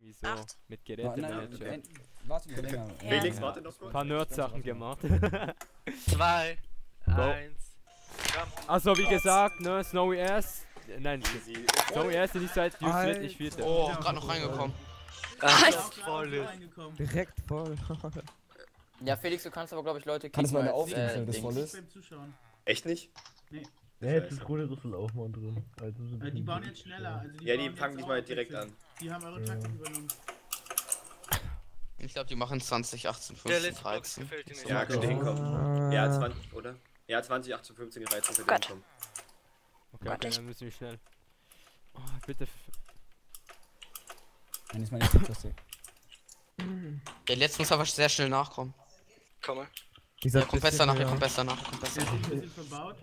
Wieso? 8. Mit Nein, Gerätemanager. nein, warte mal länger. Ja. Felix, warte noch Ein kurz. paar Nerd-Sachen gemacht. 2, 1. Also wie gesagt, ne, Snowy S. Nein, Easy. Snowy S ist nicht seit News wird nicht Vierte. Oh, gerade noch reingekommen. Voll ist. Direkt voll. Ja, Felix, du kannst aber, glaube ich, Leute Kann das mal eine als, aufnehmen, wenn das Dings. voll ist? Beim Zuschauen. Echt nicht? Ja, jetzt ist Grundrüssel auch mal drin. Also Die bauen jetzt schneller. Also Ja, die bauen fangen jetzt diesmal auch direkt abwechselnd. an. Die haben eure Taktik übernommen. Ich glaube, die machen 20, 18, Der 15, letzte Block 13. gefällt dir nicht. Ja, könnte hinkommen. Ja, 20, oder? Ja, 20, 18, 15, 13 könnte Gott. hinkommen. Okay, okay, dann müssen wir schnell. Oh, bitte. Wenn ich mal nicht das sehe. Der letzte muss aber sehr schnell nachkommen. Komme. Der kommt besser nach, der kommt besser nach, kommt besser. Ein bisschen verbaut.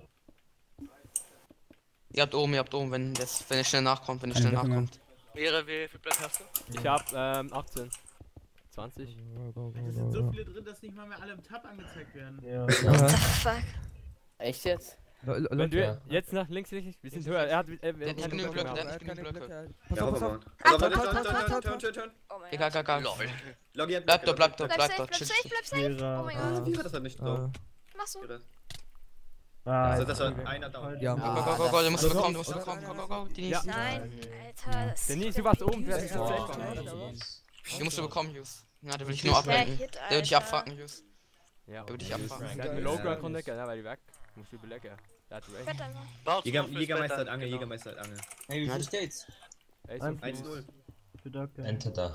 Ihr habt oben, wenn er schnell nachkommt, wenn er Keine schnell Blöcke mehr. nachkommt. Wie viel Blatt hast du? Ich hab 18. 20. Es sind so viele drin, dass nicht mal mehr alle im Tab angezeigt werden. Ja. What the fuck? Echt jetzt? Wenn du jetzt nach links, wir sind höher. Er hat Der hat nicht genügend Blöcke, der hat nicht genügend Blöcke. Ja, Pass aber auf, mal. Ah, Turn. Oh mein Egal, Gott. egal. Loggi hat Bleib dort, bleib dort, Bleib bleib safe, dort. bleib Chill, safe, chill. bleib safe. Oh mein Gott. Wie war das denn nicht drauf? Machst du? Also, das war einer down. Ja, Go, du musst bekommen, go, die Ja. nächste. Nein, Alter. Das Denise, du warst oben, du hast Boah. tatsächlich. Die musst du bekommen, Jus. Ja, der will dich nur ablenken. Hit, Der will dich Alter. abfucken, Jus. Ja, würde ich abfangen. Der hat mir Low-Ground Connector, ne, weil die weg. Muss ich überlegen. Der hat recht. Fett einfach. Baut Jägermeister hat Angel, Jägermeister hat Angel. Hey, wie viel steht's? Ey, so 1-0. Enter da.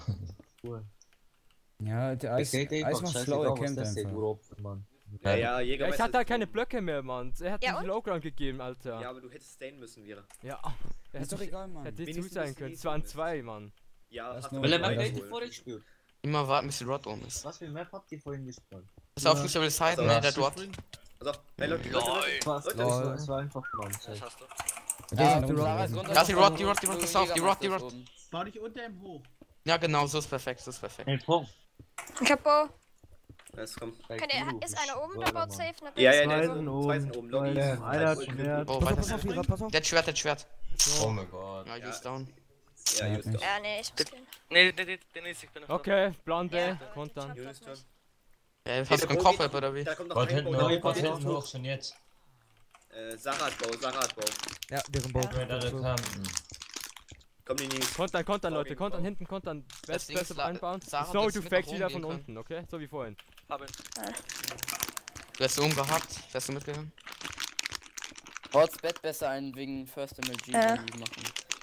Ja, der Eis macht schlau, er kämpft einfach. Ja, Ja, ich Jägermeister. hatte halt keine Blöcke mehr, Mann. Er hat Ja, diesen und? Low-Ground gegeben, Alter. Ja, aber du hättest stayen müssen, Vira. Ja. Er Ist doch egal, Mann. Hätte nicht Wenigstens zu sein ist können. die Es waren Nächste. 2, Mann. Ja, Das hast nur- du Weil er Ja, beim ja. Geld vorher gespielt. Immer warten, bis die Rod oben ist. Was für Map habt ihr vorhin gespielt? Pass auf, Fuß, der will Side, ne, der dort. Pass auf. Hey, Leute, Was? Leute. Es war einfach Plan. Das hast du. Der Sarah ist ist runter. runter. Lass die Rod, pass auf, die Rod. Oben. Bau dich unter ihm hoch. Ja, genau, so ist perfekt, so ist perfekt. Hey, Punkt. Ich hab Bo. Es kommt. Ist einer oben, der baut safe, ne? Ja, Zwei der sind ist zwei sind oben. Loggi ist Einer hat Schwert. Oh, Pass weiter. auf, pass auf. Der hat Schwert. Oh mein Gott. Ja, Jus down. Ja, just doch. Ja, nee, ich muss gehen. Nee, Denise, ich bin auf Okay, Plan B, Ja. Kontern. Jonas Turn. Hast du keinen Kopf oder wie? Da kommt noch Bot ein hinten Bow, hoch, da Bot kommt hinten noch hoch, schon jetzt. Sarah hat Bow. Ja, deren Boot. Red Alert Campen. Komm, die Nils. Kontern, Leute, kontern hinten, kontern. Das Ding Besser ist einbauen. Sarah, So, das du mit fakest nach wieder oben von gehen unten, okay? So wie vorhin. Hab ihn. Du hast oben gehabt, wärst du mitgegangen? Rods Bett besser ein wegen First MLG Ja. die machen.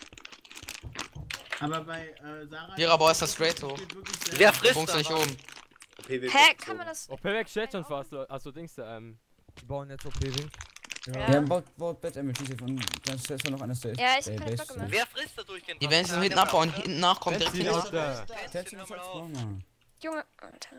Aber bei Sarah. Vira, aber ist das straight hoch. steht wirklich sehr- Wer Du frisst bunkst da nicht was? oben. Hä, kann man das? Oh, Payback steht schon fast, Leute. Also, Dings da, Die bauen jetzt OP-Wing. Ja, baut Bett MLG und dann ist ja noch einer safe. Ja, ich hab keine Base Blöcke mehr. Wer frisst da durchgehend? Die werden sich hinten abbauen, hinten nachkommen, direkt Betsy hinten. aus der. Der hat schon gesagt, Mann. Junge, Alter.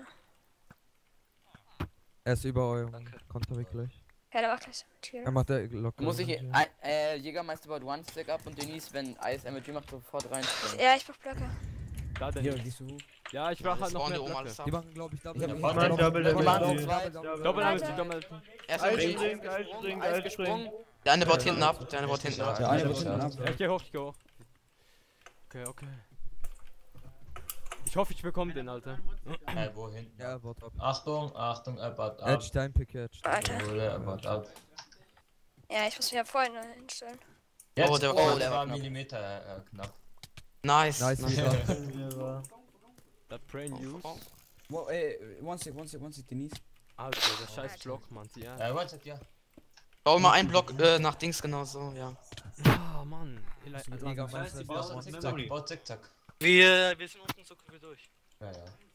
Er ist über eurem Danke. Konterweg gleich. Ja, der macht gleich Tier. Er macht der locker. Muss ich Jägermeister baut One Stack ab und Denise, wenn Eis MLG macht, sofort reinspringen. Ja, ich brauch Blöcke. Da denn. Hier, gehst du hoch? Ja, ich mach halt noch Spawnen mehr die oben Blöcke. alles ab. Die machen, glaube ich, Double. Ich hab- Bot Double, Double Double, Double. Doppel Alter. Doppel. Erst Eis gesprungen. Der eine baut hinten ab, der eine baut hinten ab. Der eine wird hinten ab. Ja, ich geh hoch. Okay. Ich hoffe, ich bekomme den, Alter. Wohin? Ja, Bot ab. Achtung, er baut ab. Edge, dein Pick, Edge. Alter. Er baut ab. Ja, ich muss mich ja vorhin hinstellen. Jetzt, Oh, der der war war knapp. Millimeter knapp. Nice. Nice, nice. wieder. That Brain Use. Wow, one sec, Denise. Alter, der scheiß Block, Mann. Ja. One Set, ja. Bau mal einen Block nach Dings genauso, ja. Ah, Mann. Jägermeister ist Baut Zickzack, baut Zickzack. Wir sind unten so gut wie durch. Ja.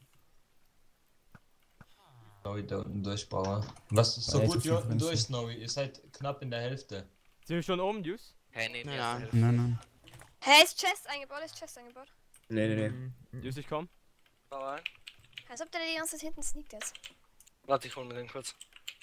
Snowy da unten durchbauen. Was ist so Ja, gut jetzt wie ist unten es durch, Snowy? Ihr seid knapp in der Hälfte. Sind wir schon oben, Juice? Hey, nee, Ja. Nein. Hä, ist Chest eingebaut? Nee. Juice, ich komm. Bau ein. Als ob der die ganze Zeit hinten sneakt jetzt. Warte, ich hol mir den kurz.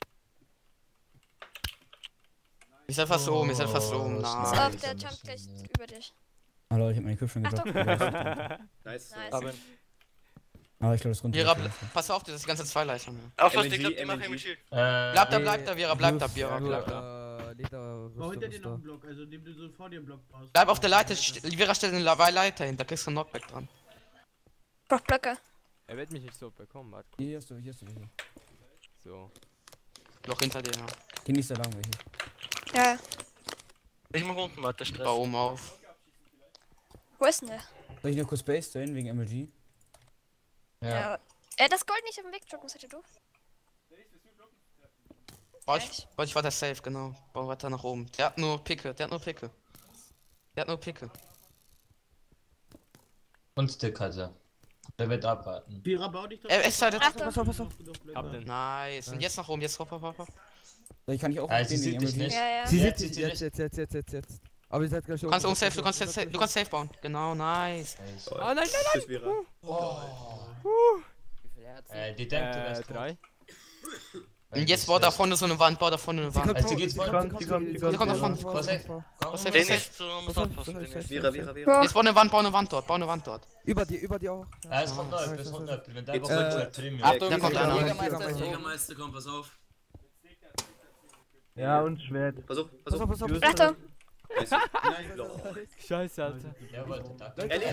Ihr seid fast oben, Pass Nice. auf, der jumpt gleich über dich. Ah Leute, ich hab meine Equip schon Achtung. gedroppt. Nice. Nice. Hab ihn. Aber ich glaube, das runter. Vira, pass auf, das ist die ganze Zweileitung. Auf was, MG, ich glaub, die machen MG. mit Shield. Bleibt da, Vira, bleibt da. Leder, Bau hinter dir Rüstung noch einen ist Block, also indem du so vor dir einen Block baust. Bleib auf der Leiter, Vira stellt eine Leiter hin, da kriegst du einen Knockback dran. Brauch Blöcke. Er wird mich nicht so bekommen, warte. Hier hast du welche. So. Loch hinter dir, ja. Genieß da lang welche. Ja. Ich mach unten weiter Stress. Bau oben auf. Wo ist denn der? Soll ich noch kurz Base stellen wegen MLG? Ja. Das Gold nicht auf dem Weg drücken, seid ihr doof? Ich war der safe, genau. Bau weiter nach oben. Der hat nur Picke. Und Stick hat er. Der wird abwarten. Vierer, bau dich doch. Er ist halt. Achtung. Pass auf. Hab den. Nice. Und jetzt nach oben, jetzt hopp. Ich kann nicht auch Ah, sie gehen sieht wegen dich MLG. nicht. Ja, ja. Sie Ja, sieht sie jetzt. Aber ihr seid gleich Du kannst oben safe, du kannst safe bauen. Genau, nice. Nice. Oh nein, Tschüss, Vera. Wie viel Herz? Die denkt, du wärst 3. Und jetzt baut da vorne so eine Wand, Also geht's voll. Sie kommt nach vorne. Go safe. Bau safe, Den safe. ist muss aufpassen. Den ist. Vera. Jetzt bau eine Wand dort. Über dir auch. Ah, es kommt neu, es kommt neu. Wenn der Geht's Box Premium. Achtung, Da kommt einer. Jägermeister ist oben. Jägermeister, komm, pass auf. Ja, und Schwert. Versuch. Achtung. Nice. Scheiße, Alter. Der wollte da.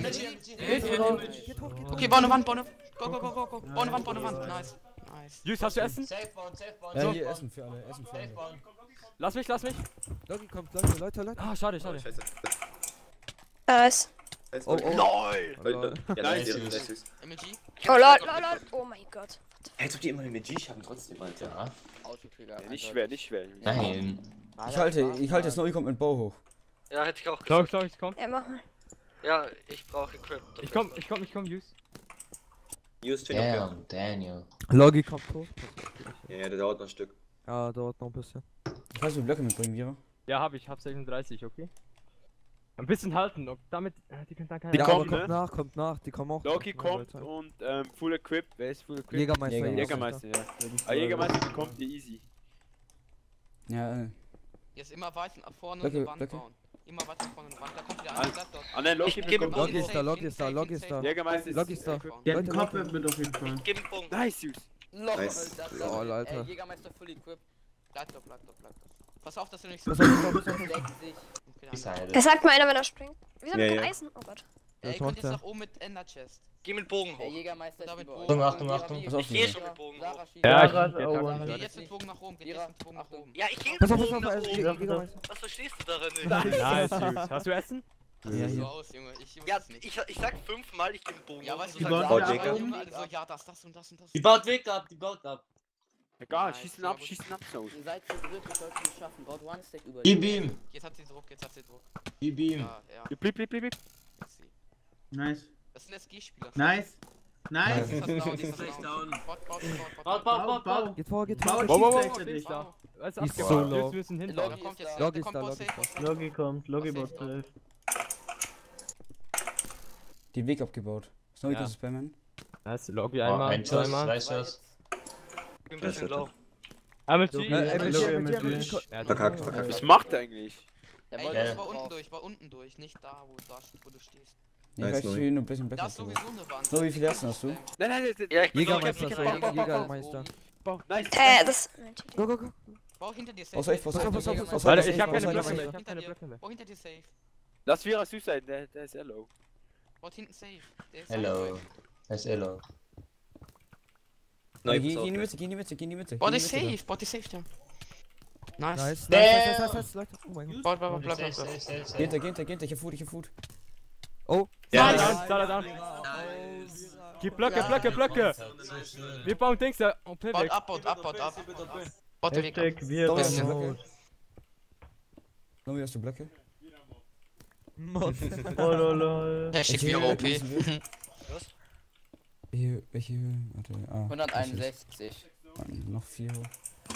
Okay, bau eine Wand. Go. Bau eine Wand. Nice. Jus, hast du Essen? Safe bauen. Ja, hier Essen für alle. Safe bauen. Lass mich. Logi kommt, Leute. Ah, schade. Scheiße. Nice. Oh. Ja, nice. MLG? Oh lol. Oh mein Gott. Als ob die immer eine G haben trotzdem, Alter. Ja. Autotrigger. Nicht schwer. Nein. Ich halte jetzt neu, kommt mit Bau hoch. Ja, hätte ich auch Klar, gesagt. ich komm. Ja, mach mal. Ja, ich brauche Equip. Ich komm, Jus. Use steht noch hier. Damn, Daniel. Logi kommt hoch. Ja, der dauert noch ein Stück. Ja, dauert noch ein bisschen. Kannst du Blöcke mitbringen, Vira? Ja, hab 36, okay? Ein bisschen halten, und damit. Die können dann keine. Die Ja, kommen, aber kommt nach, die kommen auch. Loki Ja, kommt Leute. und Full Equip. Wer ist Full Equip? Jägermeister. Jägermeister, ja. Jägermeister bekommt die easy. Ja, Jetzt immer weiter nach vorne Blöcke, eine Wand Blöcke. bauen. Immer weiter nach vorne eine Wand. Da kommt wieder Alles. einer, bleibt dort. Ah nein, Loki Ich gebe bekommt Logi ist da, Logi ist da. Jägermeister Logi ist da. Equip. Der hat Leute, einen Kopf mit auf jeden Fall. Ich gebe einen Punkt. Nice, Jus. Loch, Nice. Alter. Lol, Alter. Jägermeister full equipped. Bleib dort. Pass auf, dass du nicht Pass auf. 60. Okay, dann. Das sagt mal einer, wenn er springt. Wieso Ja, mit ja. Eisen? Oh Gott. Ihr Was könnt macht jetzt der? nach oben mit Ender Chest. Geh mit Bogen Der hoch. Jägermeister ist Damit über Bogen. euch. Achtung, Achtung. Pass auf, Ich gehe schon mit Bogen hoch. Sarah schießt. Ja, Geh jetzt mit Bogen nach oben. Geh Vierer. jetzt mit Bogen nach oben. Ja, ich gehe mit Pass auf, Bogen nach oben. Jägermeister. Was verstehst du daran nicht? Nice, Jus. Hast du Essen? Ja, So hier. aus, Junge. Ich Ja, weiß nicht. ich sag 5-mal, ich geh mit Bogen Ja, hoch. weißt du, Und du Die sagst, bauen Baut da Jäger. oben. alle so, ja, das und das. Die baut Weg ab, Egal, Nice, schießen ab, aber- so. Ihr seid zu dritt, ihr solltet es schaffen. Baut one stack über. Gib ihm. Jetzt hat sie Druck. Gib ihm. Ja. Blip. Nice. Das sind SG-Spieler. Nice. Die Nice. ist fast down, die ist fast down. Baut. Bau. Geht vor. Bau Wow, und wow, schieß wow, gleichzeitig. da. Was ist Ist abgebaut? so Jus, low. wir müssen hinter. Da Logi kommt ist jetzt. da. Logi da ist da, kommt Logi ist Boss da. Logi kommt, Logi baut Den Weg abgebaut. Ist noch Ja. nicht spammen? Das Logi Oh, einmal, ein Schuss, zweimal. 2 Schuss. Ich bin ein bisschen low. Einmal MLG. Ja, Verkackt. Was macht er eigentlich? Der Ey, wollte das es war drauf. unten durch, nicht da, wo du stehst. Ja, Nice, ich neu. will nur ein bisschen Da besser ist zu sowieso eine Wand. So, wie viele Herzen hast du? Nein, Ja, ich bin Jägermeister, low. so, Jägermeister. Nice. Das. Go. Bau hinter dir safe. Außer ich, Pass auf. Warte, ich hab keine Außer Blöcke ich- mehr. Ich hab keine Blöcke mehr. Bau hinter dir safe. Lass Vira süß sein, der ist sehr low. Baut hinten safe. Der ist Hello. Er ist hello. Geh in die Mitte. Baut dich safe, ja. Nice. Nice, Leute. Oh mein Gott. Baut, bleib. Geht, ich hab Food. Oh. Ja, Salah down. Gib Blöcke. Wir bauen Dings da. Oh, Baut weg. ab. Baut den Weg ab. Doch, Bisschen. Blöcke. Nomi, hast du Blöcke? Hashtag wieder OP. Welche Höhe? Warte, 161. Noch 4 hoch.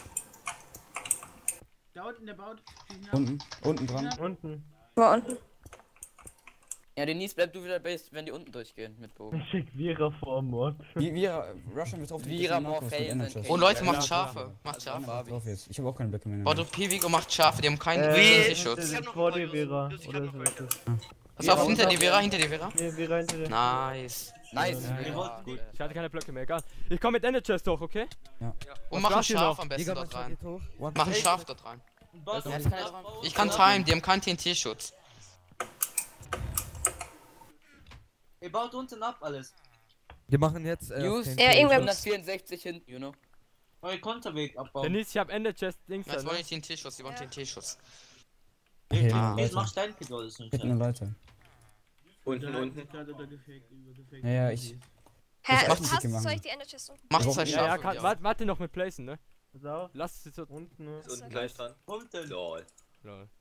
Da unten, der baut. Schießen ab. Unten dran. Wo unten? Ja, Denise, bleib du wieder base, wenn die unten durchgehen mit Bogen. Wir rushen wir drauf. Vira more fail than Oh Leute, macht Schafe. Drauf jetzt. Ich hab auch keine Blöcke mehr. Baut auf Piwik und macht Schafe, die haben keinen Schutz. Ich hab noch vor dir, Vera. Pass auf, hinter dir, Vera. Nice. Nice. Ja, gut. Ich hatte keine Blöcke mehr, egal. Ich komm mit Ender Chest hoch, okay? Und mach ein braucht ihr Schaf noch? am besten dort Jägermeister rein. geht hoch. Mach ein Schaf dort rein. Ja, ist keiner dran. Ich kann timen, die haben keinen TNT-Schutz. Ihr baut unten ab alles. Wir machen jetzt. Use Ja, irgendwer 164 hin, you know. Neue Konterweg abbauen. Denise, ich hab Ender Chest Dings Jetzt da, wollen ne? ich den T-Schuss, die wollen den T-Schuss. Ja, Jetzt mach Leute. Steinpickel, ist nicht Hinten Leute. Unten. Ja, ja, ich. Hä, macht hast nicht soll ich die Ender Chest unten? Macht Ja, zwei Ja, ja, Schafe. warte noch mit Placen, ne? So, Lass es so. unten, ne? Ist unten gleich dran. Unten. Lol. Lol.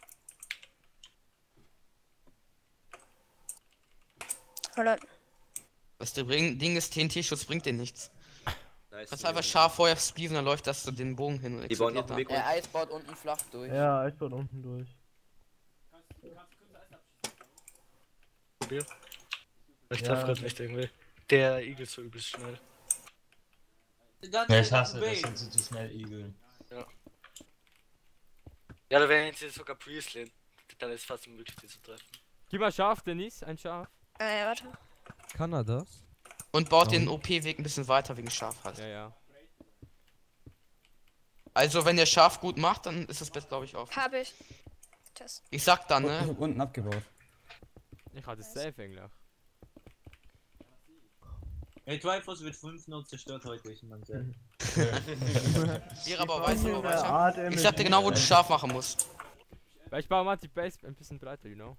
Oh Leute. Das Ding ist, TNT-Schuss bringt dir nichts. Nice. Kannst einfach scharf vorher spieven, dann läuft das zu den Bogen hin und Die bauen noch explodiert einen dann. Weg. Eis baut unten flach durch. Ja, ich bin unten durch. Ich treffe gerade nicht irgendwie. Der Igel ist so übelst schnell. Ja, ich hasse das, sind sie zu schnell Igel. Ja, da wären jetzt sogar Priestlin. Dann ist es fast unmöglich, die zu treffen. Gib mal Schaf, Denise, ein Schaf. Ja, warte. Kann er das? Und baut den OP-Weg ein bisschen weiter wegen Schaf halt. Ja, ja. Also wenn der Schaf gut macht, dann ist das Bett glaube ich auf. Hab ich. Test. Ich sag dann, Ich ne? hab unten abgebaut. Ich hatte es safe eigentlich. Ey, Triforce wird 5 noch zerstört heute, ich mein selbst. Hier aber weißt du noch weiter. Ich sag dir genau, wo du Schaf machen musst. Weil ich baue mal die Base ein bisschen breiter, you know.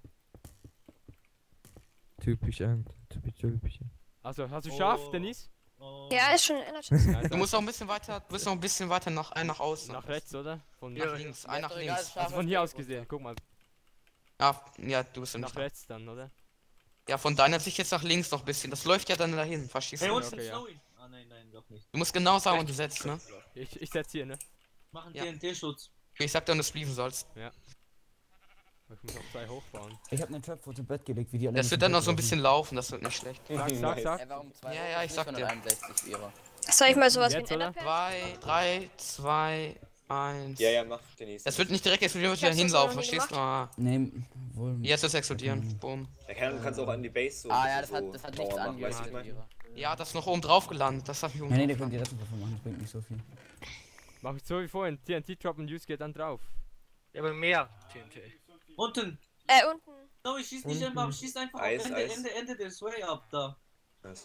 Typisch End. Typisch. Also, hast du Schaf, Denise? Ja, ist schon in Ender Chest. Nice, Du musst noch ein bisschen weiter, du bist noch ein bisschen weiter nach außen. nach rechts, oder? Von Nach links, ein nach links. also von hier aus gesehen, guck mal. Ja, du bist ja nicht Nach da. rechts dann, oder? Ja, von deiner Sicht jetzt nach links noch ein bisschen. Das läuft ja dann dahin, verstehst Hey, du? unten okay, ja. Snowy. Ah, nein, doch nicht. Du musst genau sagen, wo du setzt, ne? Ich setz hier, ne? Machen Ja. TNT-Schutz. Ich sag dir, wenn du spieven sollst. Ich muss noch 2 hochbauen. Ich hab einen Trap vor dem Bett gelegt, wie die alle. Das wird dann noch so ein bisschen laufen, das wird nicht schlecht. Sag. Warum 2? Ja, ich sag dir. 161 wäre. Soll ich mal sowas wie ein Jetzt, oder? Enderpearl? 3, 2, 1. Ja, mach Denise. Das wird nicht direkt explodieren, wird Ich hab's wieder das noch hinlaufen, nie verstehst du? Ah, Nee, wohl. jetzt wird's explodieren. Boom. Ja, du kannst auch an die Base so. Ah ja, das so hat nichts Mauer machen, weißt du, ich angehört. mein? Ja, das ist noch oben drauf gelandet, das hab ich oben Nee, der drauf kann die gelandet. Rettung davon machen, das bringt nicht so viel. Mach ich so wie vorhin. TNT droppen, Use geht dann drauf. Ja, aber mehr TNT. Unten. Unten. Snowy, schieß nicht einfach, schieß einfach Eis, auf Eis. Ende des Way ab da. Nice.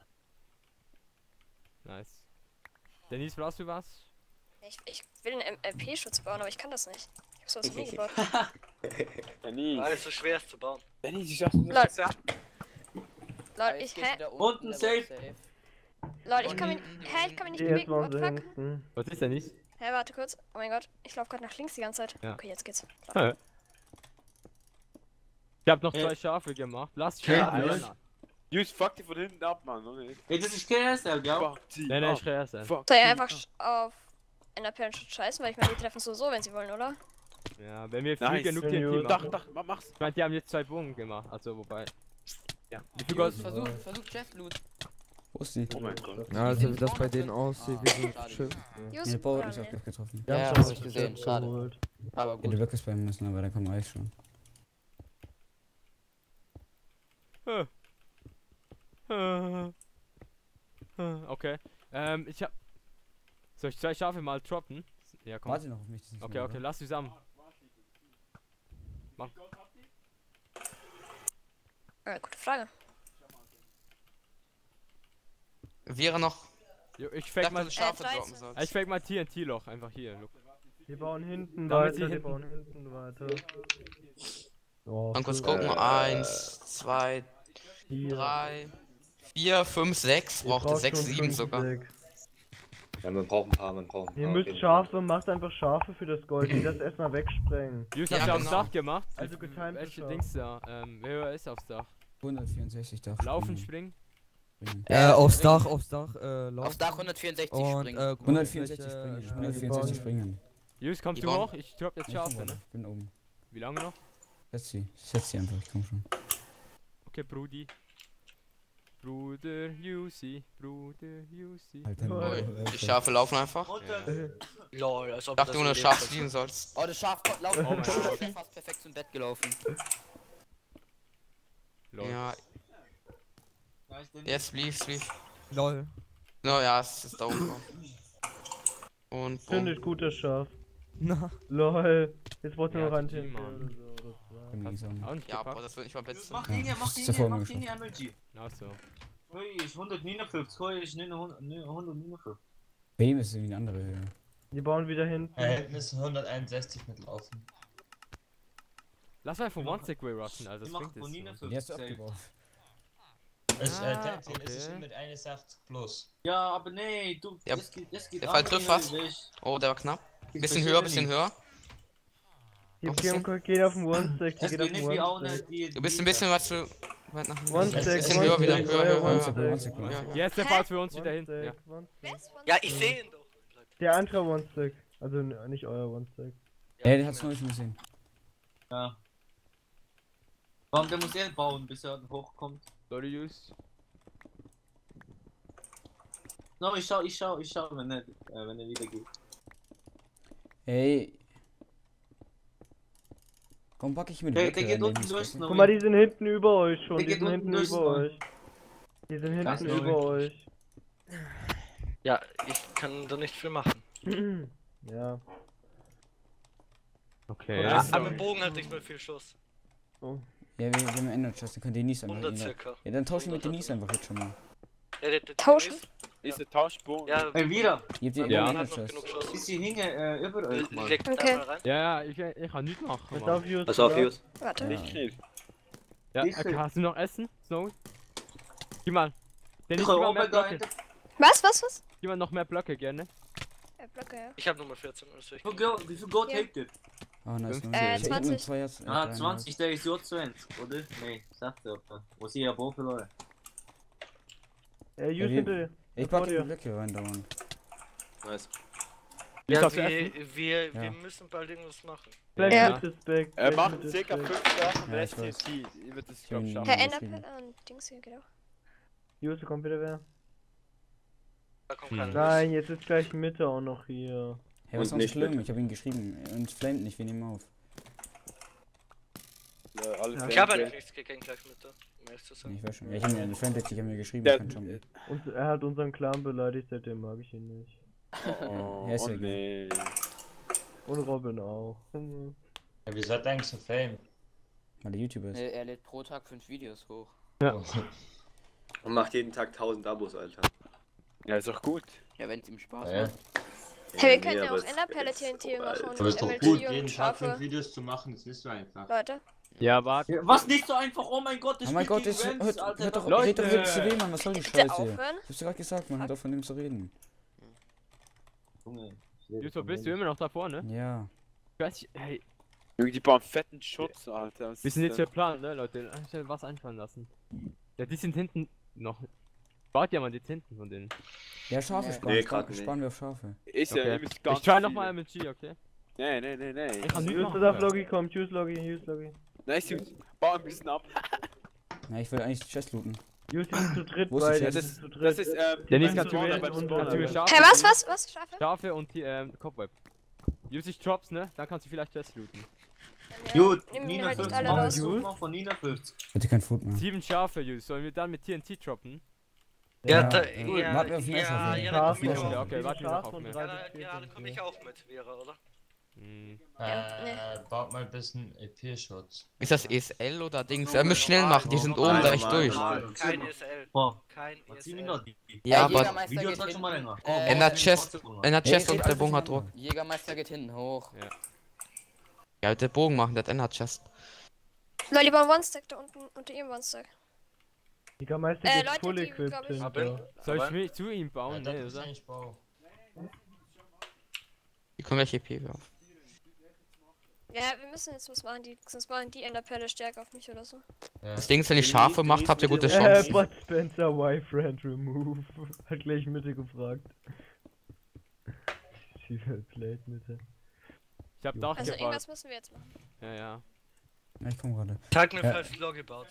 Nice. Denise, brauchst du was? Ich will einen MP-Schutz bauen, aber ich kann das nicht. Ich hab sowas nie gebaut. Ja, nie. Alles so schwer ist zu bauen. Danny, ich sag Lol. Lol, Eis ich, geht hä? wieder Unten, der safe. war Lol, ich kann mich, ich kann mich nicht bewegen. What the fuck? Was ist Denise? Hä, warte kurz. Oh mein Gott, ich laufe gerade nach links die ganze Zeit. Ja. Okay, jetzt geht's. Ich hab noch 2 Schafe gemacht. Lass Ja, Schafe. Use, fuck die von hinten ab, Mann. Oder nicht? Ey, das ist KSL, gell? Fuck die Nein, ab. ich kann erst sein. Fuck Soll ich die einfach ab. auf Enderpearl scheißen, weil ich meine, die treffen so, wenn sie wollen, oder? Ja, wenn wir viel Nice. genug TNT Dach, machen. mach's. Ich meine, die haben jetzt 2 Bogen gemacht. Also, wobei. Ja. Wie viel Gold? Versuch Chestloot. Wo ist die? Oh mein Gott. Also, wie das bei denen aussieht, wie so Schade. schön. Nee, Use der Bauer oder ist auch nee? getroffen. Ja, hab ich gesehen, schade. Aber Ja, gut. die Blöcke spammen müssen, aber da kommt Eis schon. Okay. Ich hab. Soll ich 2 Schafe mal droppen? Ja, komm. Warte noch auf mich. Das ist Okay, okay, lass zusammen. Gute Frage. Wäre noch. Jo, ich Ich fake dachte, mal. du Schafe 13. droppen sollst. Ich fake mal TNT-Loch einfach hier. Look. Wir bauen hinten Damit sie weiter, wir hinten- bauen hinten weiter. Oh, Dann kurz gucken. 1, 2, 3, 4, 5, 6. Brauchte 6, 7 sogar. Ja, man braucht ein paar, man braucht ein paar. Ihr auf müsst jeden Schafe, macht einfach Schafe für das Gold, die das erstmal wegsprengen. Use Ja, hast du aufs genau. Dach gemacht? Also getimte Welche Schaf. Dings da? Wer höher ist aufs Dach? 164 Dach. Laufen, springen? Aufs Dach, laufen. Aufs Dach 164 Und, springen. 164 Grünfläche, springen. 164 springen. Use, kommst Die du bauen- hoch? Ich drop jetzt Schafe, ne? Ich bin oben. Wie lange noch? Setz sie einfach, ich komm schon. Okay, Brudi. Bruder Yusi, Bruder Yusi. Alter, Ui, die Schafe laufen einfach. Lol, als ob Ich dachte, du nur so Schaf lebt. spielen sollst. Oh, das Schaf laufen. Oh mein Gott. Ist fast perfekt zum Bett gelaufen. Lol. Ja, jetzt lief. Lol. No, ja, es ist da oben. Und Finde boom. ich gut, das Schaf. Na. Lol. Jetzt wollt ihr Ja, noch ran die, TNT Mann. oder so. Das war- Bin langsam. Auch nicht Ja, gepackt? aber das wird nicht mal besser. Mach Ja, den hier, mach das den ist ja hier, vorne mach den geschossen. hier, MLG. Ach so. Hey, ist 159, hey, ist 159. Wem ist irgendwie eine andere Höhe? Die bauen wieder hinten. Hinten ist 161 mitlaufen. Lass einfach One-Stick-Way rushen, also das bringt es. Die hast du abgebaut. Tendenziell ist es mit 81 plus. Ja, aber nee, du, Ja, das geht der Fall trifft was. Oh, der war knapp. Bisschen höher, bisschen höher. Die Noch ein bisschen. geht auf den One-Stack, die Das geht auf geht den nicht wie auch One-Stack. nicht. Du bist ein bisschen was zu weit nach One-Stack, bisschen höher wieder. One-Stack, Höher, höher, höher. One-Stick, Ja, ja. Jetzt der Fall für uns wieder hin. Ja. One-Stack, One-Stack. Wer ist von Ja, ich sehe ihn doch. Der andere One-Stack. Also nicht euer One-Stack. Ja, den hat's noch nicht gesehen. Ja. Warum, der muss er bauen, bis er hochkommt? Sorry, Jus. No, ich schau, wenn er wieder geht. Hey. Warum packe ich mit Der Blöcke geht rein, unten den durch, ich Guck mal, die sind hinten über euch schon. Der Die geht sind unten hinten durch, über Snowy. euch. Die sind Krass, hinten Snowy. über euch. Ja, ich kann da nicht viel machen. Ja. Okay. Ja, Aber im Bogen hat nicht mehr viel Schuss. Ja, wir haben Ender Chest, dann kann Denise einfach 100 ihn- circa. Ja, dann tauschen wir mit Denise einfach jetzt schon mal. Ja, der Tauschen? Ist der Tauschbogen? Ja, wieder. Ihr habt die Ja. Ender hat noch Chest. genug Schuss. Ist hier hinge über euch, Mann. Leg da Okay. mal rein. Ja, ich kann nichts machen. Pass Mann. auf, Jus. Pass auf, Jus. Warte. Ja. Ich krieg. Ja, Ich- okay, hast du noch Essen? Snow? Gib mal. Dennis, Ich gib hab mal auch mehr mal Blöcke. gehalten. Was? Gib mal noch mehr Blöcke gerne. Blöcke, ja. Ich hab Nummer 14, also ich. Wie viel Gold Ja. habt ihr? Oh, nice. Fünf- nice. Ich hab nur 20. zwei Herzen. Ah, drei 20, der ist so 20, oder? Nee, sagt er. Wo sie ja wo verloren. Jus Ja, hinter dir. Ich Vor packe die dir. Blöcke rein dauernd. Nice. Ist Ja, das Essen? wir Ja. müssen bald irgendwas machen. Vielleicht Ja. mit das Back. Er vielleicht macht mit circa das 5 Back. Sachen und Ja, der ich weiß. STC. Ihr wird das, Ich glaub ich, bin- schaffen. Herr geschrieben. Enderpell und Dings hier, genau. Jus, kommt wieder wer? Da kommt Hm. keiner. Nein, jetzt ist gleich Mitte auch noch hier. Hey, was ist Und nicht nicht schlimm? mit. Ich habe ihn geschrieben. Und flamet nicht, wir nehmen auf. Ja, alle Ja. Ich habe Fans, eigentlich nichts gegen gleich mit der, um ehrlich zu sein. Ich weiß schon. Ja, ich habe mir einen Friend, ich habe mir geschrieben, Der- ich kann schon. Und er hat unseren Clan beleidigt, seitdem mag ich ihn nicht. Oh, Ja, ist ja oh nee. Und Robin auch. Ja, wie seid ihr eigentlich so fame? Weil der YouTuber ist. Er lädt pro Tag 5 Videos hoch. Und macht jeden Tag 1000 Abos, Alter. Ja, ist doch gut. Ja, wenn es ihm Spaß Ja. macht. Hey, wir können ja aber auch es- Enderpelle es- TNT machen Alter. und Aber ist doch MLG gut, und jeden Tag 5 Schafe. Videos zu machen, das ist so einfach. Leute. Ja, warte. Ja, was nicht so einfach? Oh mein Gott, Oh mein Gott, das jetzt hört doch, red doch Leute. wirklich zu wem, Mann, was soll die Bitte Scheiße? aufhören. Ich hab's dir gerade gesagt, man, hört auf von dem zu reden. Jus, wo bist du immer noch da vorne? Ja. Ich weiß nicht, hey, Junge, die bauen fetten Schutz, Alter. Was wir ist sind jetzt denn? hier Plan, ne, Leute? Ich will was einfallen lassen. Ja, die sind hinten noch. Baut ja mal die hinten von denen. Ja, Schafe Nee. sparen, Nee, grad nicht. sparen wir auf Schafe. Ist ja, Okay. ihr müsst ganz Ich try viel. nochmal MLG, okay? Nee, nee, nee, nee. Ich kann nichts Jus, machen. darf Logi kommen. Tschüss, Logi. Tschüss, Logi. Nice, Jungs. Bau ein bisschen ab. Ja, ich will eigentlich Chest looten. Jus, die sind zu dritt, Wo ist die beide. Chest? die Das sind zu Das dritt. ist, Der nächste die kannst du Spawn, mir aber die und- Spawn- und- Schafe. Hey, was? Schafe? Schafe und die Cobweb. Use ich Drops, ne? Dann kannst du vielleicht Chest looten. Gut, Nimm Nina halt nicht 50, alle mach raus. einen Such von Nina 50. Bitte kein Food mehr. 7 Schafe, Use. Sollen wir dann mit TNT droppen? Ja, da, cool. Warten wir auf den Messer, ja, okay. ja, dann komm ich Schafe. auch. Ja, okay, warten wir noch auf und mehr. drei Ja, bis vier ja, dann sind komm hier. ich auch mit, Vera, oder? Hm. Baut mal ein bisschen EP-Schutz. Ist das ESL oder Dings? Er muss schnell machen, die sind oben gleich durch. Kein ESL. Boah, Kein was ziehen wir ESL. noch? Die Ja, aber Jägermeister Video geht hat schon mal hinten. länger. Ändert Chest. Ändert Chest Hey, und der red Bogen alles hat Druck. Jägermeister geht hinten hoch. Ja, der Bogen machen, der ändert Chest. Lolli bauen One-Stack da unten unter ihrem One-Stack. Die Meister geht Leute, full die, equipped glaub ich- hinter. Soll ich Aber- mich zu ihm bauen? Ja, Nee, das ist oder? eigentlich Bau. Die kommen gleich EP auf. Ja, wir müssen jetzt was machen, sonst machen die Enderpelle stärker auf mich oder so. Das Ding ist, wenn ihr Schafe macht, habt ihr gute Ja, Chancen. Bud Spencer, why friend remove? Hat gleich Mitte gefragt. Sie played Mitte. Ich hab Dach Also gebaut. irgendwas müssen wir jetzt machen. Ja, ja. Ja, ich komm gerade. Tag mir Ja. falls Log gebaut.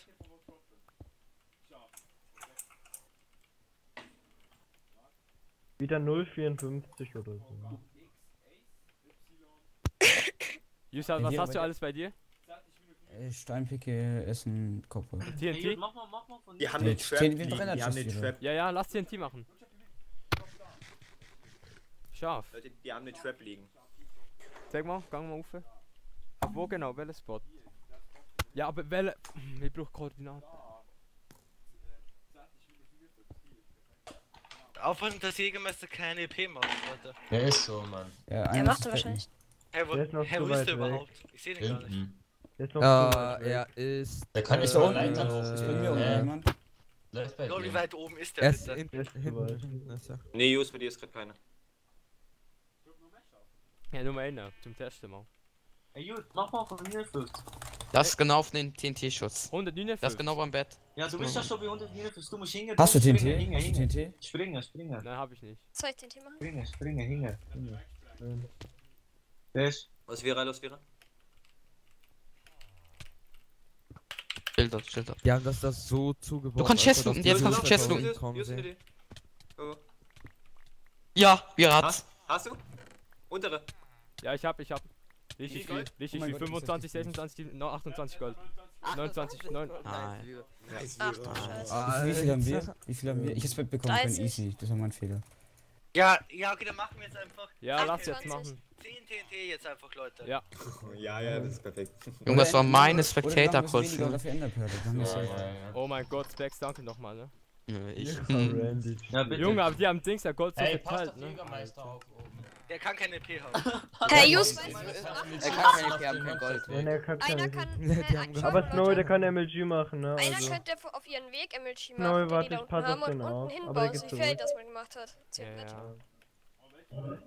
Wieder 0,54 oder so. Yusa, Ja, was hier hast du bei- alles bei dir? Steinpicke, Essen, Kopf. TNT? Mach mal von Die haben Nee, den Trap wir liegen, brennen die haben das den wieder. Trap. Ja, ja, lass TNT machen. Scharf. Leute, die haben den Trap liegen. Sag mal, gang mal rauf. Auf wo genau? Welcher Spot? Ja, aber welche... Ich brauche Koordinaten. Aufpassen, dass Jägermeister keine EP macht, Leute. Der ist so, Mann. Ja, Der einer macht ist er wahrscheinlich. Hey, wo ist der überhaupt? Ich seh den gar nicht. Hinten. Er ist. Der kann nicht Ist da mal unten? Leitern Ist bei mir unten hoch. jemand? Läuft bei Lol, wie dir. weit oben ist Er der ist bitte? hinten ist er. Nee, Jus, bei dir ist gerade keiner. Ja, nur mal einer, zum Testen mal. Ey, gut, mach mal von mir 50. Das ist genau auf den TNT-Schutz. 159. Das ist genau beim Bett. Ja, du bist ja schon wie 149, du musst hingehen. Hast du TNT? Hinge, Hast du hinge. TNT? Springe. Nein, hab ich nicht. Soll ich den Thema machen? Springe, hinge. Das. Was wäre, los wäre? Schilder. Die haben das so zugebaut. Du kannst Alter, Chest looten, dass jetzt die kannst du so Chest davon looten. kommen Jus, sehen. Idee. Oh. Ja, wir hat's. Hast du? Untere. Ja, ich hab. Richtig Wie viel. Gold? Richtig Oh mein viel. Gott, 25, 26, 28 Gold. 29, 9. Nein. Ach du Scheiße. Wie viel haben wir? Wie viel haben wir? Ich hab's bekommen können, 30. easy. Das war mein Fehler. Ja, okay, dann machen wir jetzt einfach Ja, lass jetzt 28. machen. 10 TNT jetzt einfach, Leute. Ja. Ja, das ist perfekt. Junge, das war meine Oder wir Spectator machen was kurz. weniger Ne? dafür Enderperle, dann ist safe. Oh mein Gott, Specs, danke nochmal, ne? Ich. Ja, bitte. Junge, aber die haben Dings ja Gold so Ey, passt verteilt, auf ne? Jägermeister auf oben. Der kann keine EP haben. Hey, Just, Er kann keine EP haben, kein Gold. Er kann einer kann. Die haben Aber Leute, Snowy, der kann MLG machen, ne? Einer Also. könnte auf ihren Weg MLG Snowy, machen, den warte, die da ich unten pass haben auf und den unten auf. Aber der hinbauen, geht so wie zurück. Ferry das mal gemacht hat. Ja, Zählt mit. ja.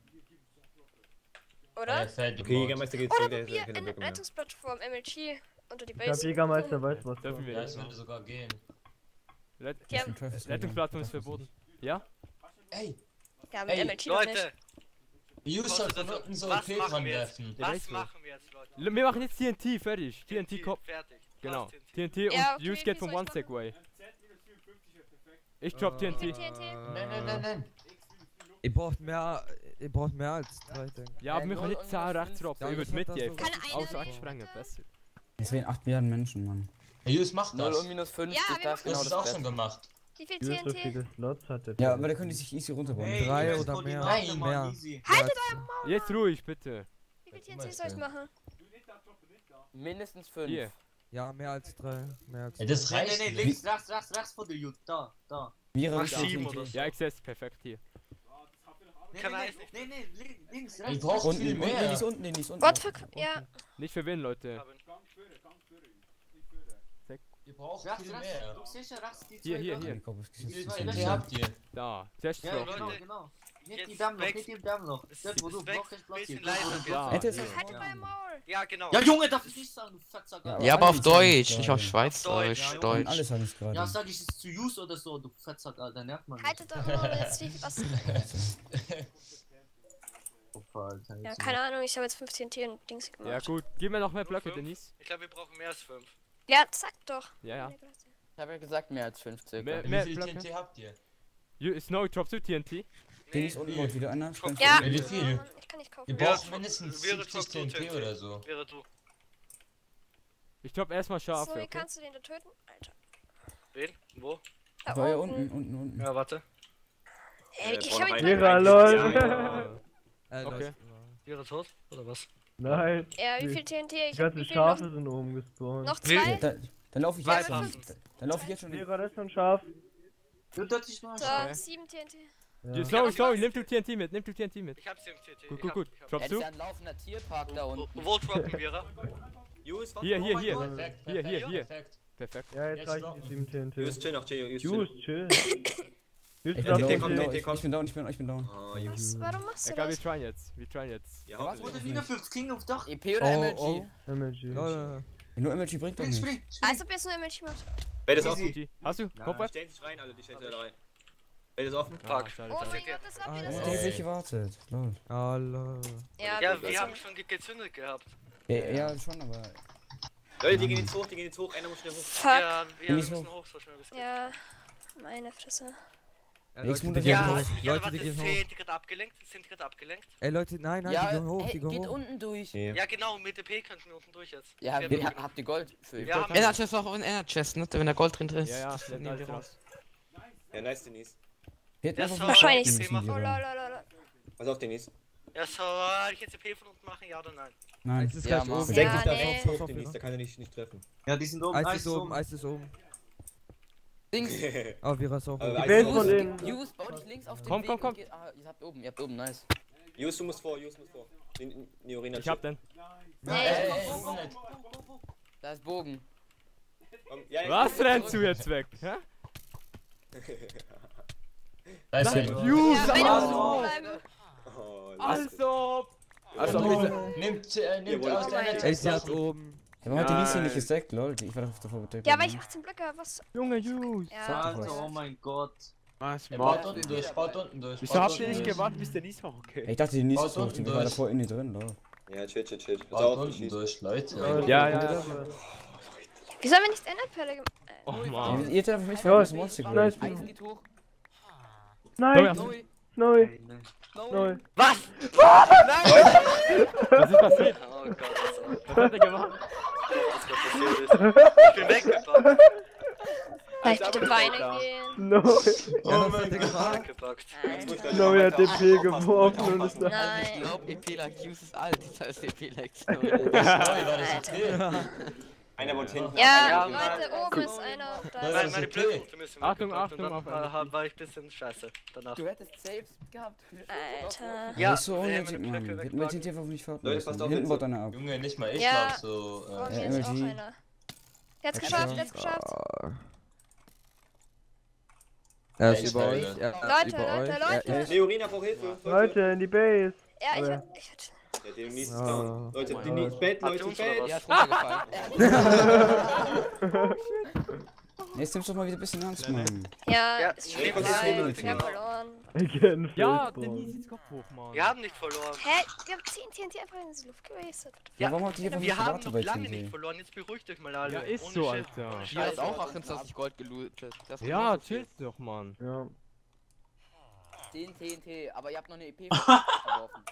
Oder? Okay, Jägermeister geht Oder zurück, der wir ist keine in Deckung mehr. Rettungsplattform MLG unter die Ich glaub, Base. Jägermeister weiß was. Dürfen wir Ja, nicht es würde machen. sogar gehen. Die haben, Rettungsplattform ist verboten. Ja? Ey, ja, mit Ey, MLG noch nicht. Leute, Use soll von unten so was P machen dran wir jetzt? werfen. Ja, Was weiß machen wir jetzt, Leute? Wir machen jetzt TNT, fertig. TNT Kopf. Fertig. Genau. Passt, TNT Ja, und okay, Use geht wie vom soll ich One Stack machen? Way. Ich drop TNT. TNT. Nein. Ihr braucht mehr als 3, denke ich. Ja, aber wir können nicht 10 rechts droppen. Ja, Ich das würde mit hat dir das so- einfach Kann einer außer nicht? sprengen. Besser. Es wären 8 Milliarden Menschen, Mann. Use macht 0 das. und minus 50, Ja, wir das ist Du genau hast es das auch schon Beste. gemacht. Wie viel Wie so TNT? viele Slots hat der? Ja, aber der könnte sich easy runterbauen. Ey, 3 das oder mehr. Koordinaten, Mann, Mehr. easy. Haltet euer Maul! Jetzt ruhig, bitte. Wie viel TNT soll ich machen? Mindestens 5. Hier. Ja, mehr als 3. Mehr als Ja, das Nee, reicht nee, nicht. links, rechts von der Jut. Da. Vierer Mach und 7 TNT. oder so. Ja, Access, perfekt hier. Kann er nicht. Nee, links, Ich rechts. brauch Unten, viel unten, nee, mehr. nicht unten, nee, nicht unten. What fuck? Ja. Nicht verwirren, Leute. Ihr braucht Rechts, viel rechts. mehr. Du siehst ja rechts die Hier, zwei hier, da. hier. Ich glaub, es Wie viel ist TNT habt ihr? Da. Test Ja, drop. Leute. genau. Nicht Jetzt die Dammloch, weg. nicht die Dammloch. Dort, wo du Weg, blockst, bisschen platziert. leiser. Da. Hätte es- Haltet euer Maul! Ja, genau. Ja, Junge, darf ich nicht sagen, du Fettsack. Ja, Ja, aber auf alle sagen es Deutsch, nicht auf gerade. Schweizerisch, Ja, Und Deutsch. alle sagen es gerade. Ja, sag ich es zu Use oder so, du Fettsack, Alter, nervt man nicht. Haltet euer Maul jetzt. Wie viel was? Alter, Ja, jetzt keine Ahnung, ich habe jetzt 15 TNT und Dings Ja, gemacht. gut. Gib mir noch mehr Blöcke, 5? Denise. Ich glaube, wir brauchen mehr als 5. Ja, sag doch. Ja, ja. Ich habe ja gesagt, mehr als 5 circa. Mehr, Wie mehr viel Blöcke. TNT habt ihr? Snowy, droppst du TNT? Den ist unten baut wieder einer. Sprengt Ja. Wie viel? Ich kann nicht kaufen. Ihr Ja, braucht mindestens wäre 70 top TNT oder so. Wäre du. Ich drop erstmal Schafe, So, wie okay? kannst du den da töten? Alter. Wen? Wo? Da War ja unten. unten. Ja, warte. Ey, ich vorne hab ihn rein. Lehrer, lol. Okay. läuft. Wäre tot? Oder was? Nein. Ja, wie viel TNT? Die Ich hab ganzen wie viel Schafe noch? sind oben gespawnt. Noch Wie- 2? Dann laufe ich Zwei jetzt schon. Waffen. Dann laufe ich jetzt schon. Lehrer, das ist ein Schaf. Du, das ist noch So, Okay. 7 TNT. Ja. Snowy, nimm du TNT mit, nimm du TNT mit. Ich hab's im TT. Gut. Ja, Droppst das du? ist ja ein laufender Tierpark da unten. Wo droppen wir? Use, was? Hier. Perfekt, Hier. perfekt. Perfekt. Ja, jetzt Jetzt reicht locken. die 7 TNT. Use, chill noch, chill. Use, Juice, chill. chill. Juice, Ich darf bin TNT down, kommt, nicht. TNT kommt. ich bin down. Oh, Was? Use. Warum machst du Egal, wir das? tryen jetzt. Ja, Was hoffentlich. Wurde wieder 5 King auf Dach. EP oder MLG? Oh. MLG. Lol. Nur MLG bringt doch Spring, nichts. spring. Als ob ihr es nur MLG macht. Bett ist offen. GG. Hast du? Die Kopfweb? stellen sich rein, alle, die stellen sich alle rein. Bett ist offen. Ah, Fuck. schade, Oh schade. mein Gott, das habt ihr Der das hat ist. sich gewartet. Lol. Ah, lol. Ja, Ja, wir haben schon gezündet gehabt. Ja, schon, aber. Leute, die gehen jetzt hoch, einer muss schnell hoch. Fuck. Ja, wir Bin ich müssen so? hoch, so schnell wie es geht. Ja, meine Fresse. Ja, Nächsten Leute, die Monat gehen Ja, Ja, hoch. ja, Leute, warte, die gehen hoch. sind die gerade abgelenkt? Sind die gerade abgelenkt? Ey, Leute, nein, die Ja, gehen hoch, hey, die gehen geht hoch. unten durch. Ja, genau, mit EP kannst du unten durch jetzt. Ja, Wir haben- habt ihr Gold für Wir haben Energy Chest auch in Energy Chest, ne? Wenn da Gold drin ist. Ja, das nehmen nehmen wir wir raus. Ja, nice, Denise. Wir hätten Das einfach war wahrscheinlich müssen, Thema. die Oh rein. lol. Pass auf, Denise. Ja, soll ich jetzt EP von unten machen, ja oder nein? Nein. Eis ist Ja, gleich Mann. oben. Ja, Senk dich da nee. rauf, Denise, da kann er nicht treffen. Ja, die sind oben. Eis ist oben, Eis ist oben. Dings. Oh, Vira ist auch Aber oben. Die Base von denen. Use, bau dich links auf den Komm, Weg komm, komm. und geht... Ah, ihr habt oben, nice. Jus, du musst vor. Neorina. Ich hab den. Da ist Bogen. Was rennst du jetzt weg? Hä? Da ist Nein, jemand. Jus, Ja, einer muss also! bleiben. Nimmt Jawohl. aus der Ey, sie hat oben. Ja, warum hat die Nisi nicht gesteckt, lol? Ich war doch davor gedeckt. Ja, aber ich 18 Blöcke, was? Junge Jus! Ja. Alter, oh mein Gott. Was Baut unten durch, baut unten durch. Wieso habt ihr nicht gewartet, bis der Nies war? Okay. Ich dachte, die Nisi Baut ist noch, unten die war durch. davor in die drin, lol. Ja, chill. Baut unten durch, Leute. Ja. Wieso haben wir nicht Enderperle gemacht? Oh Ja, Mann. ihr hättet einfach mich fragen, das Monster Eis geholt. geht hoch. Nein! Neu. Was? Was ist passiert? Oh Gott, Was hat er gemacht? was gerade passiert ist. Ich bin weggebockt. Vielleicht bitte Beine gehen. Ja, was hat der gemacht? Weggebockt. Nein. hat DP geworfen und ist Ich Nein. glaub, EP like Hughes ist alt, das heißt EP like Snow. Alter. Einer wohnt hinten. Ja, Ja, Leute, oben ist einer. Da Das ist ist Meine okay. Blödpunkte müssen Achtung, weggebockt Achtung, und auf dann einen. war ich ein bisschen scheiße danach. Du hättest Saves gehabt. Alter. Ja, ist so nee, unnötig, meine Mann. Blöcke Hätten wir wegpacken. TT auf mich warten Leute, müssen. passt auf, Hinten jetzt. baut einer ab. Junge, nicht mal ich Ja. glaub so. Vor mir Ja, ist auch MLG. einer. Der hat's geschafft, der hat's geschafft. Er Echt, ist über euch. Alter. Er ist Leute, über Leute, euch. Leute. Neorina braucht Hilfe. in die Base! Ja, ich hatte. Ja, der Nies ist down. Leute, Oh die mein Nies, Bett, Habt ihr Leute, uns oder Bett. Der ist runtergefallen. Jetzt nimmst du doch mal wieder ein bisschen ernst, Mann. Ja, Ja, ist nee, schon was ist vorbei. denn Wir haben verloren. Ja, der Nies ist Kopf hoch, Mann. Wir haben nicht verloren. Hä? Wir haben 10 TNT einfach in die Luft gewastet. Ja, warum habt ihr einfach Wir nicht haben gewartet noch bei lange nicht TNT? verloren, jetzt beruhigt euch mal alle. Ja, ist Ohne so, Shit. Alter. Ohne Hier ist Scheiß. auch 28 Gold gelootet. Das ist Ja, genauso viel. chillt doch, Mann. Ja. 10 TNT, aber ihr habt noch eine EP verworfen.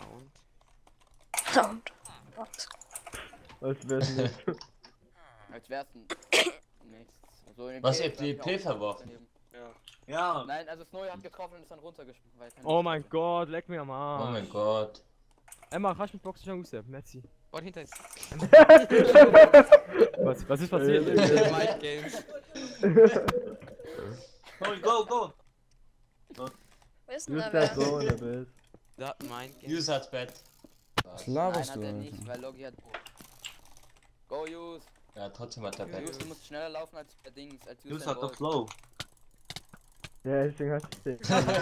Und? Und. Als wär's nicht. Als wär's nichts. So in Was, EP ihr die EP verworfen? Ja. Nein, also Snowy hat getroffen und ist dann runtergesprungen. Weil keine Oh mein Gott, leck mir am Oh Arsch. mein Gott. Emma, kannst du mit Boxen schon raus? Merci. Gott, hinter ist. Was ist passiert? Mind Games. Go. Wo ist denn da wer? Da hat Mind Games. Use hat Bett. Was Nein, laberst hat du, er nicht, Alter? weil Logi hat... Go, Use! Ja, trotzdem hat er Bett. Use, du musst schneller laufen als der Dings, als Use Use dein hat doch Ball. Flow. Ja, deswegen hast du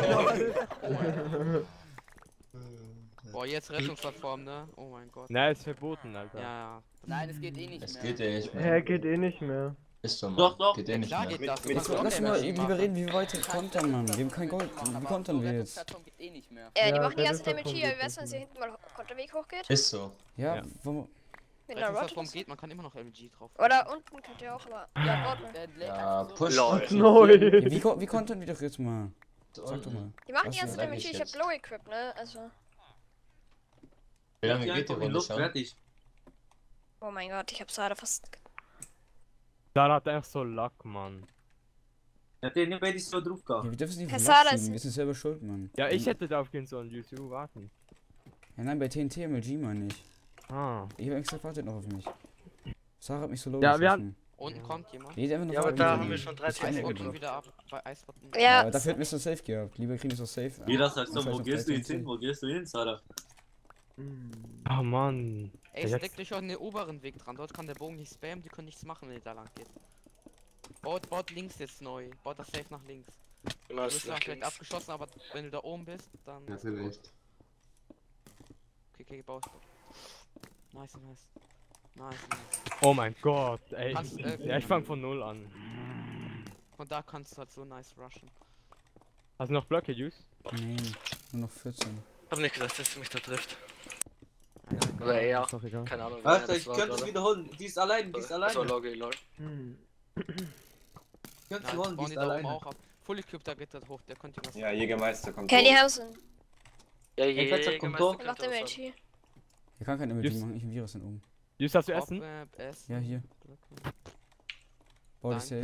Boah, jetzt Rettungsplattform, ne? Oh mein Gott. Nein, ist verboten, Alter. Ja. Nein, es geht eh nicht Es mehr. geht eh nicht mehr. geht eh nicht mehr. Ist so, Mann. Doch. Geht eh nicht Klar mehr. geht das. Mit- kannst Jetzt auch lass keine mal Magie lieber machen. reden, wie wir weiter kontern, Mann. Wir haben kein Gold. Wie kontern wir jetzt? Rettungsplattform geht eh nicht mehr. Die Ja, machen die ganze das Zeit ist MLG, ja aber wie wär's, wenn es hier hinten mal Konterweg hochgeht? Ist so. Ja, Ja. warum? Mit einer Rettungsplattform Rot? geht, man kann immer noch LG drauf. Oder unten könnt ihr auch, aber. Ja, dort. Ja, push. Lol. Wie kontern wir doch jetzt mal? Sag doch mal. Die machen Was die ganze denn Zeit MLG, ich hab jetzt? Low Equip, ne? Also. Wie lange Die geht die einfach in Runde Luft, schon? fertig. Oh mein Gott, ich hab Sada fast. Da hat er echt so Lack, Mann. Ja, den hätte ich so drauf Ja, gehabt. wir dürfen es nicht Casada verlassen. ist- Wir sind selber schuld, Mann. Ja, ich hätte drauf gehen sollen, YouTube, warten. Ja, nein, bei TNT MLG, Mann, nicht. Ah. Ich hab extra wartet noch auf mich. Sarah hat mich so low Ja, wir geschossen. Unten kommt jemand. Jeder einfach noch Ja, aber warten, da Mann. haben wir schon 30 Keine Sekunden. Runde. Unten wieder ab bei Eisbotten. Ja, Aber dafür hätten wir es noch safe gehabt. Lieber kriegen wir es noch safe. Jeder sagt so, Das heißt wo auf gehst du jetzt 13. hin? Wo gehst du hin, Sarah? Oh Mann. Ey, Jetzt- steckt euch auch in den oberen Weg dran. Dort kann der Bogen nicht spammen, die können nichts machen, wenn ihr da lang geht. Baut links jetzt neu. Baut das safe nach links. Immer Du ist bist nach dann vielleicht links. abgeschossen, aber wenn du da oben bist, dann. Ja, vielleicht. Okay, baust du. Nice. Oh mein Gott, ey. Kannst, Ja, ich fang von 0 an. Von da kannst du halt so nice rushen. Hast du noch Blöcke, Juice? Nein, nur noch 14. Hab nicht gesagt, dass du mich da trifft. Oder eher. Ist doch egal. Keine Ahnung. wer Alter, das ich war könnte es gerade. wiederholen. Die ist allein, Das war Logi, lol. Ich könnte Ja, sie holen, die bauen die ist da oben alleine. auch ab. Full Equip, da geht das hoch, der könnte was. Ja, Jägermeister kommt Kelly hoch. Hausen. Ja, Fetzer kommt hoch. Wer macht MLG? Ich kann kein MLG Just- machen, ich ein Virus dann oben. Juice, hast du Essen? Essen. Ja, hier. Bau dich safe.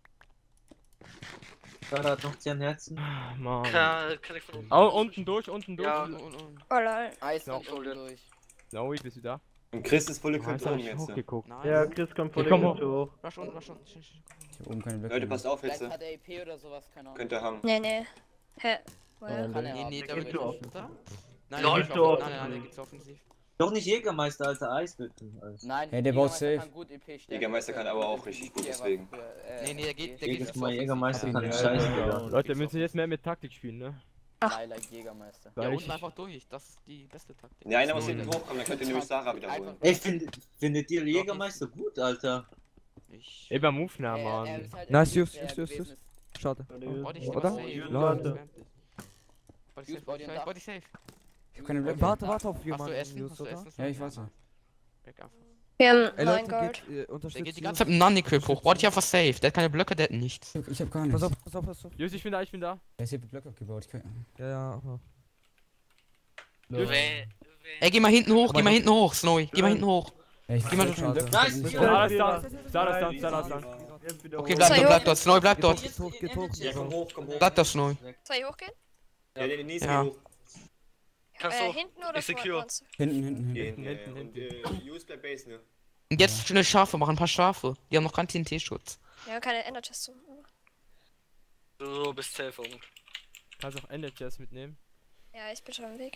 Sarah hat noch 10 Herzen. Ah, Mann. Kann ich von unten? Oh, unten durch. Ja. Und. Oh lol. Eis Ja. kommt unten durch. Snowy, bist du da? Und Chris ist voll Ah, equipped jetzt hab oben ich jetzt. hochgeguckt. Nice. Chris kommt voll hoch. Rush unten. Ich hab oben keine Blöcke. Leute, passt auf Vielleicht jetzt. hat er EP oder sowas, keine Ahnung. Könnt ihr haben. Nee. Hä? Woher? Kann er Nee, nee, haben. der wird offen da. Nein, Lol, der geht doch. nein, der geht's offensiv. Doch nicht Jägermeister, Alter, Eisbütten. Nein, Hey, der baut Jägermeister safe. kann gut EP stärken. Jägermeister kann aber auch richtig gut, deswegen. Nee, nee, der geht Jedes zu Mal offensiv. Jägermeister Ja, kann ja, scheiße, ja. Digga. Leute, wir müssen jetzt mehr mit Taktik spielen, ne? Like Jägermeister. Ja, Weil unten ich- einfach durch. Das ist die beste Taktik. Ja, einer muss Snowy. hinten hochkommen, dann könnt ihr nämlich Sarah wiederholen. Ey, findet ihr Jägermeister gut, Alter? Ich. Ey, beim Move nah, Mann. halt Nice, just. Schade. Body Oder? safe. Leute. Body safe, Body safe, Body safe. Ich hab keine Blöcke. Warte auf Hast du jemanden, Essen? Just, Hast du oder? Essen? Ja, ich warte. Back einfach. Wir haben Ey, 9 Leute, Gold. geht, Der unterstützt geht die Just. ganze Zeit mit einem Nani-Equip hoch. Body einfach safe. Der hat keine Blöcke, der hat nichts. Ich hab gar Pass nichts. auf, pass auf, pass auf. Just, ich bin da, ich bin da. Er ist hier Blöcke abgebaut. Ich kann... Ja, ja, aber. Ey, geh mal hinten hoch, geh mal hinten hoch, Snowy. Geh mal hinten hoch. Ja, ich Geh mal hab keine durch. Blöcke. Nice, Ich muss- Junge. Sarah ist da. Sarah ist da, Sarah ist da. Okay, bleib dort, Snowy, bleib dort. Geht hoch, geht hoch. Ja, komm hoch, komm hoch. Bleib dort, Snowy. Soll ich hochgehen? Ja, den nächsten Ja. hoch. Kannst du Hinten oder ich secure. vorne? meinst du? Hinten, hinten, hinten. Hinten, hinten, und Use bleibt Base, ne? Und jetzt schnell Schafe machen, ein paar Schafe. Die haben noch keinen TNT-Schutz. Ja, keine Ender-Chest. Du bist safe oben. Kannst auch Ender-Chest mitnehmen. Ja, ich bin schon am Weg.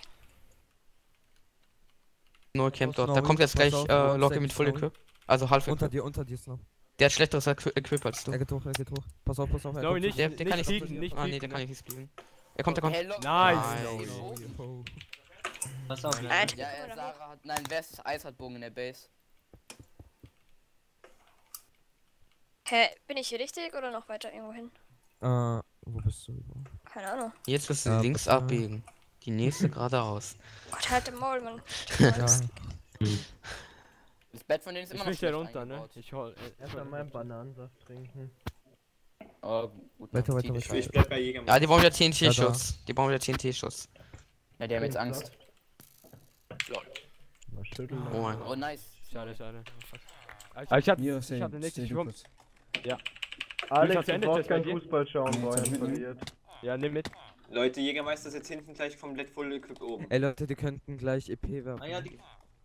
Snowy campt dort. Da Snowy, kommt jetzt pass gleich auf, Locke mit Full Snowy. Equip. Also Half Unter Equip. dir ist noch. Der hat schlechteres Equip als du. Er geht hoch, er geht hoch. Pass auf, pass auf. er Snowy, kommt nicht, Der nicht kann ich fliegen, nicht Ah, nee, fliegen. der kann ich nicht spielen. Er kommt, er kommt. Hey, Lock. Nice. Nice. hoch. Oh. Pass auf. Alter, Ja, guck mal da hoch. Sarah hat. Nein, West Eis hat Bogen in der Base. Hä, bin ich hier richtig oder noch weiter irgendwo hin? Wo bist du? Keine Ahnung. Jetzt wirst du Ja, links bitte. abbiegen. Die nächste geradeaus. Gott, halt den Maul, Mann. Ja. Das Bett von denen ist Ich immer noch flieg da schlecht runter, ne? eingebaut. Ich hol. Erstmal meinen Bananensaft trinken. Oh, gut. Weiter, noch weiter, Teenage weiter. Ich bleib bei Jägermeister. Ja, die brauchen wieder TNT-Schutz. Die brauchen wieder TNT-Schutz. Ja, die haben jetzt Angst. Mal schütteln. Oh mein Gott. Oh, nice. Schade, schade. Aber ich hab Hier, ich hab den nächsten Schwung. Alex, hast du du Ende brauchst Chest bei keinen dir? Fußball schauen, Nee, weil jetzt er mitnehmen. verliert. Ja, nimm mit. Leute, Jägermeister ist jetzt hinten gleich komplett voll equipped oben. Ey Leute, die könnten gleich EP werfen. Ah ja, die.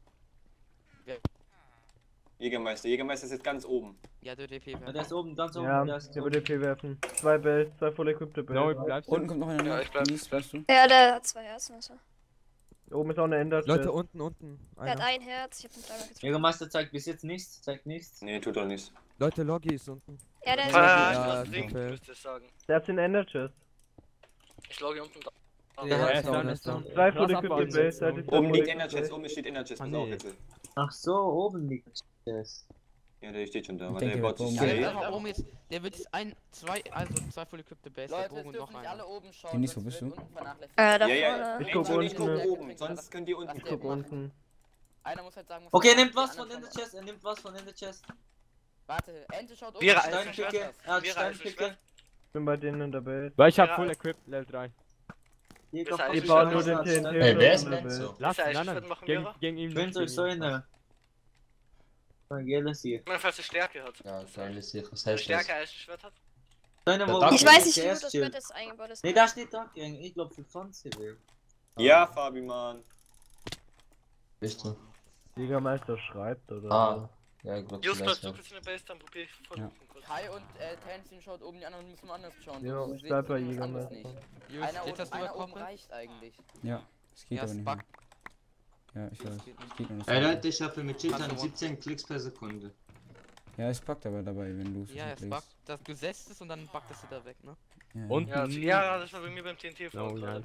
Jägermeister ist jetzt ganz oben. Ja, der DP Ja, der ist oben, ganz oben. Ja, der ist der oben. wird EP werfen. 2 Bells, 2 voll equipped Snowy, Bells. bleibst Unten du? kommt noch einer. Ja, ich bleib. Denise, bleibst du? Ja, der hat 2 Herzen. Also. Oben ist auch eine Ender. Leute, unten. Der hat Einer. ein Herz, ich hab einen Dreier getroffen. Jägermeister zeigt bis jetzt nichts, zeigt nichts. Nee, tut doch nichts. Leute, Logi ist unten. Ja, der ist Ah, Ja, das Ding, okay. müsste ich sagen. Der hat den Ender Chest. Ich logge unten da. Ja, Ja, ist ist down, down, ist ist down. 2 voll Lass equipped abwarten. Bells. der hat die zwei Oben voll liegt equipped Ender-Chest, Bells. oben steht Ender-Chest, Ah, pass auf nee. bitte. Ach so, oben liegt das. Ja, der steht schon da. Ich Warte, denke, der baut der sich Baum- Der safe. wird einfach oben jetzt. Der wird jetzt zwei voll equippte Base, der Leute, Bogen es und dürfen noch nicht alle einer. oben schauen. Denise, wo sonst bist wird du? unten vernachlässigt. da Ja, vorne. ja, Ich guck ich guck unten. oben, sonst könnt ihr unten Ich gucken. guck unten. Einer muss halt sagen, was Okay, er er nimmt macht, was die von anderen Ender Chest, er nimmt was von Ender Chest. Warte, Ente schaut oben. Wäre Steinpicke. Eisenschwert. Steinpicke, er hat Wäre Steinpicke. Ich bin bei denen in der Base. Weil ich hab Ja. Full Equip, Level 3. Jäger Ist von Die Eisenschwert. bauen nur den hat TNT. Steinpicke. Ey, wer ist in der denn so? Base. Lass Ist nein, Eisenschwert nein, machen gegen, wäre? gegen ihn. Gönnt euch so eine. Geiles hier. Ich meine, falls er Stärke hat. Ja, geil ist hier. Was Wenn er heißt Stärke das? Eisenschwert hat. Deine Da wo darf Ich weiß nicht, wie CS gut das chillt. Bett ist eingebaut ist. Nee, da steht Dark Gang. Ich glaube für Fancy will. Ja, Fabi, Mann. Bist du? Jägermeister schreibt oder Ah, ja, ich glaub, Just vielleicht bleibst du ja. kurz in der Base, dann probier ich voll Ja. gucken kurz. Kai und Tanzin schaut oben, die anderen müssen woanders schauen. Ja, sonst ich seht bleib bei ihr irgendwas anderes Jägermeister. nicht. Just, Einer, jetzt hast du einer oben überkommen. reicht eigentlich. Ja, es geht Ja, aber es nicht mehr. buggt. Ja, ich weiß. Es geht noch nicht. Ey Leute, ich habe mit Cheatern Kannst du 17 Klicks per Sekunde. Ja, es packt aber dabei, wenn du es Ja, es legst. buggt. Das du setzt es und dann buggt es wieder weg, ne? Ja, Und Ja, das war bei mir beim TNT Oh, vor. nice.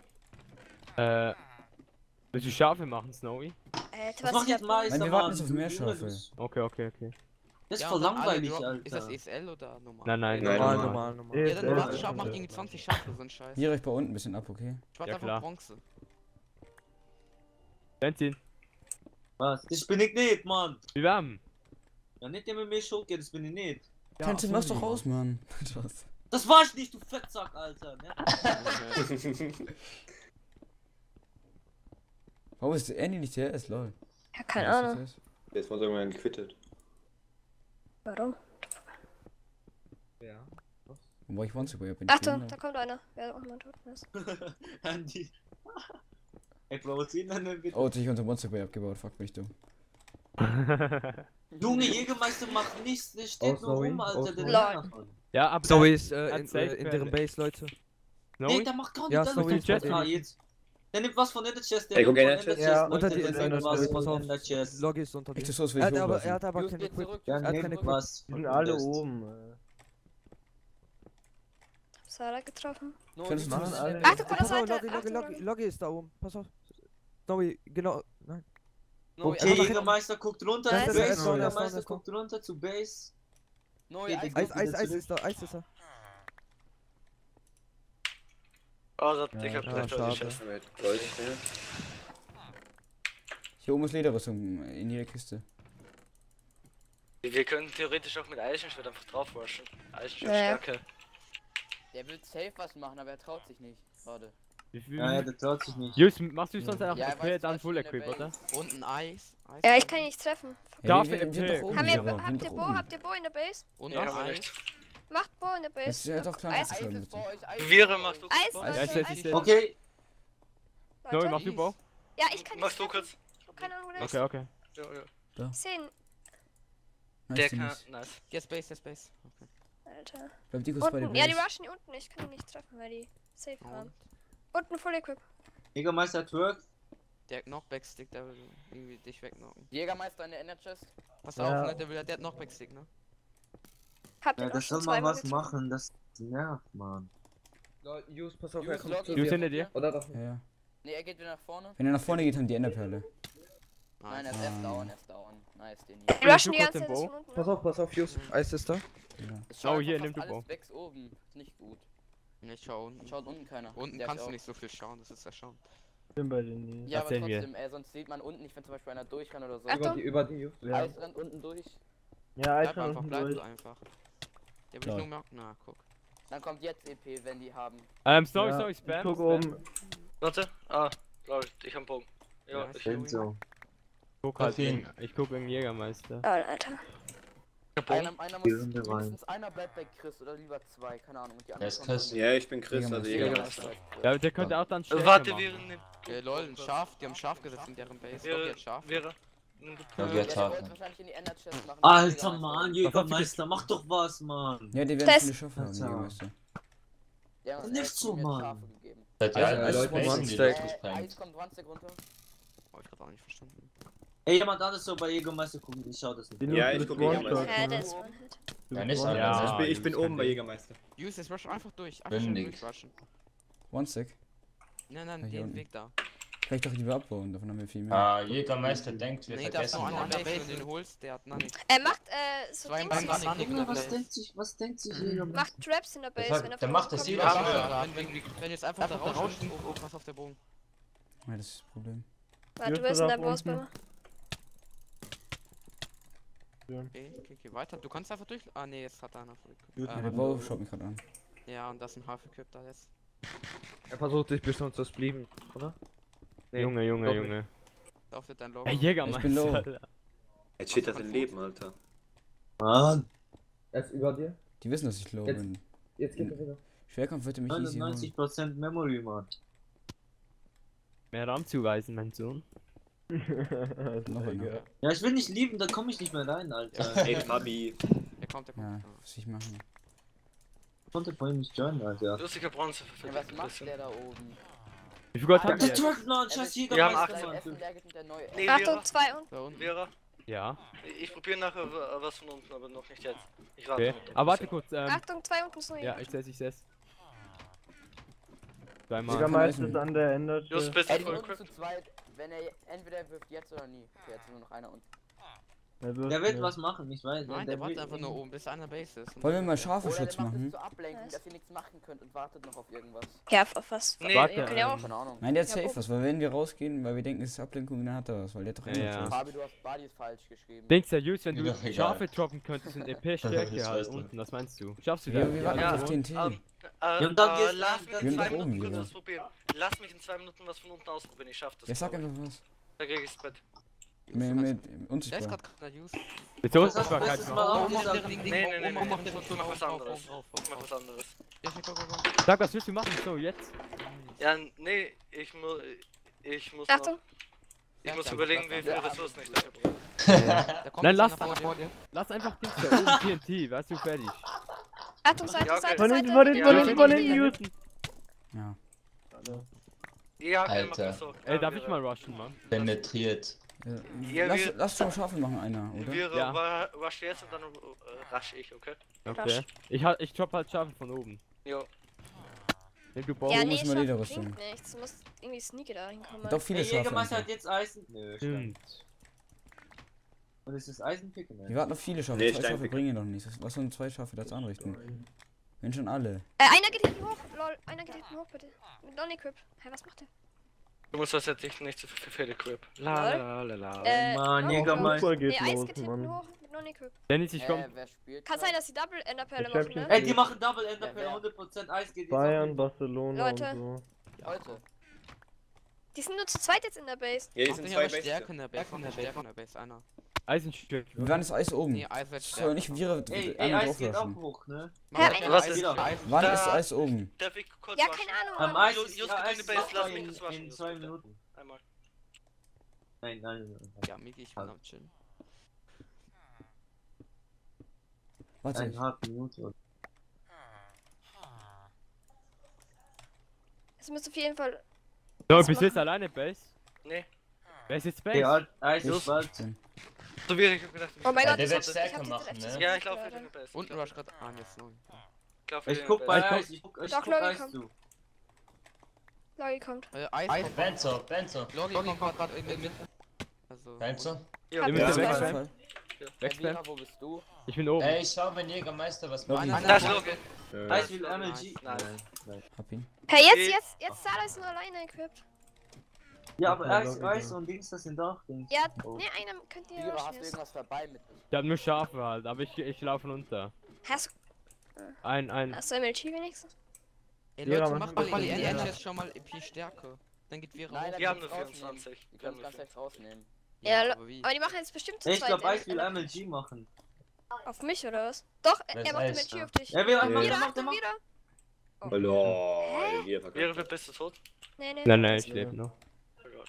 Willst du Schafe machen, Snowy? Was Alter, macht was ich jetzt hab. Meister, Nein, wir warten jetzt auf Meerschafe. Okay, okay, okay. Das ist Ja, voll und dann alle langweilig, droppen- Alter. Ist das ESL oder normal? Nein, nein, Nein, normal. Normal. Ja, dann ESL. warte, Schaf macht irgendwie 20 Schafe, so ein Scheiß. Hier euch bei unten ein bisschen ab, okay? Ich warte Ja, einfach klar. Bronze. Benzin. Was? Das bin ich nicht, Mann. Wie warm? Ja, nicht der mit mir Schuld geht, das bin ich nicht. Ja, Tanzen, ach lass so, doch raus, Mann. Spaß. Das war ich nicht, du Fettsack, Alter. Ne? Warum ist Andy nicht CS, lol? Ja, keine Warum ist Ahnung. das CS? Der ist von so jemandem gequittet. Warum? Wobei ich One-Super bin. Achtung, da kommt einer. Wer auch immer tot ist. Andy. Ey, provozieren dann nicht bitte. Oh, jetzt hab ich unser One-Super abgebaut, fuck mich dumm. Junge, Jägermeister macht nichts, der steht Oh, nur sorry. rum, Oh, Alter. Der sorry. lernt davon. Ja, aber Zoe ist Hat in safe deren Base, Leute. Nee, der macht gar Ja, nicht sorry, Chest jetzt. Der nimmt was von Ender Chest, der Ey, guck, nimmt Ender von Chest. Ja, Unter die Ender Ender was Chest. von Ender Chest. Loggy ist unter dir. Ich das so, Er hat aber er kein Just Equip. geht zurück. Der Er hat kein nimmt Equip. was Die von sind alle Ender Chest. oben. Sarah getroffen. No, Könntest die du müssen machen in alle? der Achtung, von der Pass auf, Seite. Loggy, Loggy, Loggy ist da oben. Pass auf. Snowy, genau. Nein. No, Okay, Jägermeister guckt runter Ja, zu ist Base, da, Jägermeister guckt runter zu Base. No, Okay, Eis, der Eis ist da, Eis ist da. Oh, ich hab Ja, gleich schade. die Chest. Mit Gold, ja. Hier oben ist Lederrüstung in jeder Kiste. Wir können theoretisch auch mit Eichenschwert einfach drauf waschen. Eichenschwert Ja, ja. Stärke. der will safe was machen, aber er traut sich nicht. Gerade. Wie viel? Ja, der traut sich nicht. Just, machst du sonst einfach Ja, okay, weiß, dann was Full in der Equip, oder? Base. Unten Eis. Ja, ich kann ihn nicht treffen. Darf wir ich sind empfehlen? doch oben, Habt Sarah, wir ihr sind doch Bo? oben. Habt ihr Bo in der Base? Unten Ja, aber Eis. nicht. Macht Bo in der Base. Das ist ja doch klar, Eis, dass Eis du ist bei euch, Eis ist Viere bei machst du euch. Eis, Eis, Leute, Eis, Eis. Eis. Okay, Snowy, Leute. machst du Bau? Ja, ich kann Machst nicht du treffen. kurz? Keine Ahnung, wo der Okay, okay. Ja, ja. ist. 10. Nice, Der die kann. nicht. Nice. Yes, Base, yes, Base. Okay. Alter. Bleib die kurz bei der Unten. Ja, die Base. rushen die unten. Ich kann die nicht treffen, weil die safe waren. Und Unten Full Equip. Jägermeister twerk. der Knockback-Stick, der will irgendwie dich wegknocken. Jägermeister in der Ender Chest. Pass Ja. auf, ne, der hat Knockback-Stick, ne? Habt Ja, ihr das auch soll schon mal zweimal was getroffen? machen, das nervt, man. Just, pass auf, Just, Loggy, Just hinter dir. Oder doch Ja, ja. Ne, er geht wieder nach vorne. Wenn er nach vorne geht, haben die Enderperle. Nein, er ist erst down, er ist down. Nice, den Die hier. rushen die kurz ganze den Zeit Bow. von unten. ne? Pass auf, Just. Eis ist da. Ja. Es schaut Oh, hier, einfach nimm du fast Bow. alles wächst oben. Ist nicht gut. Nicht schauen. Schaut unten keiner. Unten Der kannst ist du auch- nicht so viel schauen, das ist ja schauen. Ich bin bei den Nils. Ja, aber sehen wir. trotzdem, sonst sieht man unten nicht, wenn zum Beispiel einer durch kann oder so. Achtung. Über die Just. Ja, Eis rennt unten durch. ja Eis Bleib einfach, unten bleib durch. einfach. Der will Ja. nur merken, na, guck. Dann kommt jetzt EP, wenn die haben. Snowy, Ja, Snowy, ich Spam. guck Spam. oben. Warte. Ah, glaub ich hab einen Bogen. Ja, Ja, ich Stimmt so. Guck halt, Okay. ich guck wegen Jägermeister. Oh, Alter. hab einen Bogen. Einer Die muss, sind rein. mindestens einer bleibt bei Chris oder lieber zwei, keine Ahnung. Und die Wer anderen ist kommen Chris? dann. Ja, ich bin Chris, also Jägermeister. Jägermeister. Ja, der könnte auch dann Stärke Warte, machen. wir nehmen. Lol, ein Schaf, die haben Schaf gesetzt in deren Base. Loggy Wäre. hat Schaf. Wäre. Ja, Ja, wir der haben. wollte wahrscheinlich in die Ender Chest machen. Alter Mann, Jägermeister. Jägermeister, mach doch was, Mann. Ja, die werden Test. viele Schaffe haben, die Alter. Jägermeister. Der hat Nicht erst so, mir Mann. Schafe gegeben. Seid ihr Also, alle Leute, Space, One die Stack. das Eis bringt? kommt 20 runter. Hab ich grad auch nicht verstanden. Ey, jemand anderes soll bei Jägermeister gucken, ich schau das nicht. Die Ja, Nils, ich du guck bist Jägermeister. One-Shot, Ja, der ne? ist One-Hit. Du Ja, bist nicht One-Shot. Ja. Ich bin das oben kann bei ich. Jägermeister. Use, jetzt rush einfach durch. Einfach schön Bündig. durchrushen. One-Stack. Nein, Ja, nein, hier den unten. Weg da. Vielleicht doch lieber abbauen, davon haben wir viel mehr. Ah, Jägermeister denkt, wir Nee, da ist vergessen noch einer an der ihn. Base, wenn du den holst, der hat Nani. Er macht, so Zwei Dings. Beine an Nani in der Was Base. denkt sich Jägermeister? Macht Traps in der Base, hat- wenn er der von macht unten das kommt. jeder Ja, Schwör. wenn jetzt einfach da rauscht, oh, pass auf der Bogen. Ja, das ist das Problem. Warte, du Just bist in der nach Boss unten. bei Okay, weiter. Du kannst einfach durch. Ah, nee, jetzt hat er einer. Ja, der Bau schaut mich gerade an. Ja, und das ist ein Half-Equip da jetzt. Er versucht dich bestimmt zu splieben, oder? Nee, Junge, Junge, doch Junge. Auf dein Logo. Ey, Ich bin Jägermeister. low. Alter. Jetzt steht das im Leben, Alter. Mann, Er ist über dir. Die wissen, dass ich low Jetzt- bin. Jetzt geht er wieder. Schwerkampf wird er mich easy holen. 99% Memory, Mann. Mehr RAM zuweisen, mein Sohn. Noch einer. Ja, ich will nicht lieben, da komme ich nicht mehr rein, Alter. Ey, Fabi. Der kommt, der Ja, kommt. was ich machen. Ich konnte vorhin nicht joinen, Alter. Lustiger Bronze. Ja, was macht der da oben? Wie viel Gold haben Der wir? twerkt noch, scheiß Er will Jägermeister, acht. sein Mann. Essen, der geht mit der neue Nee, Achtung, Vera. 2 und. Da unten. Vera. Ja, Ich probiere nachher was von unten, aber noch nicht jetzt. Ich warte okay. mit dem Aber warte bisschen. kurz, Achtung, 2 unten ist noch ja, jemand. ich seh's. Zweimal. Jägermeister ist an der Ender Just Chest. bist Ey, du die voll unten equipped? zu zweit, wenn er entweder wirft jetzt oder nie. Okay, jetzt ist nur noch einer unten. Der wirft Der will mir. was machen, ich weiß. Nein, der wartet will- einfach nur oben, bis einer Base ist. Wollen wir mal Oder Schafeschutz der macht es machen? zur Ablenkung, Was? dass ihr nichts machen könnt und wartet noch auf irgendwas. Ja, auf was? Nee, Warte, Ihr könnt ja auch. Keine Ahnung. Nein, der hat Ja, safe oben. was, weil wenn wir rausgehen, weil wir denken, es ist Ablenkung, dann hat er was, weil der hat doch Ja, immer ja. was. Fabi, du hast Bodies falsch geschrieben. Denkst du, Jus, wenn du Mir doch egal. Schafe droppen könntest in EP-Stärke Das halt weißt du. unten, was meinst du? Schaffst du Wir, das? wir warten Ja, auf TNT. Ja, und dann geht's- lass mich Wir in sind 2 doch oben, Minuten kurz Vera. was probieren. Lass mich in 2 Minuten was von unten ausprobieren, ich schaff das. Ja, sag glaub ich. einfach was. Da krieg ich's Bett. Mit Der ist unsichtbar. gerade Use. Mit so Das hast du Unsichtbarkeit letztes machen. Mal auch Oben auf gesagt. der Ding, Nee, nee, nee, oben auf nee, der ich mach was anderes. Ich mach was anderes. Ja, go, go, go. Sag, was willst du machen? So, jetzt? Ja, nee, ich muss Achtung. noch, ich muss überlegen, wie viele Ressourcen ich dafür brauche. Da kommt Nein, jetzt lass einer vor dir. Lass einfach Dings da oben TNT, weißt du, fertig. Achtung, Seite, Ja, okay. Seite, Von Seite. hinten, von hinten, Ja, von ja, hinten, ja, von ja, hinten, ja. Houston. Ja. Ja, Alter. so. Ey, darf ich mal rushen, Mann? Penetriert. Ja, Lass schon mal Schafe machen, einer, oder? Wir Ja. rush jetzt und dann rush ich, okay? Okay. Ich drop halt Schafe von oben. Jo. Wenn du Ja, brauchst. muss nee, man Schafe Lederrüstung. bringt nichts. Du musst irgendwie sneaky da hinkommen. Doch viele Ey, Schafe. Jägermeister einfach. hat jetzt Eisen. Nö, Stimmt. Und ist das Eisenpicken? Wir warten auf viele Schafe. Nee, 2 Schafe Steinpick. bringen doch nichts. Was sollen 2 Schafe das anrichten? Wenn schon alle. Einer geht hinten hoch. Lol, einer geht hinten hoch, bitte. Mit Non-Equip. Hä, was macht der? Du musst das jetzt nicht zu viel equip. Mann, no, Jägermeister. Fußball geht Nee, Eis los, geht hinten Mann. hoch mit Non-Equip. Dennis, ich komm. Wer spielt? Kann sein, dass die Double Enderperle Ich machen, Champions ne? Ey, die machen Double Enderpearl, 100% Eis geht jetzt Bayern, auf Barcelona Leute. und Heute. Die sind nur zu zweit jetzt in der Base. Ja, die Macht sind nicht zwei aber Stärke Base. in der Base, von der Stärke in der Base, einer. Eisenstück. Wir waren das Eis oben. Nee, Eis wird So, stärker. nicht wir Ey, einer Eis geht auch drauflassen. hoch, ne? Ja, was Eis ist- Eis. Wann Da- ist das Eis oben? Darf ich kurz Ja, rushen? keine Ahnung. Am aber- Eis Just ist geht ja in Eis die Base, ist lass auch mich in, das waschen, in das 2 bitte. Minuten. Einmal. Nein. Ja, Miki, ich bin am Chillen. Warte. Eine halbe Minute. Es müsste auf jeden Fall. So, Was bist du jetzt machen? alleine, Base? Nee. Wer ist jetzt Okay, Base? Eis ist Ich bald. bin. So wie ich hab gedacht. Oh mein Ja, Gott, der ich wird hab die stärker Leute machen, öfters ne? Ja, ich gesehen laufe gerade. in den Base. Unten rush grad. Ah, jetzt neu. Ich guck bei Ich guck- Eis, ich guck Doch, Logi Eis kommt. zu. Logi kommt. Eis. Benzo. Logi kommt grad in den Mitte. Also. Benzo. Ihr Hab müsst ich ja das wegspammen. Fall. Wegspammen. Wo bist du? Ich bin oben. Ey, schau, mein Jägermeister, was Logi. macht. Das ist Logi. Eis will MLG. Nein. Hab ihn. Hey, Okay. jetzt Sada ist nur alleine equipped. Ja, aber Ja, Eis, Logi, Eis ja. und Dings, das sind doch Dings. Ja, Oh. ne, einer könnt ihr Vierer, hast du rushen. irgendwas dabei mit? Ich hab nur Schafe halt, aber ich laufe runter. Hast Ein. du MLG wenigstens? Ey, Vera, Leute, mach mach mal mal die die Engines schon mal EP Stärke. Dann geht Vera Nein, hoch. Wir haben kannst nur du rausnehmen. 24. Die können ganz leicht rausnehmen. Ja, aber wie? Aber die machen jetzt bestimmt zu Ich zweit. glaube, Eis will Ender- MLG machen. Auf mich oder was? Doch, Wer ist er macht Eis? MLG auf dich. Er will Ja. einfach, Wieder, der macht, Achtung, der macht. wieder. Oh. Hallo, hier Wäre verkauft. wir bist du tot? Nee, nee. Nein, ich lebe noch. Oh Gott.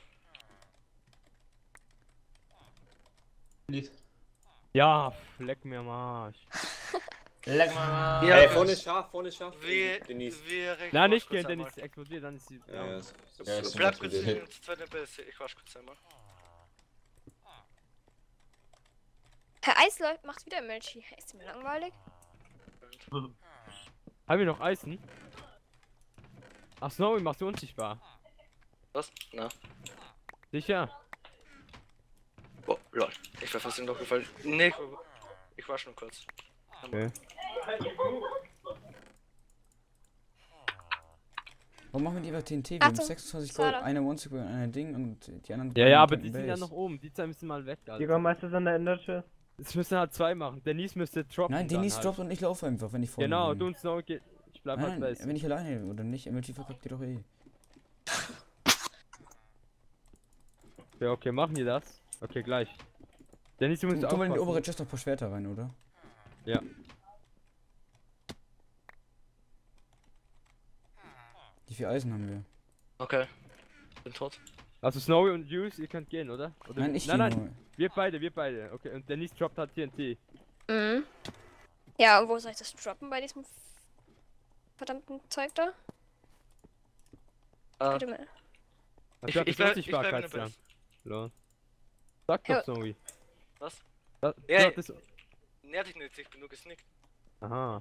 Ja, leck mir am Arsch. Leck mal. Ja, Ey, vorne ist scharf, vorne ist scharf. Wir Denise. Nein, nicht gehen, denn es explodiert, dann ist sie. Ja, ja, ist- Ja, ist Bleib schon kurz wieder in der zweiten Base. Ich wasch kurz einmal. Herr Eisläuft macht wieder MLG. Ist mir langweilig? Haben wir noch Eisen? Ach, Snowy machst du unsichtbar. Was? Na. Sicher? Oh, lol. Ich war fast in Loch gefallen. Nee, ich wasch nur kurz. Okay. Warum machen wir lieber TNT? Wir haben Achtung, 26 Gold, Sada. eine One-Stick und eine Ding und die anderen. Ja, ja, aber drücken die sind ja Base. noch oben. Die zwei müssen mal weg, Alter. Jägermeister ist an der Ender Chest. Jetzt müssen halt zwei machen. Denise müsste droppen. Nein, dann Denise halt. droppt und ich laufe einfach, wenn ich vorne Genau, bin. du und Snowy geht. Ich bleib halt Nein, Base. wenn ich alleine oder nicht, MLG verkackt ihr doch eh. Ja, okay, machen die das? Okay, gleich. Denise, du musst Guck mal in die aufpassen. obere Chest noch ein paar Schwerter rein, oder? Ja. Wie viel Eisen haben wir? Okay. Bin tot. Also Snowy und Juice, ihr könnt gehen, oder? Oder Nein, ich nein, gehe nein, nur. wir beide. Okay, und Denise droppt halt TNT. Mhm. Ja, und wo soll ich das droppen bei diesem verdammten Zeug da? Warte mal. Ich hab das bleib in der Unsichtbarkeitsjahr. Base. Lol. Sag Ja. doch, Snowy. Was? Das, Ja, ja, das, Nähr dich nicht, ich bin nur gesnickt. aha.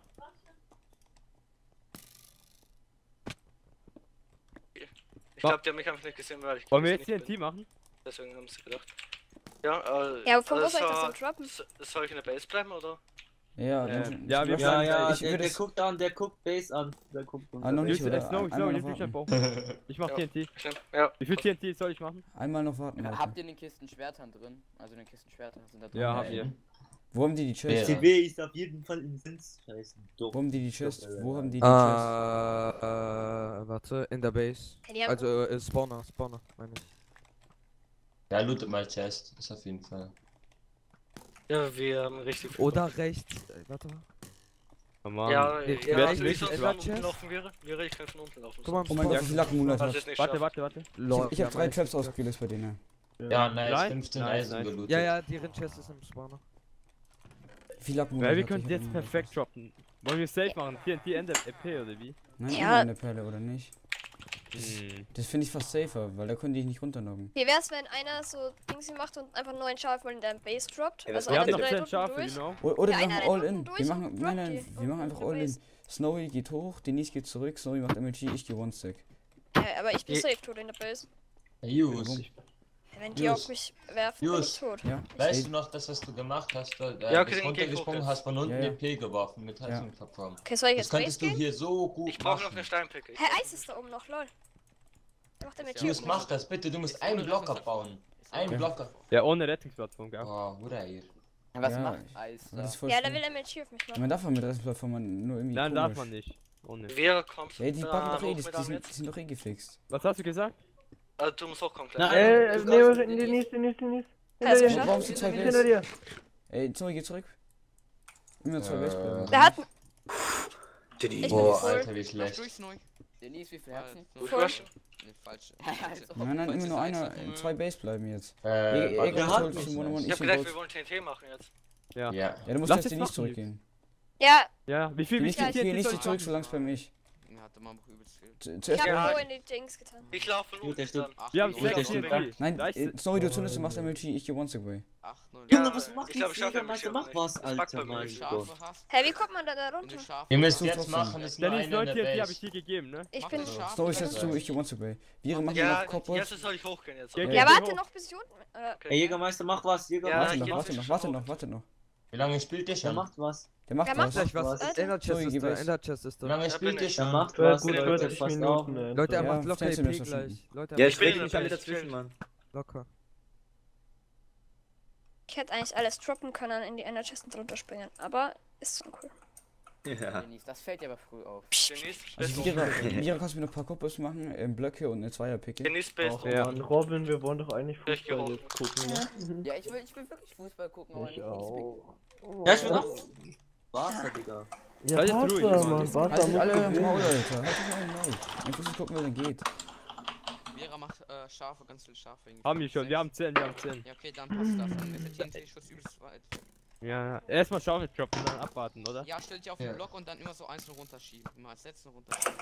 Ich glaube, die haben mich einfach nicht gesehen, weil ich Wollen wir jetzt gesnickt TNT machen? bin. Deswegen haben sie gedacht. Ja, Ja, von wo also soll ich das denn droppen? Soll ich in der Base bleiben, oder? Ja, ja, wir Ja, ja, ich würde der es. guckt an, der guckt Base an. Der guckt Ah, noch nicht, Juice, oder? Snowy, Einmal Snowy, noch nimm dich warten. einfach hoch. Ich mach Ja. TNT. Ich nehm, ja. Wie viel TNT soll ich machen? Einmal noch warten, Leute. Habt ihr in den Kisten Schwertern drin? Also in den Kisten Schwertern sind da drin. Ja, haben wir. Wo haben die Chest? Ja. CB ist auf jeden Fall im Sins. Scheiße. Wo haben die Chest? Wo haben die Chest? Warte, in der Base. Ja, die haben- Also, Spawner, meine ich. Ja, lootet mal Chest. Ist auf jeden Fall. Ja, wir haben richtig viel. Oder rechts, warte mal. Oh Mann. Ja, Nee, ja, wer also ist ich soll nicht von Chest? unten laufen, wäre ich kann von unten laufen. Guck mal, Oh mein Gott, wie viel Lackenmonat Was hast ist nicht Warte, schafft. warte. Lol, Ich hab 3 ja, Traps nice. ausgelöst bei denen. Ja, nice. Nice, 15 nice, Eisen nice. gelootet. Ja, ja, die Chest ist im Spawner. Wie viel Lackenmonat Weil wir habt könnten ihr? jetzt perfekt droppen. Wollen wir safe machen? TNT Ende EP oder wie? Nein, Ja. ja. Eine Perle, oder nicht? Das finde ich fast safer, weil da konnte ich nicht runterloggen. Wie wär's, wenn einer so Dings macht und einfach nur einen Schafe in deinem Base droppt? Ja, Also Wir haben einer noch 10 rennt Schafe, unten durch. genau. Oder Ja, wir einer machen rennt all in. unten durch Wir machen, und nein, droppt nein, die wir machen auf einfach der all in. Base. Snowy geht hoch, Denise geht zurück, Snowy macht MLG, ich gehe One-Stack. Ja, aber ich bin safe tot in der Base. Jus, Wenn die Just. auf mich werfen, bin ich Just. tot. Ja, weißt du noch, das was du gemacht hast? Ja, Ja, okay, bist dann geh ich runtergesprungen, hoch hast von unten Ja, ja. den P geworfen mit Heizungsplattform. Okay, soll ich Das jetzt Base könntest du gehen? hier so gut Ich brauche noch machen. eine Steinpicke. Hä, Eis ist da oben noch, lol. Der macht damit Jus, mach das bitte, du musst einen Block abbauen. Einen Block ab. Ja, ohne Rettungsplattform, gell? Oh, Bruder hier. Was Ja, macht Eis aber da? das ist voll Ja, da schlimm. will MLG auf mich machen. Man darf man mit der Plattform nur irgendwie Nein, komisch. darf man nicht. Ohne. Wer kommt? Ja, die packen doch eh, hoch die, mit die, einem sind, jetzt? die sind doch eh gefixt. Was hast du gesagt? Du musst hochkommen, gleich. Neo, Denise. Hast du Hinter dir. geschafft? Warum sind zwei Hinter Base? dir. Ey, Snowy, geh zurück. Immer zwei Base bleiben. Der hat. Denise. Ich Boah, bin Alter, wie Lauf schlecht. durch, Snowy. Denise, wie viel Herzen? Gut rushen. Ne, falsch. Nein, nein, immer nur einer, zwei Base bleiben jetzt. warte, Egal, hat holt mich zum nicht. Ich hab gedacht, wir wollen TNT machen jetzt. Ja. Ja. Ja, du musst Lass jetzt jetzt nicht machen, zurückgehen. Ja, Ja, wie viel Nicht, Ja, geh nicht soll so ich zurück, machen? solange es bei mich. Ja, hat immer noch übelst viel. ich Zuerst hab Ja. nur in die Dings getan. Ich laufe von Gut, der unten dann. stimmt. Ach, Wir haben null. Gut, der 6 stimmt. TNT. Nein, Da ist- Snowy, du zündest, du machst MLG, ich geh One-Stack-Way. 8, 0. Ja, was macht ich glaub, die ich schaffe Jägermeister? MLG Mach was, nicht. Das packt Alter, bei mein mir. Schafe hast. Hä, wie kommt man da Wenn du runter? Schafe Ihr müsst So jetzt trotzdem. machen, ist nur Dennis, einer 9 in der TNT hab ich Base. dir gegeben, ne? Ich Mach bin. den Schafe. Snowy, setzt du, ich geh One-Stack-Way. Wir machen Ja, noch Kopf. jetzt soll ich hochgehen jetzt. Ja, oder? geh Ja, warte hoch. noch bis hier unten. Ey, Jägermeister, mach was, Ja, Warte ich noch, geh warte jetzt noch, schon warte hoch. noch, warte noch. Wie lange spielt der schon? macht was. Der macht Der macht was. Gleich was. Was? Ender Chest Sorry, ist gib da, es. Ender Chest ist Wie da. lange Da spielt bin der ich. schon? Gut, Ja, 40 passt Minuten. Alter. Leute, er Ja, macht locker 15 EP Minuten gleich. schon. Leute, Ja, er ich macht will bin nicht alle nicht dazwischen, Mann. locker. Ich hätte eigentlich alles droppen können in die Ender Chest und drunter springen, aber ist so cool. Ja. Denise, das fällt dir aber früh auf. Denise, Also Vierer kannst du mir noch ein paar Koppos machen, Blöcke und eine Zweierpicke. Denise Base. Oh, Ja. Mann, Robin, wir wollen doch eigentlich Ich geh Fußball hoch. jetzt gucken, ne? Ja, ich will wirklich Fußball gucken, aber Ich nicht auch. Ja, ich will noch. Barca, Digga. Ja, Halt jetzt ruhig, Barca, Mann. Mann, Barca Haltet muss alle im Maul, gewinnen. Alter. Haltet alle im Maul. Ich muss gucken, wer dann geht. Vera macht Schafe, ganz viele Schafe. irgendwie. Haben wir schon, 6. wir haben 10, wir haben 10. Ja, okay, dann passt das. Dann ist der TNT-Schuss übelst weit. Ja, ja. Erstmal Schafe droppen, dann abwarten, oder? Ja, stell dich auf den Ja. Block und dann immer so einzeln runterschieben. Immer setzen und runterschieben.